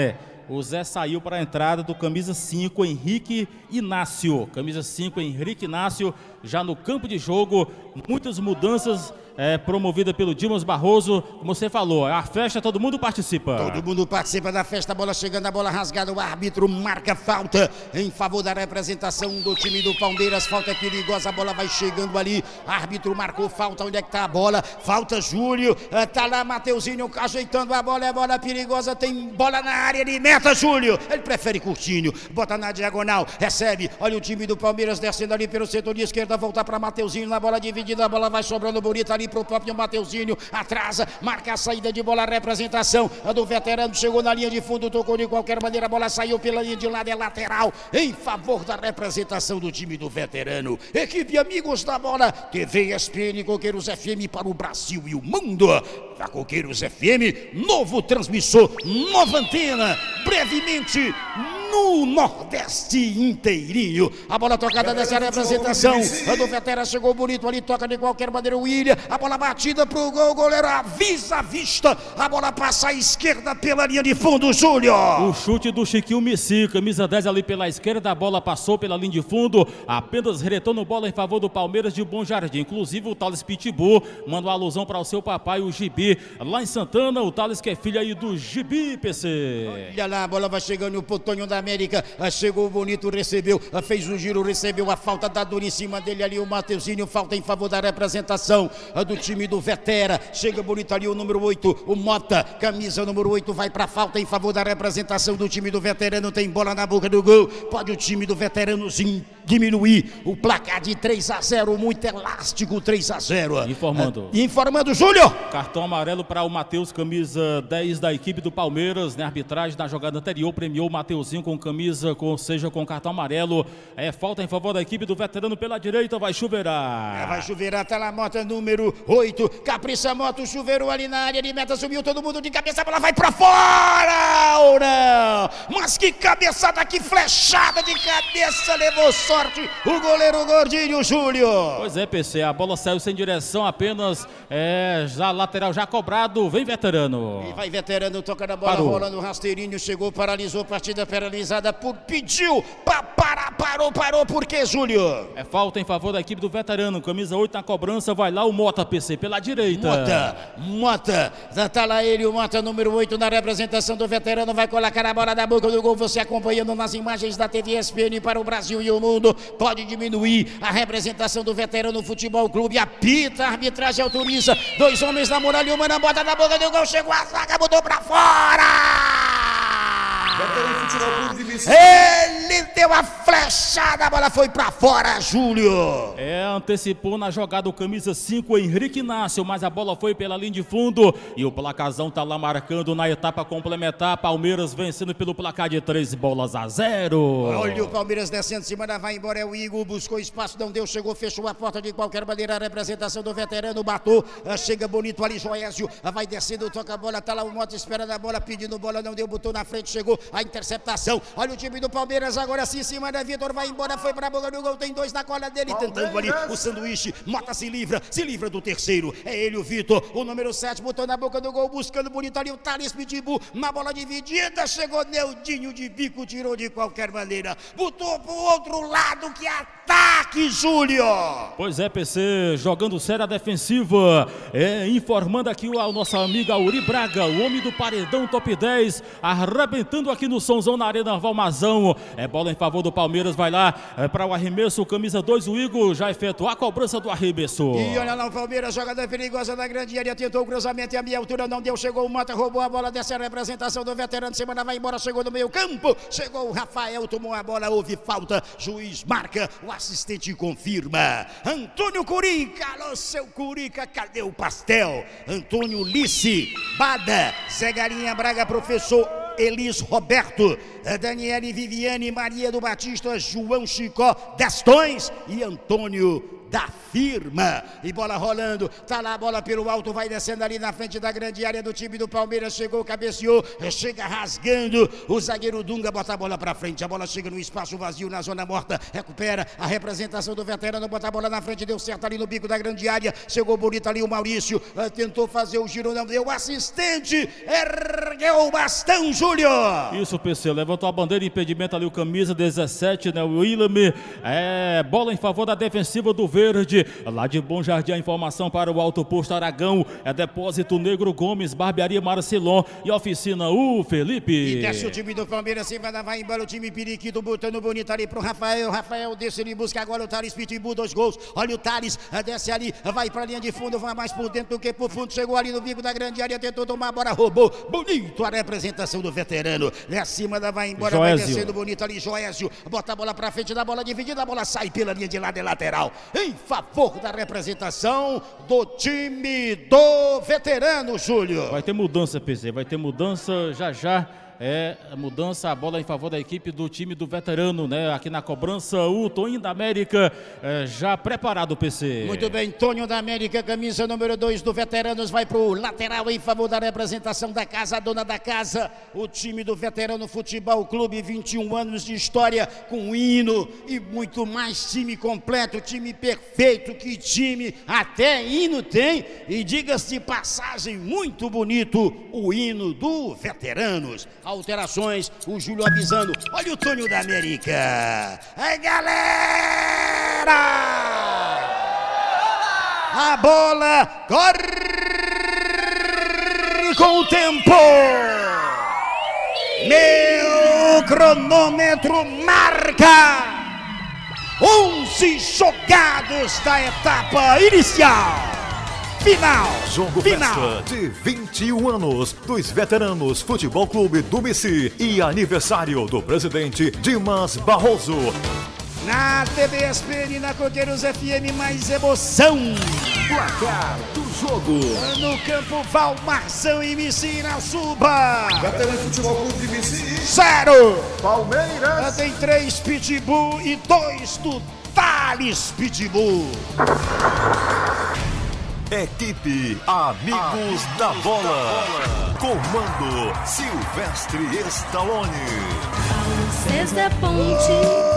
O Zé saiu para a entrada do camisa cinco, Henrique Inácio. Camisa cinco, Henrique Inácio, já no campo de jogo. Muitas mudanças é, promovida pelo Dimas Barroso. Como você falou, a festa, todo mundo participa. Todo mundo participa da festa, a bola chegando, a bola rasgada, o árbitro marca falta em favor da representação do time do Palmeiras. Falta perigosa, a bola vai chegando ali, árbitro marcou falta, onde é que tá a bola? Falta Júlio, tá lá Mateuzinho ajeitando a bola, é bola perigosa, tem bola na área, ele meta Júlio, ele prefere Curtinho, bota na diagonal, recebe, olha o time do Palmeiras descendo ali pelo setor de esquerda, voltar para Mateuzinho, na bola dividida, a bola vai sobrando bonita ali pro próprio Mateuzinho, atrasa, marca a saída de bola, a representação a do veterano, chegou na linha de fundo, tocou de qualquer maneira, a bola saiu pela linha de lado, é lateral, em favor da representação do time do veterano. Equipe Amigos da Bola, T V S P N Coqueiros F M para o Brasil e o mundo. Da Coqueiros F M, novo transmissor, nova antena, brevemente no Nordeste inteirinho. A bola tocada dessa representação, a do veterano chegou bonito ali, toca de qualquer maneira o William, a bola batida pro gol, o goleiro avisa a vista, a bola passa à esquerda pela linha de fundo, Júlio. O chute do Chiquinho Messi, camisa dez ali pela esquerda, a bola passou pela linha de fundo, apenas retorno bola em favor do Palmeiras de Bom Jardim. Inclusive o Thales Pitbull mandou alusão para o seu papai, o Gibi, lá em Santana, o Thales que é filho aí do Gibi, P C. Olha lá, a bola vai chegando, o Potonho da América, chegou bonito, recebeu, fez o giro, recebeu a falta, da dura em cima dele ali, o Mateuzinho, falta em favor da representação do time do Vetera, chega bonito ali o número oito, o Mota, camisa número oito, vai pra falta em favor da representação do time do veterano, tem bola na boca do gol, pode o time do veterano sim diminuir o placar de três a zero, muito elástico, três a zero. Informando. Uh, informando, Júlio. Cartão amarelo para o Matheus, camisa dez da equipe do Palmeiras, na arbitragem da jogada anterior, premiou o Mateuzinho com camisa, com, ou seja, com cartão amarelo. É falta em favor da equipe do veterano pela direita, vai chuveirar. É, vai chuveirar, tá lá a Mota número oito, capricha Mota, chuveirou ali na área de meta, subiu todo mundo de cabeça, a bola vai pra fora ou não? Mas que cabeçada, que flechada de cabeça, levou sorte o goleiro Gordinho, Júlio. Pois é, P C, a bola saiu sem direção, apenas é, já lateral já cobrado, vem veterano. E vai veterano, toca na bola, Parou. rolando o rasteirinho, chegou, paralisou, partida paralisada, por, pediu pra parar, parou, parou, por quê, Júlio? É falta em favor da equipe do veterano, camisa oito na cobrança, vai lá o Mota, P C, pela direita. Mota, Mota, tá lá ele, o Mota número oito na representação do veterano, vai colocar a bola na boca do gol, você acompanhando nas imagens da T V S P N para o Brasil e o mundo, pode diminuir a representação do veterano Futebol Clube, apita, a arbitragem autoriza, dois homens na muralha humana, bota na boca do gol, chegou a zaga, botou pra fora! Ele deu a flechada, a bola foi pra fora, Júlio. É, antecipou na jogada o camisa cinco, Henrique Inácio, mas a bola foi pela linha de fundo e o placazão tá lá marcando na etapa complementar, Palmeiras vencendo pelo placar de três bolas a zero. Olha o Palmeiras descendo em cima, vai embora, é o Igor, buscou espaço, não deu, chegou, fechou a porta de qualquer maneira, a representação do veterano, batou, chega bonito ali, Joésio, vai descendo, toca a bola, tá lá o Mota esperando a bola, pedindo bola, não deu, botou na frente, chegou a interceptação, olha o time do Palmeiras agora sim, em cima da Vitor, vai embora, foi pra boca do gol, tem dois na cola dele, Palmeiras. Tentando ali o sanduíche, Mota se livra, se livra do terceiro, é ele o Vitor, o número sete, botou na boca do gol, buscando bonito ali o Thales Pitbull, na bola dividida, chegou Neudinho de bico, tirou de qualquer maneira, botou pro outro lado, que ataque, Júlio! Pois é, P C, jogando sério a defensiva, é, informando aqui o, o nosso amigo Auri Braga, o homem do paredão top dez, arrebentando aqui no Sonzão na Arena Valmazão, é bola em favor do Palmeiras, vai lá é, para o arremesso, camisa dois, o Igor já efetuou a cobrança do arremesso. E olha lá o Palmeiras, jogada perigosa na grande área, tentou o cruzamento e a minha altura não deu, chegou o Mota, roubou a bola dessa representação do veterano, semana vai embora, chegou no meio campo, chegou o Rafael, tomou a bola, houve falta, juiz marca, o assistente confirma, Antônio Curica, alô seu Curica, cadê o pastel? Antônio Lice, Bada, Zé Galinha Braga, professor Elis Roberto, Daniele Viviane, Maria do Batista, João Chicó, Destões e Antônio da Firma. E bola rolando, tá lá a bola pelo alto, vai descendo ali na frente da grande área do time do Palmeiras, chegou, cabeceou, chega rasgando, o zagueiro Dunga bota a bola pra frente, a bola chega no espaço vazio, na zona morta, recupera a representação do veterano, bota a bola na frente, deu certo ali no bico da grande área, chegou bonito ali o Maurício, tentou fazer o giro, não deu, assistente, erra Ergueu o bastão, Júlio. Isso, P C, levantou a bandeira, impedimento ali o camisa dezessete, né, o William, é, bola em favor da defensiva do Verde, lá de Bom Jardim a informação para o Alto Posto Aragão, é Depósito Negro Gomes, Barbearia Marcilon e Oficina o Felipe. E desce o time do Palmeiras, se vai embora o time periquito, botando bonito ali pro Rafael, Rafael desce, ele busca agora o Thales Pitbull, dois gols, olha o Thales, desce ali, vai pra linha de fundo, vai mais por dentro do que por fundo, chegou ali no bico da grande área, tentou tomar a bola, roubou, bonito a representação do veterano, é acima da vai embora, Joésio. Vai descendo bonito ali, Joésio, bota a bola pra frente da bola dividida, a bola sai pela linha de lado e lateral, em favor da representação do time do veterano, Júlio. Vai ter mudança, P C, vai ter mudança já já. É, mudança, a bola em favor da equipe do time do veterano, né? Aqui na cobrança, o Toninho da América, é, já preparado, P C. Muito bem, Toninho da América, camisa número dois do veteranos, vai pro lateral em favor da representação da casa, a dona da casa, o time do Veterano Futebol Clube, vinte e um anos de história, com hino e muito mais, time completo, time perfeito, que time, até hino tem, e diga-se de passagem, muito bonito, o hino do Veteranos. Alterações, o Júlio avisando, olha o Toninho da América, aí galera, a bola corre com o tempo, meu cronômetro marca onze jogados da etapa inicial. Final! Jogo Final. Festa de vinte e um anos dos Veteranos Futebol Clube do Messi e aniversário do presidente Dimas Barroso. Na T V S P N, na Coqueiros F M, mais emoção. Placar do jogo. No campo Valmarção e Messina-Suba. Veterano Futebol Clube de Messi. Zero. Palmeiras. Tem três Pitbull e dois do Thales Pitbull. Equipe Amigos da Bola. Comando Silvestre Stallone. César Ponte.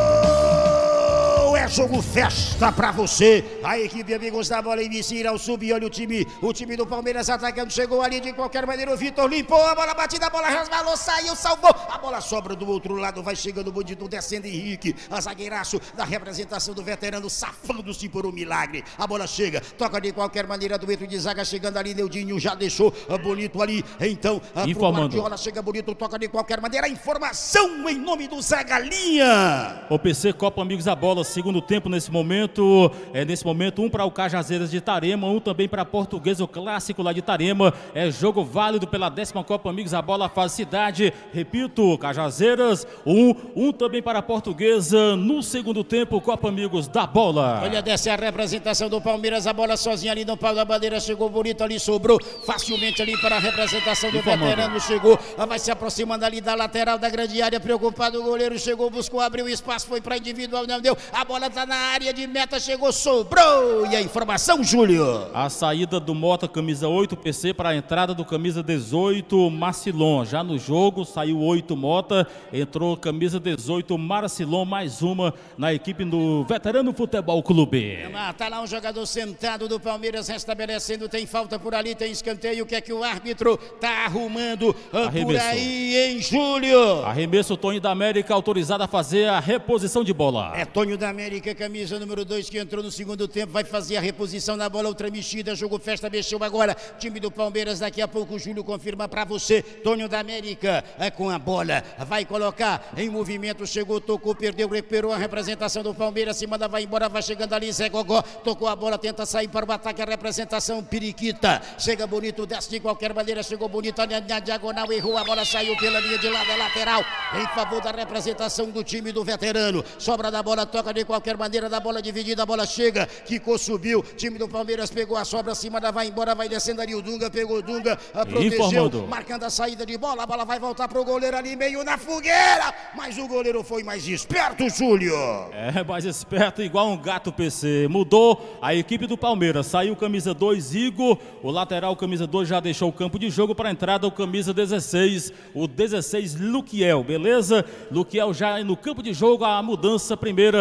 É jogo festa pra você. A equipe Amigos da Bola inicia ao sub. Olha o time, o time do Palmeiras atacando. Chegou ali de qualquer maneira. O Vitor limpou a bola, batida, a bola resvalou, saiu, salvou. A bola sobra do outro lado, vai chegando o bonito, descendo Henrique, a zagueiraço da representação do veterano, safando-se por um milagre. A bola chega, toca de qualquer maneira do entro de zaga, chegando ali. Neudinho já deixou bonito ali. Então, pro Guardiola, chega bonito, toca de qualquer maneira. Informação em nome do Zé Galinha. O P C Copa Amigos da Bola, segundo tempo nesse momento, é nesse momento um para o Cajazeiras de Itarema, um também para Portuguesa, o clássico lá de Itarema, é jogo válido pela décima Copa Amigos da Bola, fase cidade, repito, Cajazeiras, um, um também para Portuguesa, no segundo tempo, Copa Amigos da Bola. Olha, desce a representação do Palmeiras, a bola sozinha ali no pau da bandeira, chegou bonito ali, sobrou facilmente ali para a representação do Informando. veterano, chegou, vai se aproximando ali da lateral da grande área, preocupado o goleiro, chegou, buscou, abriu o espaço, foi para individual, não deu, a bola tá na área de meta, chegou, sobrou. E a informação, Júlio? A saída do Mota, camisa oito, P C, para a entrada do camisa dezoito, Marcilon. Já no jogo, saiu oito Mota, entrou camisa dezoito, Marcilon, mais uma na equipe do Veterano Futebol Clube. Tá lá um jogador sentado do Palmeiras, restabelecendo, tem falta por ali, tem escanteio, o que é que o árbitro tá arrumando Arremesso. por aí, hein, Júlio? Arremesso, Toninho da América, autorizado a fazer a reposição de bola. É Toninho da América, camisa número dois, que entrou no segundo tempo, vai fazer a reposição na bola, outra mexida, jogo festa, mexeu agora, time do Palmeiras, daqui a pouco o Júlio confirma pra você, Toninho da América, é com a bola, vai colocar em movimento, chegou, tocou, perdeu, recuperou a representação do Palmeiras, se manda, vai embora, vai chegando ali, Zé Gogó, tocou a bola, tenta sair para o ataque, a representação periquita, chega bonito, desce de qualquer maneira, chegou bonito, na, na diagonal, errou, a bola saiu pela linha de lado, é lateral, em favor da representação do time do veterano, sobra da bola, toca de qualquer maneira, da bola dividida, a bola chega, quicou, subiu, time do Palmeiras pegou a sobra, acima da vai embora, vai descendo ali o Dunga, pegou o Dunga, protegeu, Informando. marcando a saída de bola, a bola vai voltar pro goleiro ali, meio na fogueira, mas o goleiro foi mais esperto, Júlio. É, mais esperto, igual um gato, P C, mudou a equipe do Palmeiras, saiu camisa dois, Igor, o lateral camisa dois já deixou o campo de jogo para a entrada, o camisa dezesseis, o dezesseis, Luquiel, beleza? Luquiel já no campo de jogo, a mudança primeira, pro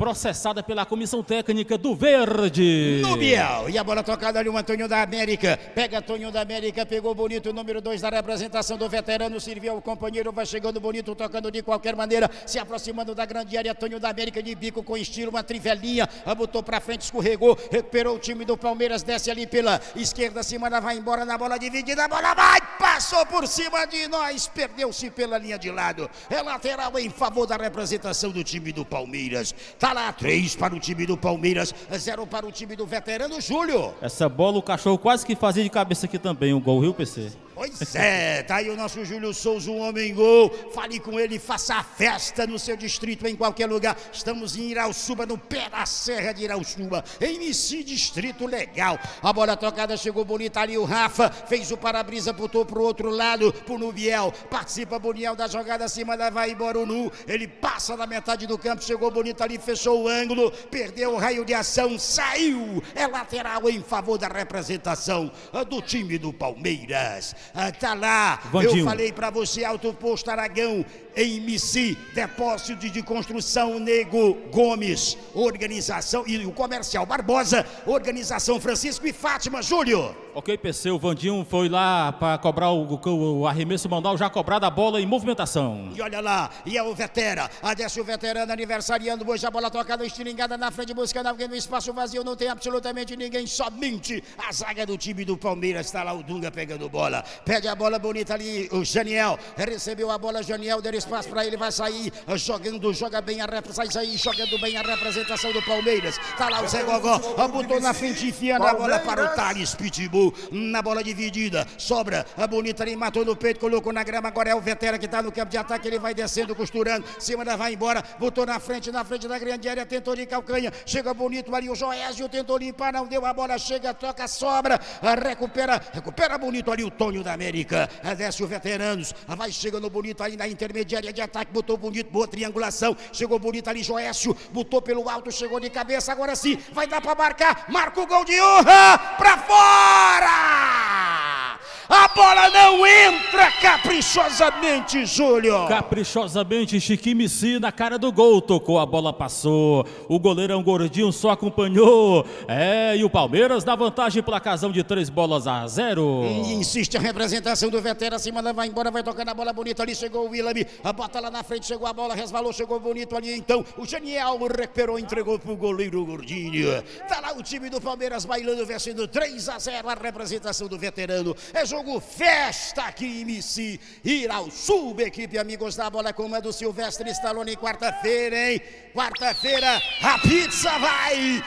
processada pela comissão técnica do Verde. No Biel, e a bola tocada ali, o Antônio da América, pega Antônio da América, pegou bonito, o número dois da representação do veterano, serviu o companheiro, vai chegando bonito, tocando de qualquer maneira, se aproximando da grande área, Antônio da América de bico com estilo, uma trivelinha, botou pra frente, escorregou, recuperou o time do Palmeiras, desce ali pela esquerda, Simana vai embora na bola dividida, a bola vai, passou por cima de nós, perdeu-se pela linha de lado, é lateral em favor da representação do time do Palmeiras, tá lá, três para o time do Palmeiras, zero para o time do veterano Júlio. Essa bola o cachorro quase que fazia de cabeça aqui também, um gol, viu, P C? Pois é, tá aí o nosso Júlio Souza, um homem gol, fale com ele, faça a festa no seu distrito, em qualquer lugar, estamos em Irauçuba, no pé da serra de Irauçuba, em Mici, distrito legal, a bola tocada chegou bonita ali, o Rafa, fez o para-brisa, botou pro outro lado, pro Nubiel, participa Boniel da jogada, acima da vai embora o Nu, ele passa na metade do campo, chegou bonito ali, fechou o ângulo, perdeu o raio de ação, saiu, é lateral em favor da representação do time do Palmeiras. Ah, tá lá, Vandinho. Eu falei pra você, Alto Posto Aragão, em Mici, depósito de construção Nego Gomes, organização, e o comercial Barbosa, organização Francisco e Fátima, Júlio. Ok, P C, o Vandinho foi lá para cobrar o, o, o arremesso, mandar o já cobrado a bola em movimentação. E olha lá, e é o Vetera, a desce o veterano aniversariando, hoje a bola tocada, estilingada na frente, buscando alguém no espaço vazio, não tem absolutamente ninguém, somente a zaga do time do Palmeiras, está lá o Dunga pegando bola, pede a bola bonita ali, o Janiel, recebeu a bola, Janiel, deu espaço para ele, vai sair, jogando, joga bem a representação, sai jogando bem a representação do Palmeiras, tá lá o Zé Gogó, botou na frente, enfiando a bola para o Thales Pitbull, na bola dividida, sobra, a bonita ali, matou no peito, colocou na grama, agora é o Vetera que tá no campo de ataque, ele vai descendo, costurando, Simana vai embora, botou na frente, na frente da grande área, tentou de calcanha, chega bonito ali, o Joésio tentou limpar, não deu a bola, chega, toca, sobra, recupera, recupera bonito ali o Tônio da América, desce o Veteranos, vai chegando bonito aí na intermediária de ataque, botou bonito, boa triangulação, chegou bonito ali, Joésio, botou pelo alto, chegou de cabeça, agora sim, vai dar pra marcar, marca o gol de honra, pra fora! A bola não entra caprichosamente, Júlio. Caprichosamente, Chiquinho Mici na cara do gol, tocou, a bola passou. O goleirão gordinho só acompanhou. É, e o Palmeiras dá vantagem pela casão de três bolas a zero. E insiste a representação do Vetera, acima da vai embora, vai tocando a bola bonita ali, chegou o William, a bota lá na frente, chegou a bola, resvalou, chegou bonito ali, então o Janiel recuperou, entregou pro goleiro gordinho. Tá lá o time do Palmeiras bailando, vencendo três a zero, a representação do veterano. É jogo festa aqui em Mici, Irauçuba, equipe amigos da bola, comando Silvestre Stallone, quarta-feira, hein? Quarta-feira, a pizza vai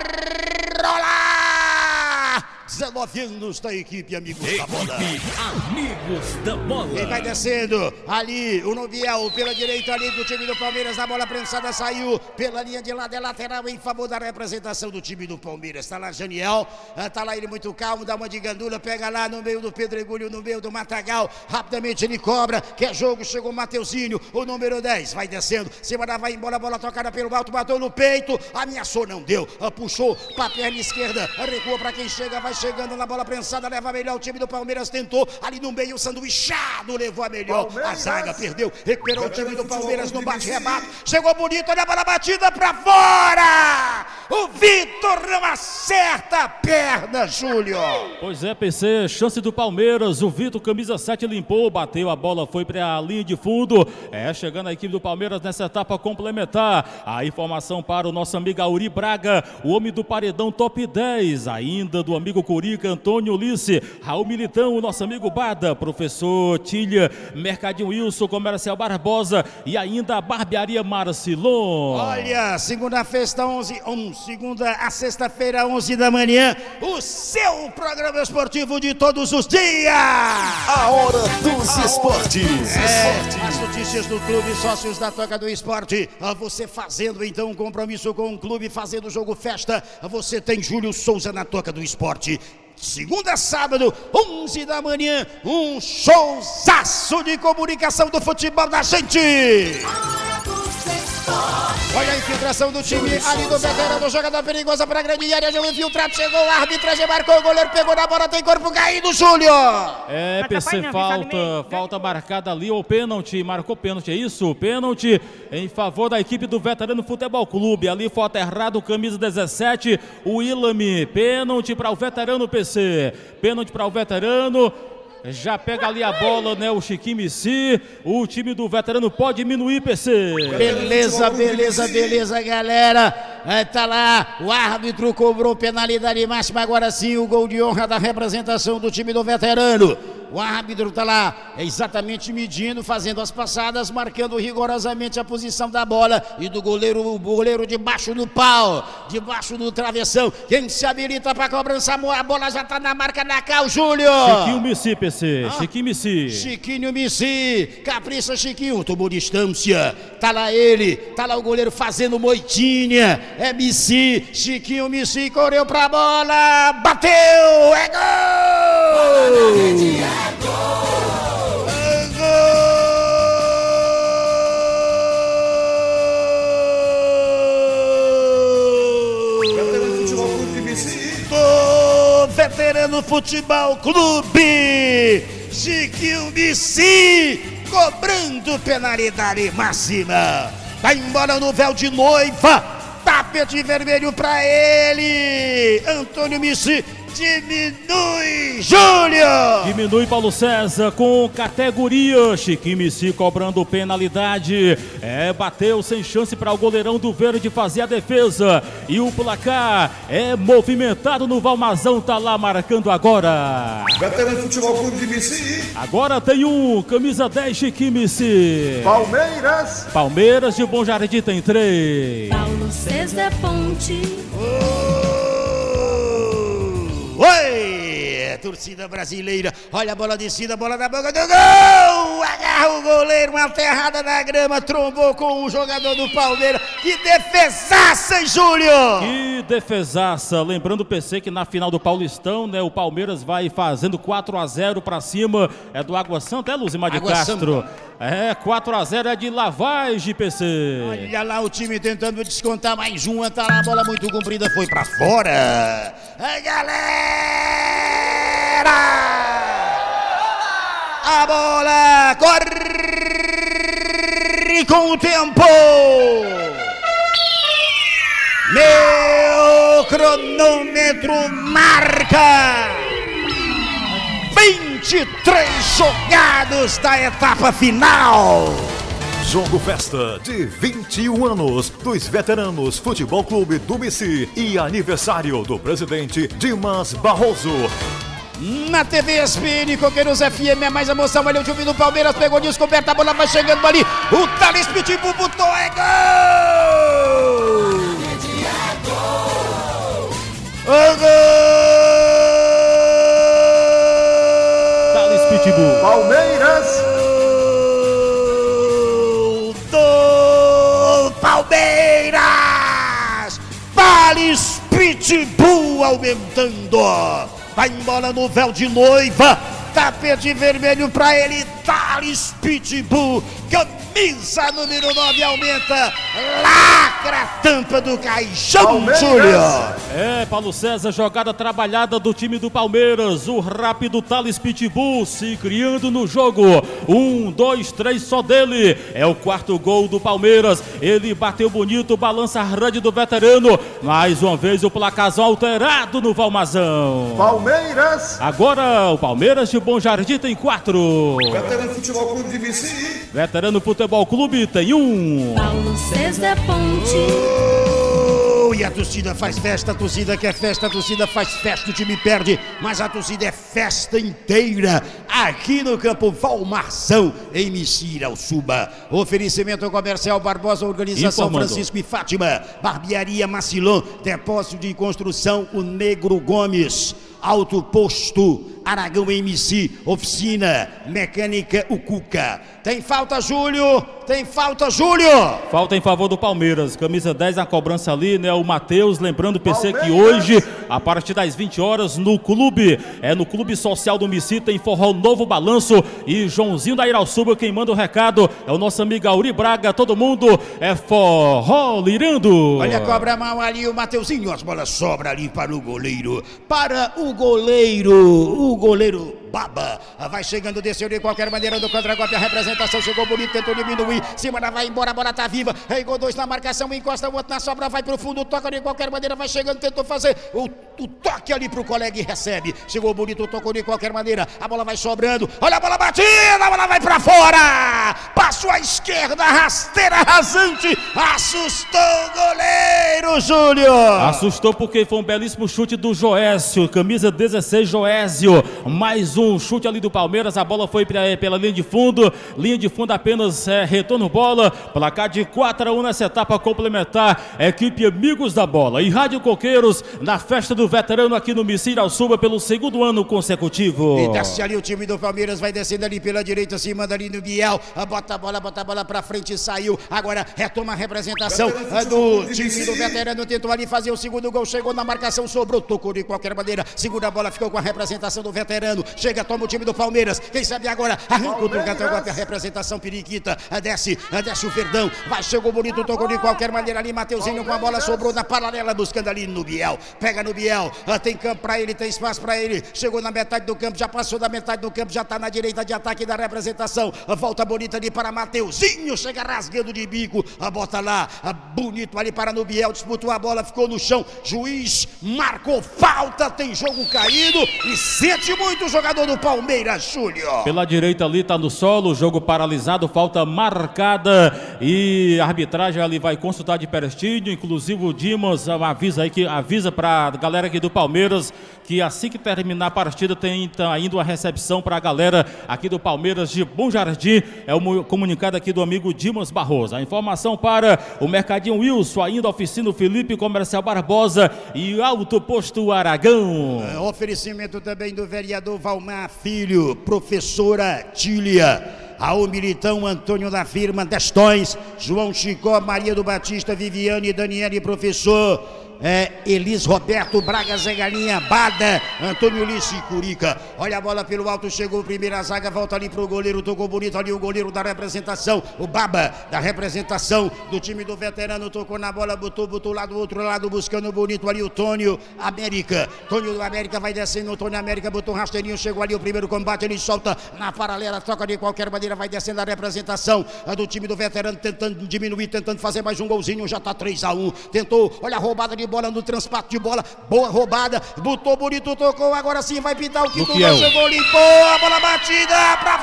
rolar! dezenove anos da equipe Amigos equipe da Bola. Amigos da Bola. E vai descendo ali o Nubiel pela direita ali do time do Palmeiras. A bola prensada saiu pela linha de lado, é lateral em favor da representação do time do Palmeiras. Tá lá Janiel, tá lá ele muito calmo, dá uma de gandula, pega lá no meio do Pedregulho, no meio do Matagal. Rapidamente ele cobra, quer jogo, chegou o Mateuzinho, o número dez, vai descendo, Simana vai embora, a bola tocada pelo alto, bateu no peito, ameaçou, não deu, puxou pra perna esquerda, recuou pra quem chega, vai chegando na bola prensada, leva melhor, o time do Palmeiras tentou, ali no meio, o sanduichado levou a melhor, Palmeiras. A zaga perdeu, recuperou o time do Palmeiras no bate-rebate, chegou bonito, olha a bola batida pra fora, o Vitor não acerta a perna, Júlio. Pois é, P C, chance do Palmeiras, o Vitor, camisa sete, limpou, bateu, a bola foi pra linha de fundo, é, chegando a equipe do Palmeiras nessa etapa complementar, a informação para o nosso amigo Auri Braga, o homem do paredão top dez, ainda do amigo Curica, Antônio Ulisses, Raul Militão, o nosso amigo Bada, professor Tilha, Mercadinho Wilson, Comercial Barbosa e ainda a Barbearia Marcilon. Olha, segunda festa onze, um, segunda a sexta-feira, onze da manhã, o seu programa esportivo de todos os dias. A hora dos esportes. É, as notícias do clube, sócios da Toca do Esporte, você fazendo então um compromisso com o clube, fazendo o jogo festa, você tem Júlio Souza na Toca do Esporte. Segunda a sábado, onze da manhã, um showzaço de comunicação do futebol da gente. Olha a infiltração do time ali do veterano, jogador perigosa para a grande área, já o infiltrado, chegou o árbitro, já marcou, o goleiro pegou na bola, tem corpo caído, Júlio! É, P C, falta, falta marcada ali, ou pênalti, marcou pênalti, é isso? Pênalti em favor da equipe do Veterano Futebol Clube, ali foi aterrado, camisa dezessete, o Ilame, pênalti para o Veterano P C, pênalti para o Veterano. Já pega ali a bola, né, o Chiquinho Missi. O time do Veterano pode diminuir, P C. Beleza, beleza, beleza, galera. É, tá lá, o árbitro cobrou penalidade máxima. Agora sim, o gol de honra da representação do time do Veterano. O árbitro tá lá, é exatamente medindo, fazendo as passadas, marcando rigorosamente a posição da bola e do goleiro, o goleiro debaixo do pau, debaixo do travessão. Quem se habilita para cobrança, a bola já tá na marca da Cal, Júlio. Chiquinho Missi, P C, ah, Chiquinho Missi. Chiquinho Missi, capricha Chiquinho, tomou distância, tá lá ele, tá lá o goleiro fazendo moitinha, é Missi, Chiquinho Missi, correu pra bola, bateu, é gol! Veterano Futebol Clube, Chiquinho Missi cobrando penalidade máxima. Vai embora no véu de noiva, tapete vermelho pra ele. Antônio Missi diminui, Júlio! Diminui Paulo César com categoria. Chiquinho Missi cobrando penalidade. É, bateu sem chance para o goleirão do Verde fazer a defesa. E o placar é movimentado no Valmazão, tá lá marcando agora. Veterano Futebol Clube de Missi. Agora tem um, camisa dez, Chiquinho Missi. Palmeiras. Palmeiras de Bom Jardim tem três. Paulo César Ponte. Oi, torcida brasileira, olha a bola descida, bola na boca do gol, agarra o goleiro, uma aterrada na grama, trombou com o jogador do Palmeiras, que defesaça, hein, Júlio? Que defesaça, lembrando o P C que na final do Paulistão, né, o Palmeiras vai fazendo quatro a zero pra cima, é do Água Santa, é Luzimar de Água Castro? Santa. É, quatro a zero é de lavagem, P C. Olha lá o time tentando descontar mais uma, tá lá a bola muito comprida, foi pra fora. Aí, galera! A bola corre com o tempo. Meu cronômetro marca vinte e três jogados da etapa final. Jogo Festa de vinte e um anos dos Veteranos Futebol Clube do Missi e aniversário do presidente Dimas Barroso. Na T V S P N, Coqueiros F M, é mais emoção. Olha o time do Palmeiras, pegou descoberta, a bola vai chegando ali. O Thales Pitbull botou, é gol! É gol! Thales Pitbull. Palmeiras. Do Palmeiras! Thales Pitbull aumentando. Vai embora no véu de noiva, tapete vermelho pra ele, Thales Pitbull, camisa número nove aumenta, lacra a tampa do caixão, Júlio. É, Paulo César, jogada trabalhada do time do Palmeiras, o rápido Thales Pitbull se criando no jogo, um, dois, três, só dele, é o quarto gol do Palmeiras, ele bateu bonito, balança a rede do veterano, mais uma vez o placarzão alterado no Valmazão. Palmeiras. Agora o Palmeiras de Bom Jardim tem quatro. Veterano Futebol Clube de Missi. Veterano Futebol Clube tem um. Paulo César Ponte. Oh, e a torcida faz festa, a torcida quer festa, a torcida faz festa, o time perde, mas a torcida é festa inteira, aqui no campo Valmazão, em Messirauçuba. Oferecimento comercial Barbosa, Organização Informando. Francisco e Fátima, Barbearia Macilon, Depósito de Construção, o Negro Gomes, Auto Posto Aragão M C, Oficina Mecânica o Cuca. Tem falta, Júlio? Tem falta, Júlio? Falta em favor do Palmeiras, camisa dez na cobrança ali, né, o Matheus, lembrando o P C que hoje, a partir das vinte horas, no clube, é no Clube Social do Missi, tem forró Novo Balanço e Joãozinho da Irauçuba. Quem manda o recado é o nosso amigo Auri Braga. Todo mundo é forró lirando. Olha, cobra mal ali o Mateuzinho, as bolas sobram ali para o goleiro, para o goleiro, o goleiro Baba, vai chegando, desceu de qualquer maneira do contra-golpe, a representação chegou bonito, tentou diminuir, Simara vai embora, a bola tá viva, Reigou dois na marcação, encosta o outro na sobra, vai pro fundo, toca de qualquer maneira, vai chegando, tentou fazer o, o toque ali pro colega e recebe, chegou bonito, tocou de qualquer maneira, a bola vai sobrando, olha a bola batida, a bola vai pra fora, passou à esquerda, rasteira rasante, assustou o goleiro, Júlio. Assustou porque foi um belíssimo chute do Joésio, camisa dezesseis, Joésio, mais um chute ali do Palmeiras, a bola foi pra, pela linha de fundo, linha de fundo apenas é, retorno bola, placar de quatro a um nessa etapa complementar, equipe Amigos da Bola e Rádio Coqueiros na festa do veterano aqui no Missir Irauçuba pelo segundo ano consecutivo. E desce ali o time do Palmeiras, vai descendo ali pela direita, se manda ali no Biel, bota a bola, bota a bola pra frente, saiu, agora retoma a representação do time do veterano, tentou ali fazer o segundo gol, chegou na marcação, sobrou, tocou de qualquer maneira, segura a bola, ficou com a representação do veterano, chega, toma o time do Palmeiras, quem sabe agora, arranca o golpe, a representação periquita, desce, desce o Verdão, vai, chegou bonito, tocou de qualquer maneira ali, Mateuzinho com a bola, sobrou na paralela, buscando ali no Biel, pega no Biel, tem campo pra ele, tem espaço pra ele, chegou na metade do campo, já passou da metade do campo, já tá na direita de ataque da representação, volta bonita ali para Mateuzinho, chega rasgando de bico, a bota lá, bonito ali para no Biel, disputou a bola, ficou no chão, juiz marcou falta, tem jogo caído e sente muito o jogador do Palmeiras, Júlio. Pela direita ali tá no solo, jogo paralisado, falta marcada e a arbitragem ali vai consultar de pertinho, inclusive o Dimas avisa aí que avisa pra galera aqui do Palmeiras que assim que terminar a partida tem tá ainda uma recepção pra galera aqui do Palmeiras de Bom Jardim, é o comunicado aqui do amigo Dimas Barroso. A informação para o Mercadinho Wilson, ainda Oficina Felipe, Comercial Barbosa e Alto Posto Aragão. É, oferecimento também do vereador Valmar Filho, professora Tília, Raul Militão, Antônio da Firma, Destões, João Chicó, Maria do Batista, Viviane, Daniele, professor É, Elis Roberto, Braga, Zé Galinha, Bada, Antônio Ulisses Curica. Olha a bola pelo alto, chegou primeira zaga, volta ali pro goleiro, tocou bonito ali o goleiro da representação, o Baba da representação do time do veterano, tocou na bola, botou, botou lá do outro lado, buscando bonito ali o Tônio América. Tônio do América vai descendo, o Tônio América botou um rasteirinho, chegou ali o primeiro combate, ele solta na paralela, toca de qualquer maneira, vai descendo a representação a do time do veterano, tentando diminuir, tentando fazer mais um golzinho, já tá três a um, tentou, olha a roubada de bola no transporte de bola, boa roubada, botou bonito, tocou, agora sim vai pintar o quinto gol, chegou, limpou, a bola batida pra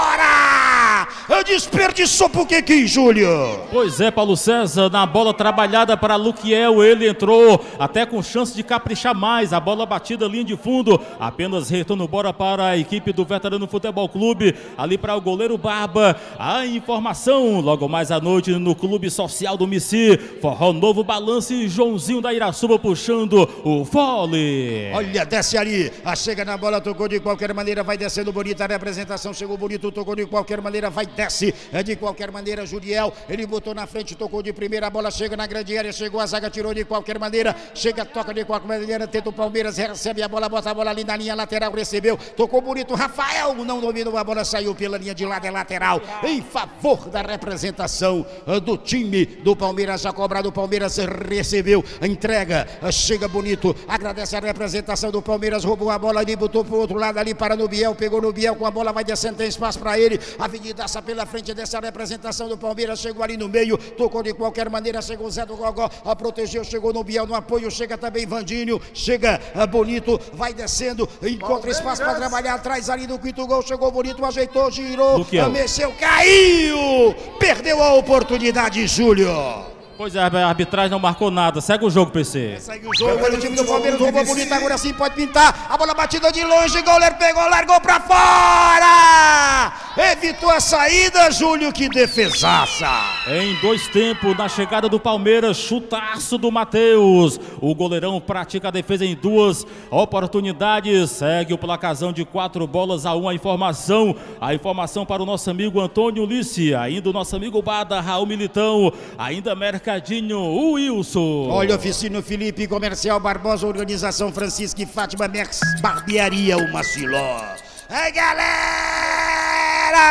fora, desperdiçou por que quis, Júlio? Pois é, Paulo César, na bola trabalhada para Luquiel, ele entrou até com chance de caprichar mais, a bola batida, linha de fundo, apenas retorno bola para a equipe do Veterano Futebol Clube, ali para o goleiro Barba. A informação, logo mais à noite no Clube Social do Missir, Forró Novo Balanço e Joãozinho da Irauçuba puxando o vôlei. Olha, desce ali, a chega na bola, tocou de qualquer maneira, vai descendo bonita a representação, chegou bonito, tocou de qualquer maneira, vai desce, é de qualquer maneira, Juriel, ele botou na frente, tocou de primeira, a bola chega na grande área, chegou a zaga, tirou de qualquer maneira, chega, toca de qualquer maneira, tenta o Palmeiras, recebe a bola, bota a bola ali na linha lateral, recebeu, tocou bonito, Rafael não dominou a bola, saiu pela linha de lado, é lateral, em favor da representação do time do Palmeiras, a cobra do Palmeiras recebeu, entrega, chega bonito, agradece a representação do Palmeiras, roubou a bola ali, botou pro outro lado ali para no Biel, pegou no Biel com a bola, vai descendo, tem espaço para ele, avenidaça pela frente dessa representação do Palmeiras, chegou ali no meio, tocou de qualquer maneira, chegou o Zé do Gogó, a protegeu, chegou no Biel no apoio, chega também Vandinho, chega bonito, vai descendo, encontra espaço para trabalhar atrás ali do quinto gol, chegou bonito, ajeitou, girou, mexeu, caiu, perdeu a oportunidade, Júlio. Pois é, a arbitragem não marcou nada. Segue o jogo, P C. Segue o jogo, olha o time do Palmeiras, roubou bonito, agora sim pode pintar. A bola batida de longe, goleiro pegou, largou pra fora! Evitou a saída, Júlio, que defesaça! Em dois tempos, na chegada do Palmeiras, chutaço do Matheus. O goleirão pratica a defesa em duas oportunidades. Segue o placazão de quatro bolas a uma. A informação, a informação para o nosso amigo Antônio Ulisses, ainda o nosso amigo Bada, Raul Militão, ainda Mercadinho, o Wilson. Olha, Oficina Felipe, Comercial Barbosa, Organização Francisca e Fátima, Merx, Barbearia, o Maciló. Aí, galera!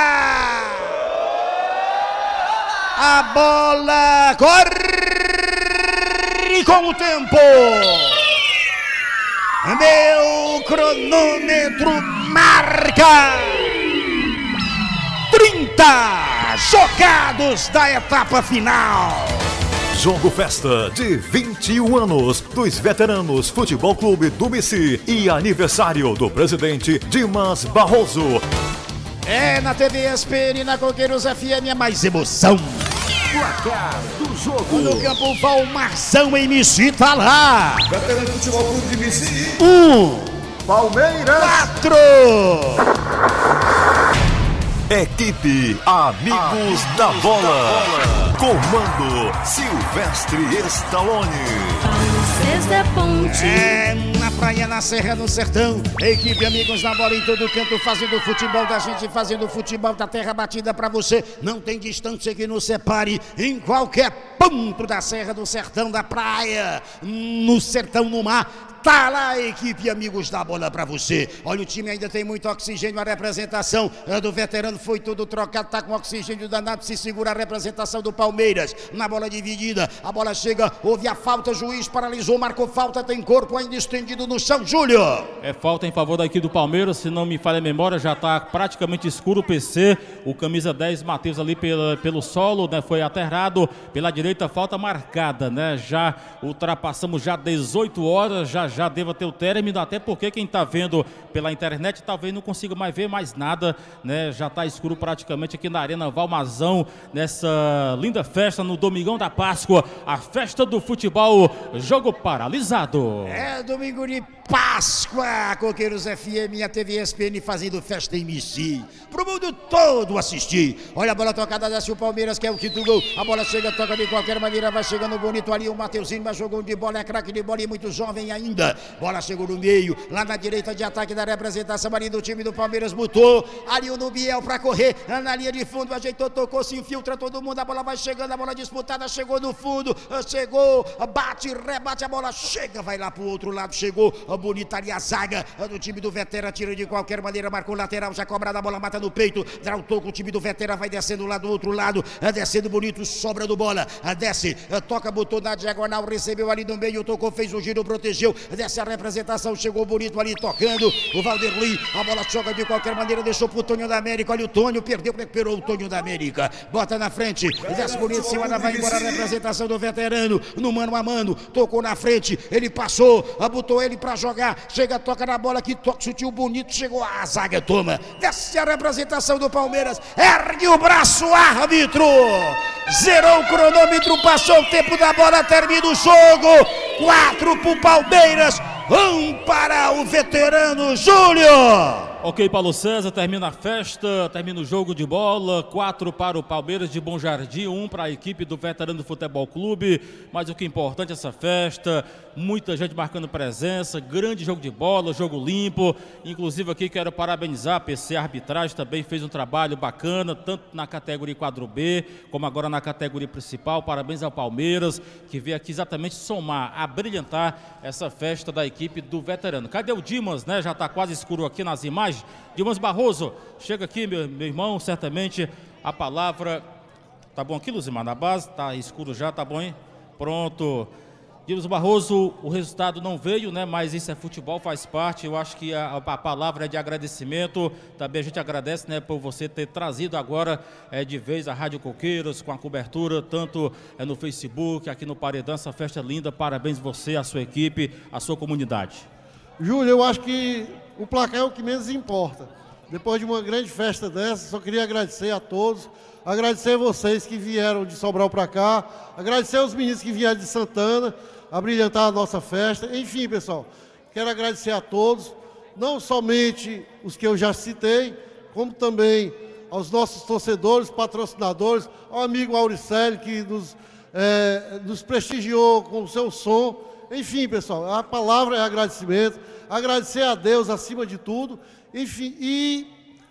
A bola corre com o tempo. Meu cronômetro marca trinta jogados da etapa final. Jogo Festa de vinte e um anos dos veteranos Futebol Clube do Mici e aniversário do presidente Dimas Barroso. É na T V S P N e na Coqueiros F M é mais emoção. Placar do jogo. No campo Valmarzão em Mici tá lá. Veterano Futebol Clube de Mici. Um. Palmeiras. Quatro. Equipe Amigos, Amigos da, Bola. da Bola. Comando Silvestre Stallone. César Ponte. É na praia, na serra, no sertão. Equipe Amigos da Bola em todo canto, fazendo futebol da gente, fazendo futebol da terra batida pra você. Não tem distância que nos separe. Em qualquer ponto da serra, do sertão, da praia, no sertão, no mar, tá lá a equipe Amigos da Bola pra você. Olha, o time ainda tem muito oxigênio, a representação do veterano foi tudo trocado, tá com oxigênio danado, se segura a representação do Palmeiras. Na bola dividida, a bola chega, houve a falta, o juiz paralisou, marcou falta, tem corpo ainda estendido no chão, Júlio. É falta em favor da equipe do Palmeiras, se não me falha a memória, já tá praticamente escuro o P C, o camisa dez, Matheus ali pela, pelo solo, né, foi aterrado, pela direita, falta marcada, né, já ultrapassamos já dezoito horas, já já deva ter o término, até porque quem está vendo pela internet talvez não consiga mais ver mais nada, né? Já está escuro praticamente aqui na Arena Valmarzão, nessa linda festa no Domingão da Páscoa, a festa do futebol, jogo paralisado. É domingo de Páscoa, Coqueiros F M e a T V S P N fazendo festa em Mici, pro mundo todo assistir. Olha a bola tocada, desce o Palmeiras, que é o quinto gol, a bola chega, toca de qualquer maneira, vai chegando bonito ali o Mateuzinho, mas jogou de bola, é craque de bola e muito jovem ainda. Bola chegou no meio, lá na direita de ataque da representação ali do time do Palmeiras, botou ali o Nubiel pra correr, na linha de fundo, ajeitou, tocou, se infiltra todo mundo, a bola vai chegando, a bola disputada, chegou no fundo, chegou, bate, rebate, a bola chega, vai lá pro outro lado, chegou, bonita ali a zaga do time do Vetera, tira de qualquer maneira, marcou lateral, já cobrada a bola, mata no peito, dá um toco, o time do Vetera vai descendo lá do outro lado, descendo bonito, sobra do bola, desce, toca, botou na diagonal, recebeu ali no meio, tocou, fez o giro, protegeu, desce a representação, chegou bonito ali tocando, o Valderli, a bola joga de qualquer maneira, deixou pro Tonho da América, olha o Tonho, perdeu, recuperou o Tonho da América, bota na frente, desce bonito, se vai embora a representação do veterano, no mano a mano, tocou na frente, ele passou, botou ele pra jogar, chega, toca na bola, que toque, chutinho bonito, chegou, a zaga toma, desce a representação do Palmeiras, ergue o braço, árbitro, zerou o cronômetro, passou o tempo da bola, termina o jogo, quatro pro Palmeiras, um para o veterano Júlio. Ok, Paulo César, termina a festa, termina o jogo de bola, quatro para o Palmeiras de Bom Jardim, um para a equipe do Veterano Futebol Clube, mas o que é importante é essa festa, muita gente marcando presença, grande jogo de bola, jogo limpo, inclusive aqui quero parabenizar a P C Arbitragem, também fez um trabalho bacana, tanto na categoria quadro B, como agora na categoria principal, parabéns ao Palmeiras, que veio aqui exatamente somar, abrilhantar essa festa da equipe do Veterano. Cadê o Dimas, né? Já está quase escuro aqui nas imagens. Dimas Barroso, chega aqui, meu, meu irmão, certamente a palavra... Tá bom aqui, Luzimar, na base? Tá escuro já, tá bom, hein? Pronto. Dimas Barroso, o resultado não veio, né? Mas isso é futebol, faz parte. Eu acho que a, a palavra é de agradecimento. Também a gente agradece, né, por você ter trazido agora é, de vez a Rádio Coqueiros com a cobertura, tanto é, no Facebook, aqui no Paredão, essa festa linda. Parabéns você, a sua equipe, a sua comunidade. Júlio, eu acho que o placar é o que menos importa. Depois de uma grande festa dessa, só queria agradecer a todos, agradecer a vocês que vieram de Sobral para cá, agradecer aos meninos que vieram de Santana, abrilhantar a nossa festa. Enfim, pessoal, quero agradecer a todos, não somente os que eu já citei, como também aos nossos torcedores, patrocinadores, ao amigo Auricelli, que nos, é, nos prestigiou com o seu som. Enfim, pessoal, a palavra é agradecimento, agradecer a Deus acima de tudo, enfim, e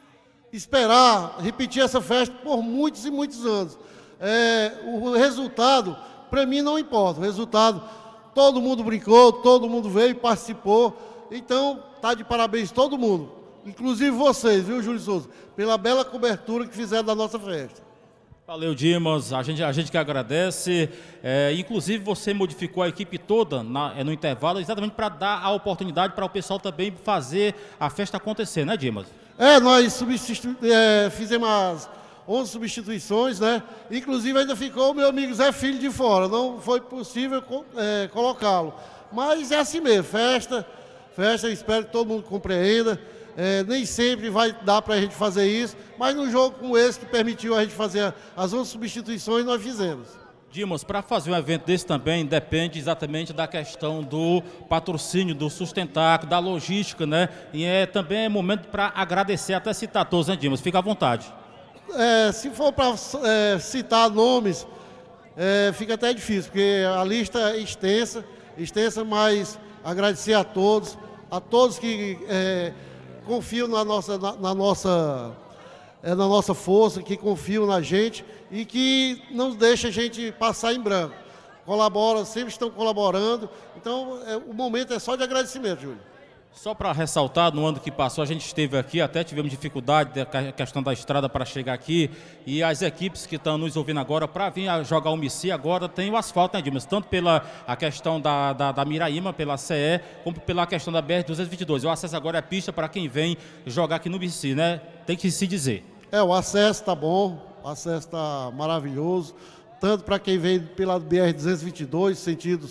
esperar repetir essa festa por muitos e muitos anos. É, o resultado, para mim, não importa. O resultado, todo mundo brincou, todo mundo veio, participou, então, tá de parabéns todo mundo. inclusive vocês, viu, Júlio Souza, pela bela cobertura que fizeram da nossa festa. Valeu, Dimas, a gente, a gente que agradece, é, inclusive você modificou a equipe toda na, é, no intervalo, exatamente para dar a oportunidade para o pessoal também fazer a festa acontecer, né, Dimas? É, nós substitu é, fizemos as onze substituições, né? Inclusive ainda ficou o meu amigo Zé Filho de fora, não foi possível é, colocá-lo. Mas é assim mesmo, festa, festa, espero que todo mundo compreenda. É, nem sempre vai dar para a gente fazer isso, mas num jogo como esse que permitiu a gente fazer as onze substituições, nós fizemos. Dimas, para fazer um evento desse também depende exatamente da questão do patrocínio, do sustentáculo, da logística, né? E é também é momento para agradecer, até citar todos, né, Dimas? Fica à vontade. É, se for para é, citar nomes, é, fica até difícil, porque a lista é extensa, extensa, mas agradecer a todos, a todos que é, confiam na nossa, na, na nossa, é, na nossa força, que confiam na gente e que não deixa a gente passar em branco. Colabora, sempre estão colaborando, então é, o momento é só de agradecimento, Júlio. Só para ressaltar, no ano que passou a gente esteve aqui, até tivemos dificuldade da questão da estrada para chegar aqui, e as equipes que estão nos ouvindo agora, para vir a jogar o Mici, agora tem o asfalto, né, Dimas? Tanto pela a questão da, da, da Miraíma, pela C E, como pela questão da B R duzentos e vinte e dois. O acesso agora é pista para quem vem jogar aqui no Mici, né? Tem que se dizer. É, o acesso está bom, o acesso está maravilhoso, tanto para quem vem pela B R duzentos e vinte e dois, sentido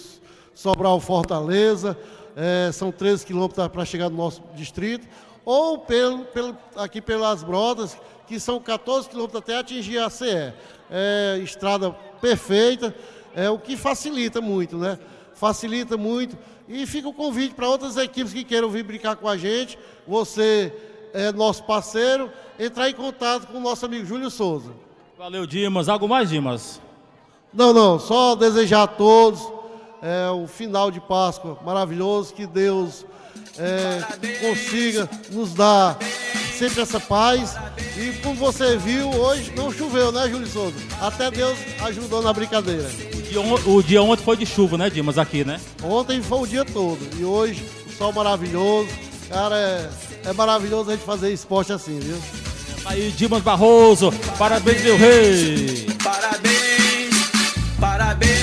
Sobral-Fortaleza, É, são treze quilômetros para chegar no nosso distrito, ou pelo, pelo, aqui pelas Brotas, que são quatorze quilômetros até atingir a C E. É, estrada perfeita, é o que facilita muito, né? Facilita muito. E fica o convite para outras equipes que queiram vir brincar com a gente. Você é nosso parceiro, entrar em contato com o nosso amigo Júlio Souza. Valeu, Dimas. Algo mais, Dimas? Não, não. Só desejar a todos É, um final de Páscoa maravilhoso, que Deus é, consiga nos dar sempre essa paz. E como você viu, hoje não choveu, né, Júlio Souza? Até Deus ajudou na brincadeira. O dia, o dia ontem foi de chuva, né, Dimas, aqui, né? Ontem foi o dia todo, e hoje o sol maravilhoso. Cara, é, é maravilhoso a gente fazer esporte assim, viu? Aí, Dimas Barroso, parabéns, meu rei! Parabéns, parabéns!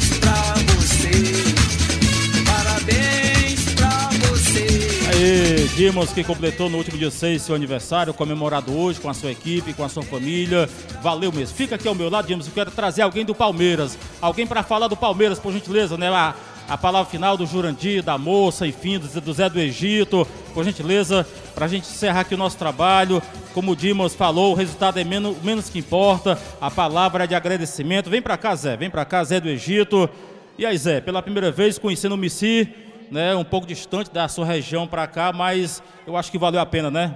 Aí, Dimas, que completou no último dia seis seu aniversário, comemorado hoje com a sua equipe, com a sua família. Valeu mesmo. Fica aqui ao meu lado, Dimas. Eu quero trazer alguém do Palmeiras. Alguém para falar do Palmeiras, por gentileza, né? A, a palavra final do Jurandir, da moça, enfim, do, do Zé do Egito. Por gentileza, para a gente encerrar aqui o nosso trabalho. Como o Dimas falou, o resultado é menos, menos que importa. A palavra é de agradecimento. Vem para cá, Zé. Vem para cá, Zé do Egito. E aí, Zé, pela primeira vez conhecendo o Mici, né, um pouco distante da sua região para cá, mas eu acho que valeu a pena, né?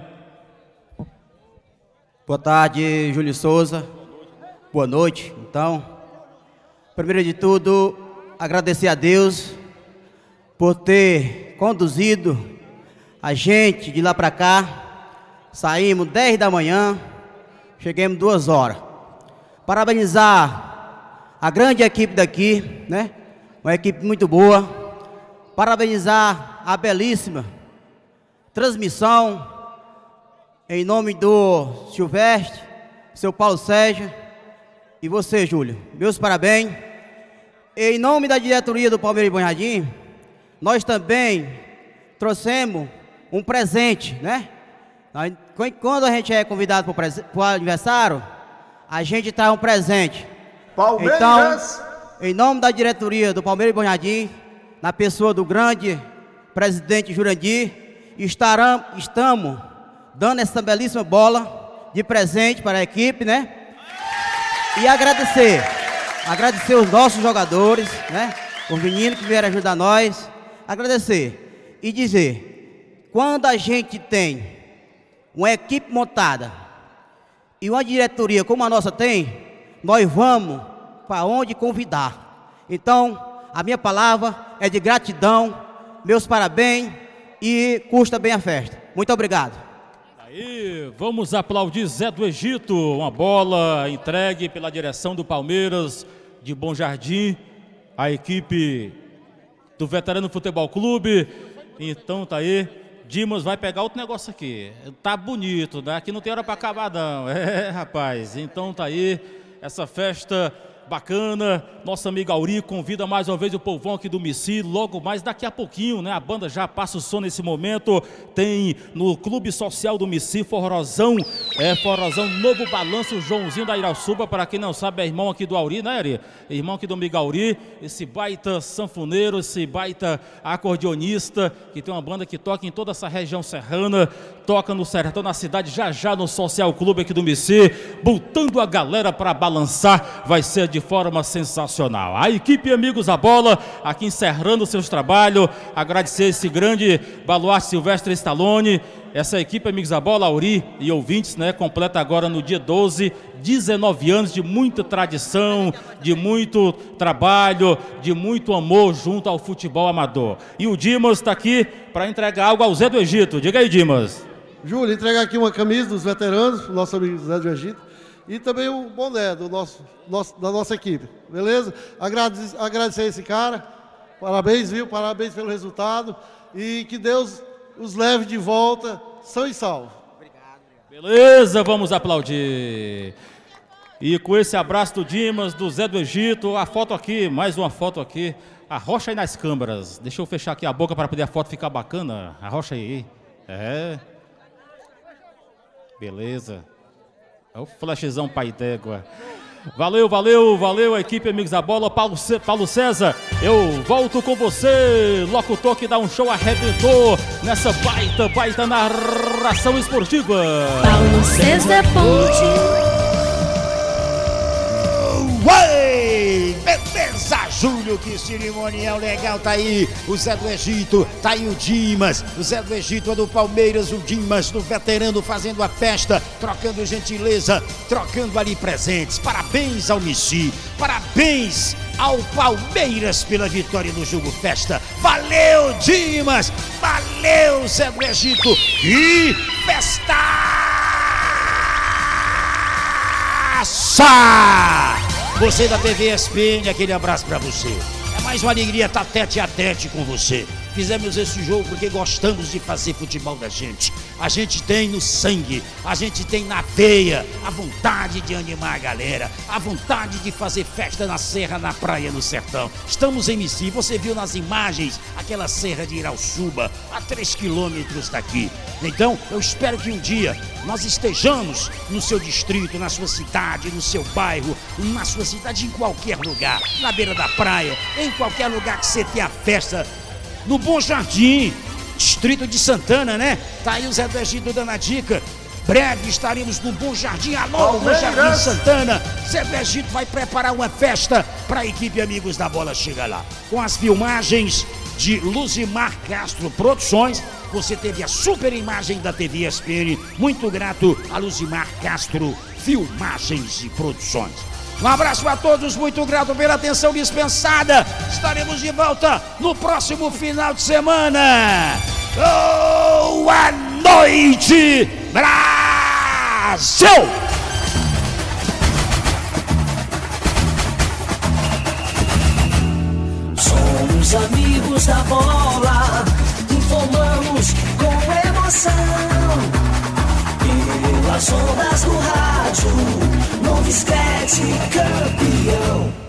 Boa tarde, Júlio Souza. Boa noite. Então, primeiro de tudo, agradecer a Deus por ter conduzido a gente de lá para cá. Saímos dez da manhã, chegamos duas horas. Parabenizar a grande equipe daqui, né? Uma equipe muito boa. Parabenizar a belíssima transmissão em nome do Silvestre, seu Paulo Sérgio e você, Júlio. Meus parabéns. Em nome da diretoria do Palmeiras de Bom Jardim, nós também trouxemos um presente, né? Quando a gente é convidado para o aniversário, a gente traz um presente. Palmeiras! Então, em nome da diretoria do Palmeiras de Bom Jardim, na pessoa do grande presidente Jurandir, estarão, estamos dando essa belíssima bola de presente para a equipe, né? E agradecer, agradecer os nossos jogadores, né? Os meninos que vieram ajudar nós, agradecer e dizer, quando a gente tem uma equipe montada e uma diretoria como a nossa tem, nós vamos para onde convidar. Então, a minha palavra é de gratidão, meus parabéns e custa bem a festa. Muito obrigado. Aí, vamos aplaudir Zé do Egito, uma bola entregue pela direção do Palmeiras de Bom Jardim, a equipe do Veterano Futebol Clube. Então tá aí, Dimas vai pegar outro negócio aqui. Tá bonito, né? Aqui não tem hora para acabar, não. É, rapaz. Então tá aí essa festa bacana. Nossa amiga Auri convida mais uma vez o povão aqui do Missi. Logo mais daqui a pouquinho, né? A banda já passa o som nesse momento. Tem no Clube Social do Missi, forrozão. É, forrozão, novo balanço, Joãozinho da Irauçuba. Para quem não sabe, é irmão aqui do Auri, né, Ari? Irmão aqui do amigo Auri. Esse baita sanfoneiro, esse baita acordeonista, que tem uma banda que toca em toda essa região serrana. Toca no sertão, na cidade, já já no Social Clube aqui do Missi. Botando a galera para balançar. Vai ser de forma sensacional. A equipe Amigos da Bola, aqui encerrando seus trabalhos, agradecer esse grande baluarte Silvestre Stallone, essa equipe Amigos da Bola, Auri e ouvintes, né, completa agora no dia doze, dezenove anos de muita tradição, de muito trabalho, de muito amor junto ao futebol amador. E o Dimas está aqui para entregar algo ao Zé do Egito. Diga aí, Dimas. Júlio, entregar aqui uma camisa dos veteranos, pro nosso amigo Zé do Egito, e também o boné do nosso, nosso, da nossa equipe, beleza? Agradecer, agradecer a esse cara, parabéns, viu? Parabéns pelo resultado, e que Deus os leve de volta, são e salvo. Obrigado. Beleza, vamos aplaudir. E com esse abraço do Dimas, do Zé do Egito, a foto aqui, mais uma foto aqui, arrocha aí nas câmeras. Deixa eu fechar aqui a boca para poder a foto ficar bacana, arrocha aí. É. Beleza. É o flashzão pai d'égua. Valeu, valeu, valeu, a equipe Amigos da Bola. Paulo, C... Paulo César, eu volto com você. Locutor que dá um show arrebentou nessa baita, baita narração esportiva. Paulo César Ponte. Ué, beleza, Júlio, que cerimonial legal, tá aí o Zé do Egito, tá aí o Dimas, o Zé do Egito é do Palmeiras, o Dimas do veterano fazendo a festa, trocando gentileza, trocando ali presentes. Parabéns ao Missi, parabéns ao Palmeiras pela vitória no jogo festa. Valeu, Dimas, valeu, Zé do Egito, e festa! Você da T V S P N, aquele abraço pra você. É mais uma alegria estar tete a tete com você. Fizemos esse jogo porque gostamos de fazer futebol da gente. A gente tem no sangue, a gente tem na veia a vontade de animar a galera, a vontade de fazer festa na serra, na praia, no sertão. Estamos em Missi, você viu nas imagens aquela serra de Irauçuba, a três quilômetros daqui. Então, eu espero que um dia nós estejamos no seu distrito, na sua cidade, no seu bairro, na sua cidade, em qualquer lugar, na beira da praia, em qualquer lugar que você tenha festa. No Bom Jardim, distrito de Santana, né? Tá aí o Zé do Egito dando a dica. Breve estaremos no Bom Jardim. Alô, Bom Jardim Santana. Zé do Egito vai preparar uma festa para a equipe Amigos da Bola chegar lá. Com as filmagens de Luzimar Castro Produções. Você teve a super imagem da T V S P N. Muito grato a Luzimar Castro Filmagens e Produções. Um abraço a todos, muito grato pela atenção dispensada. Estaremos de volta no próximo final de semana. Boa noite, Brasil! Somos amigos da bola, informamos com emoção. Pelas ondas do rádio, novo escrete campeão.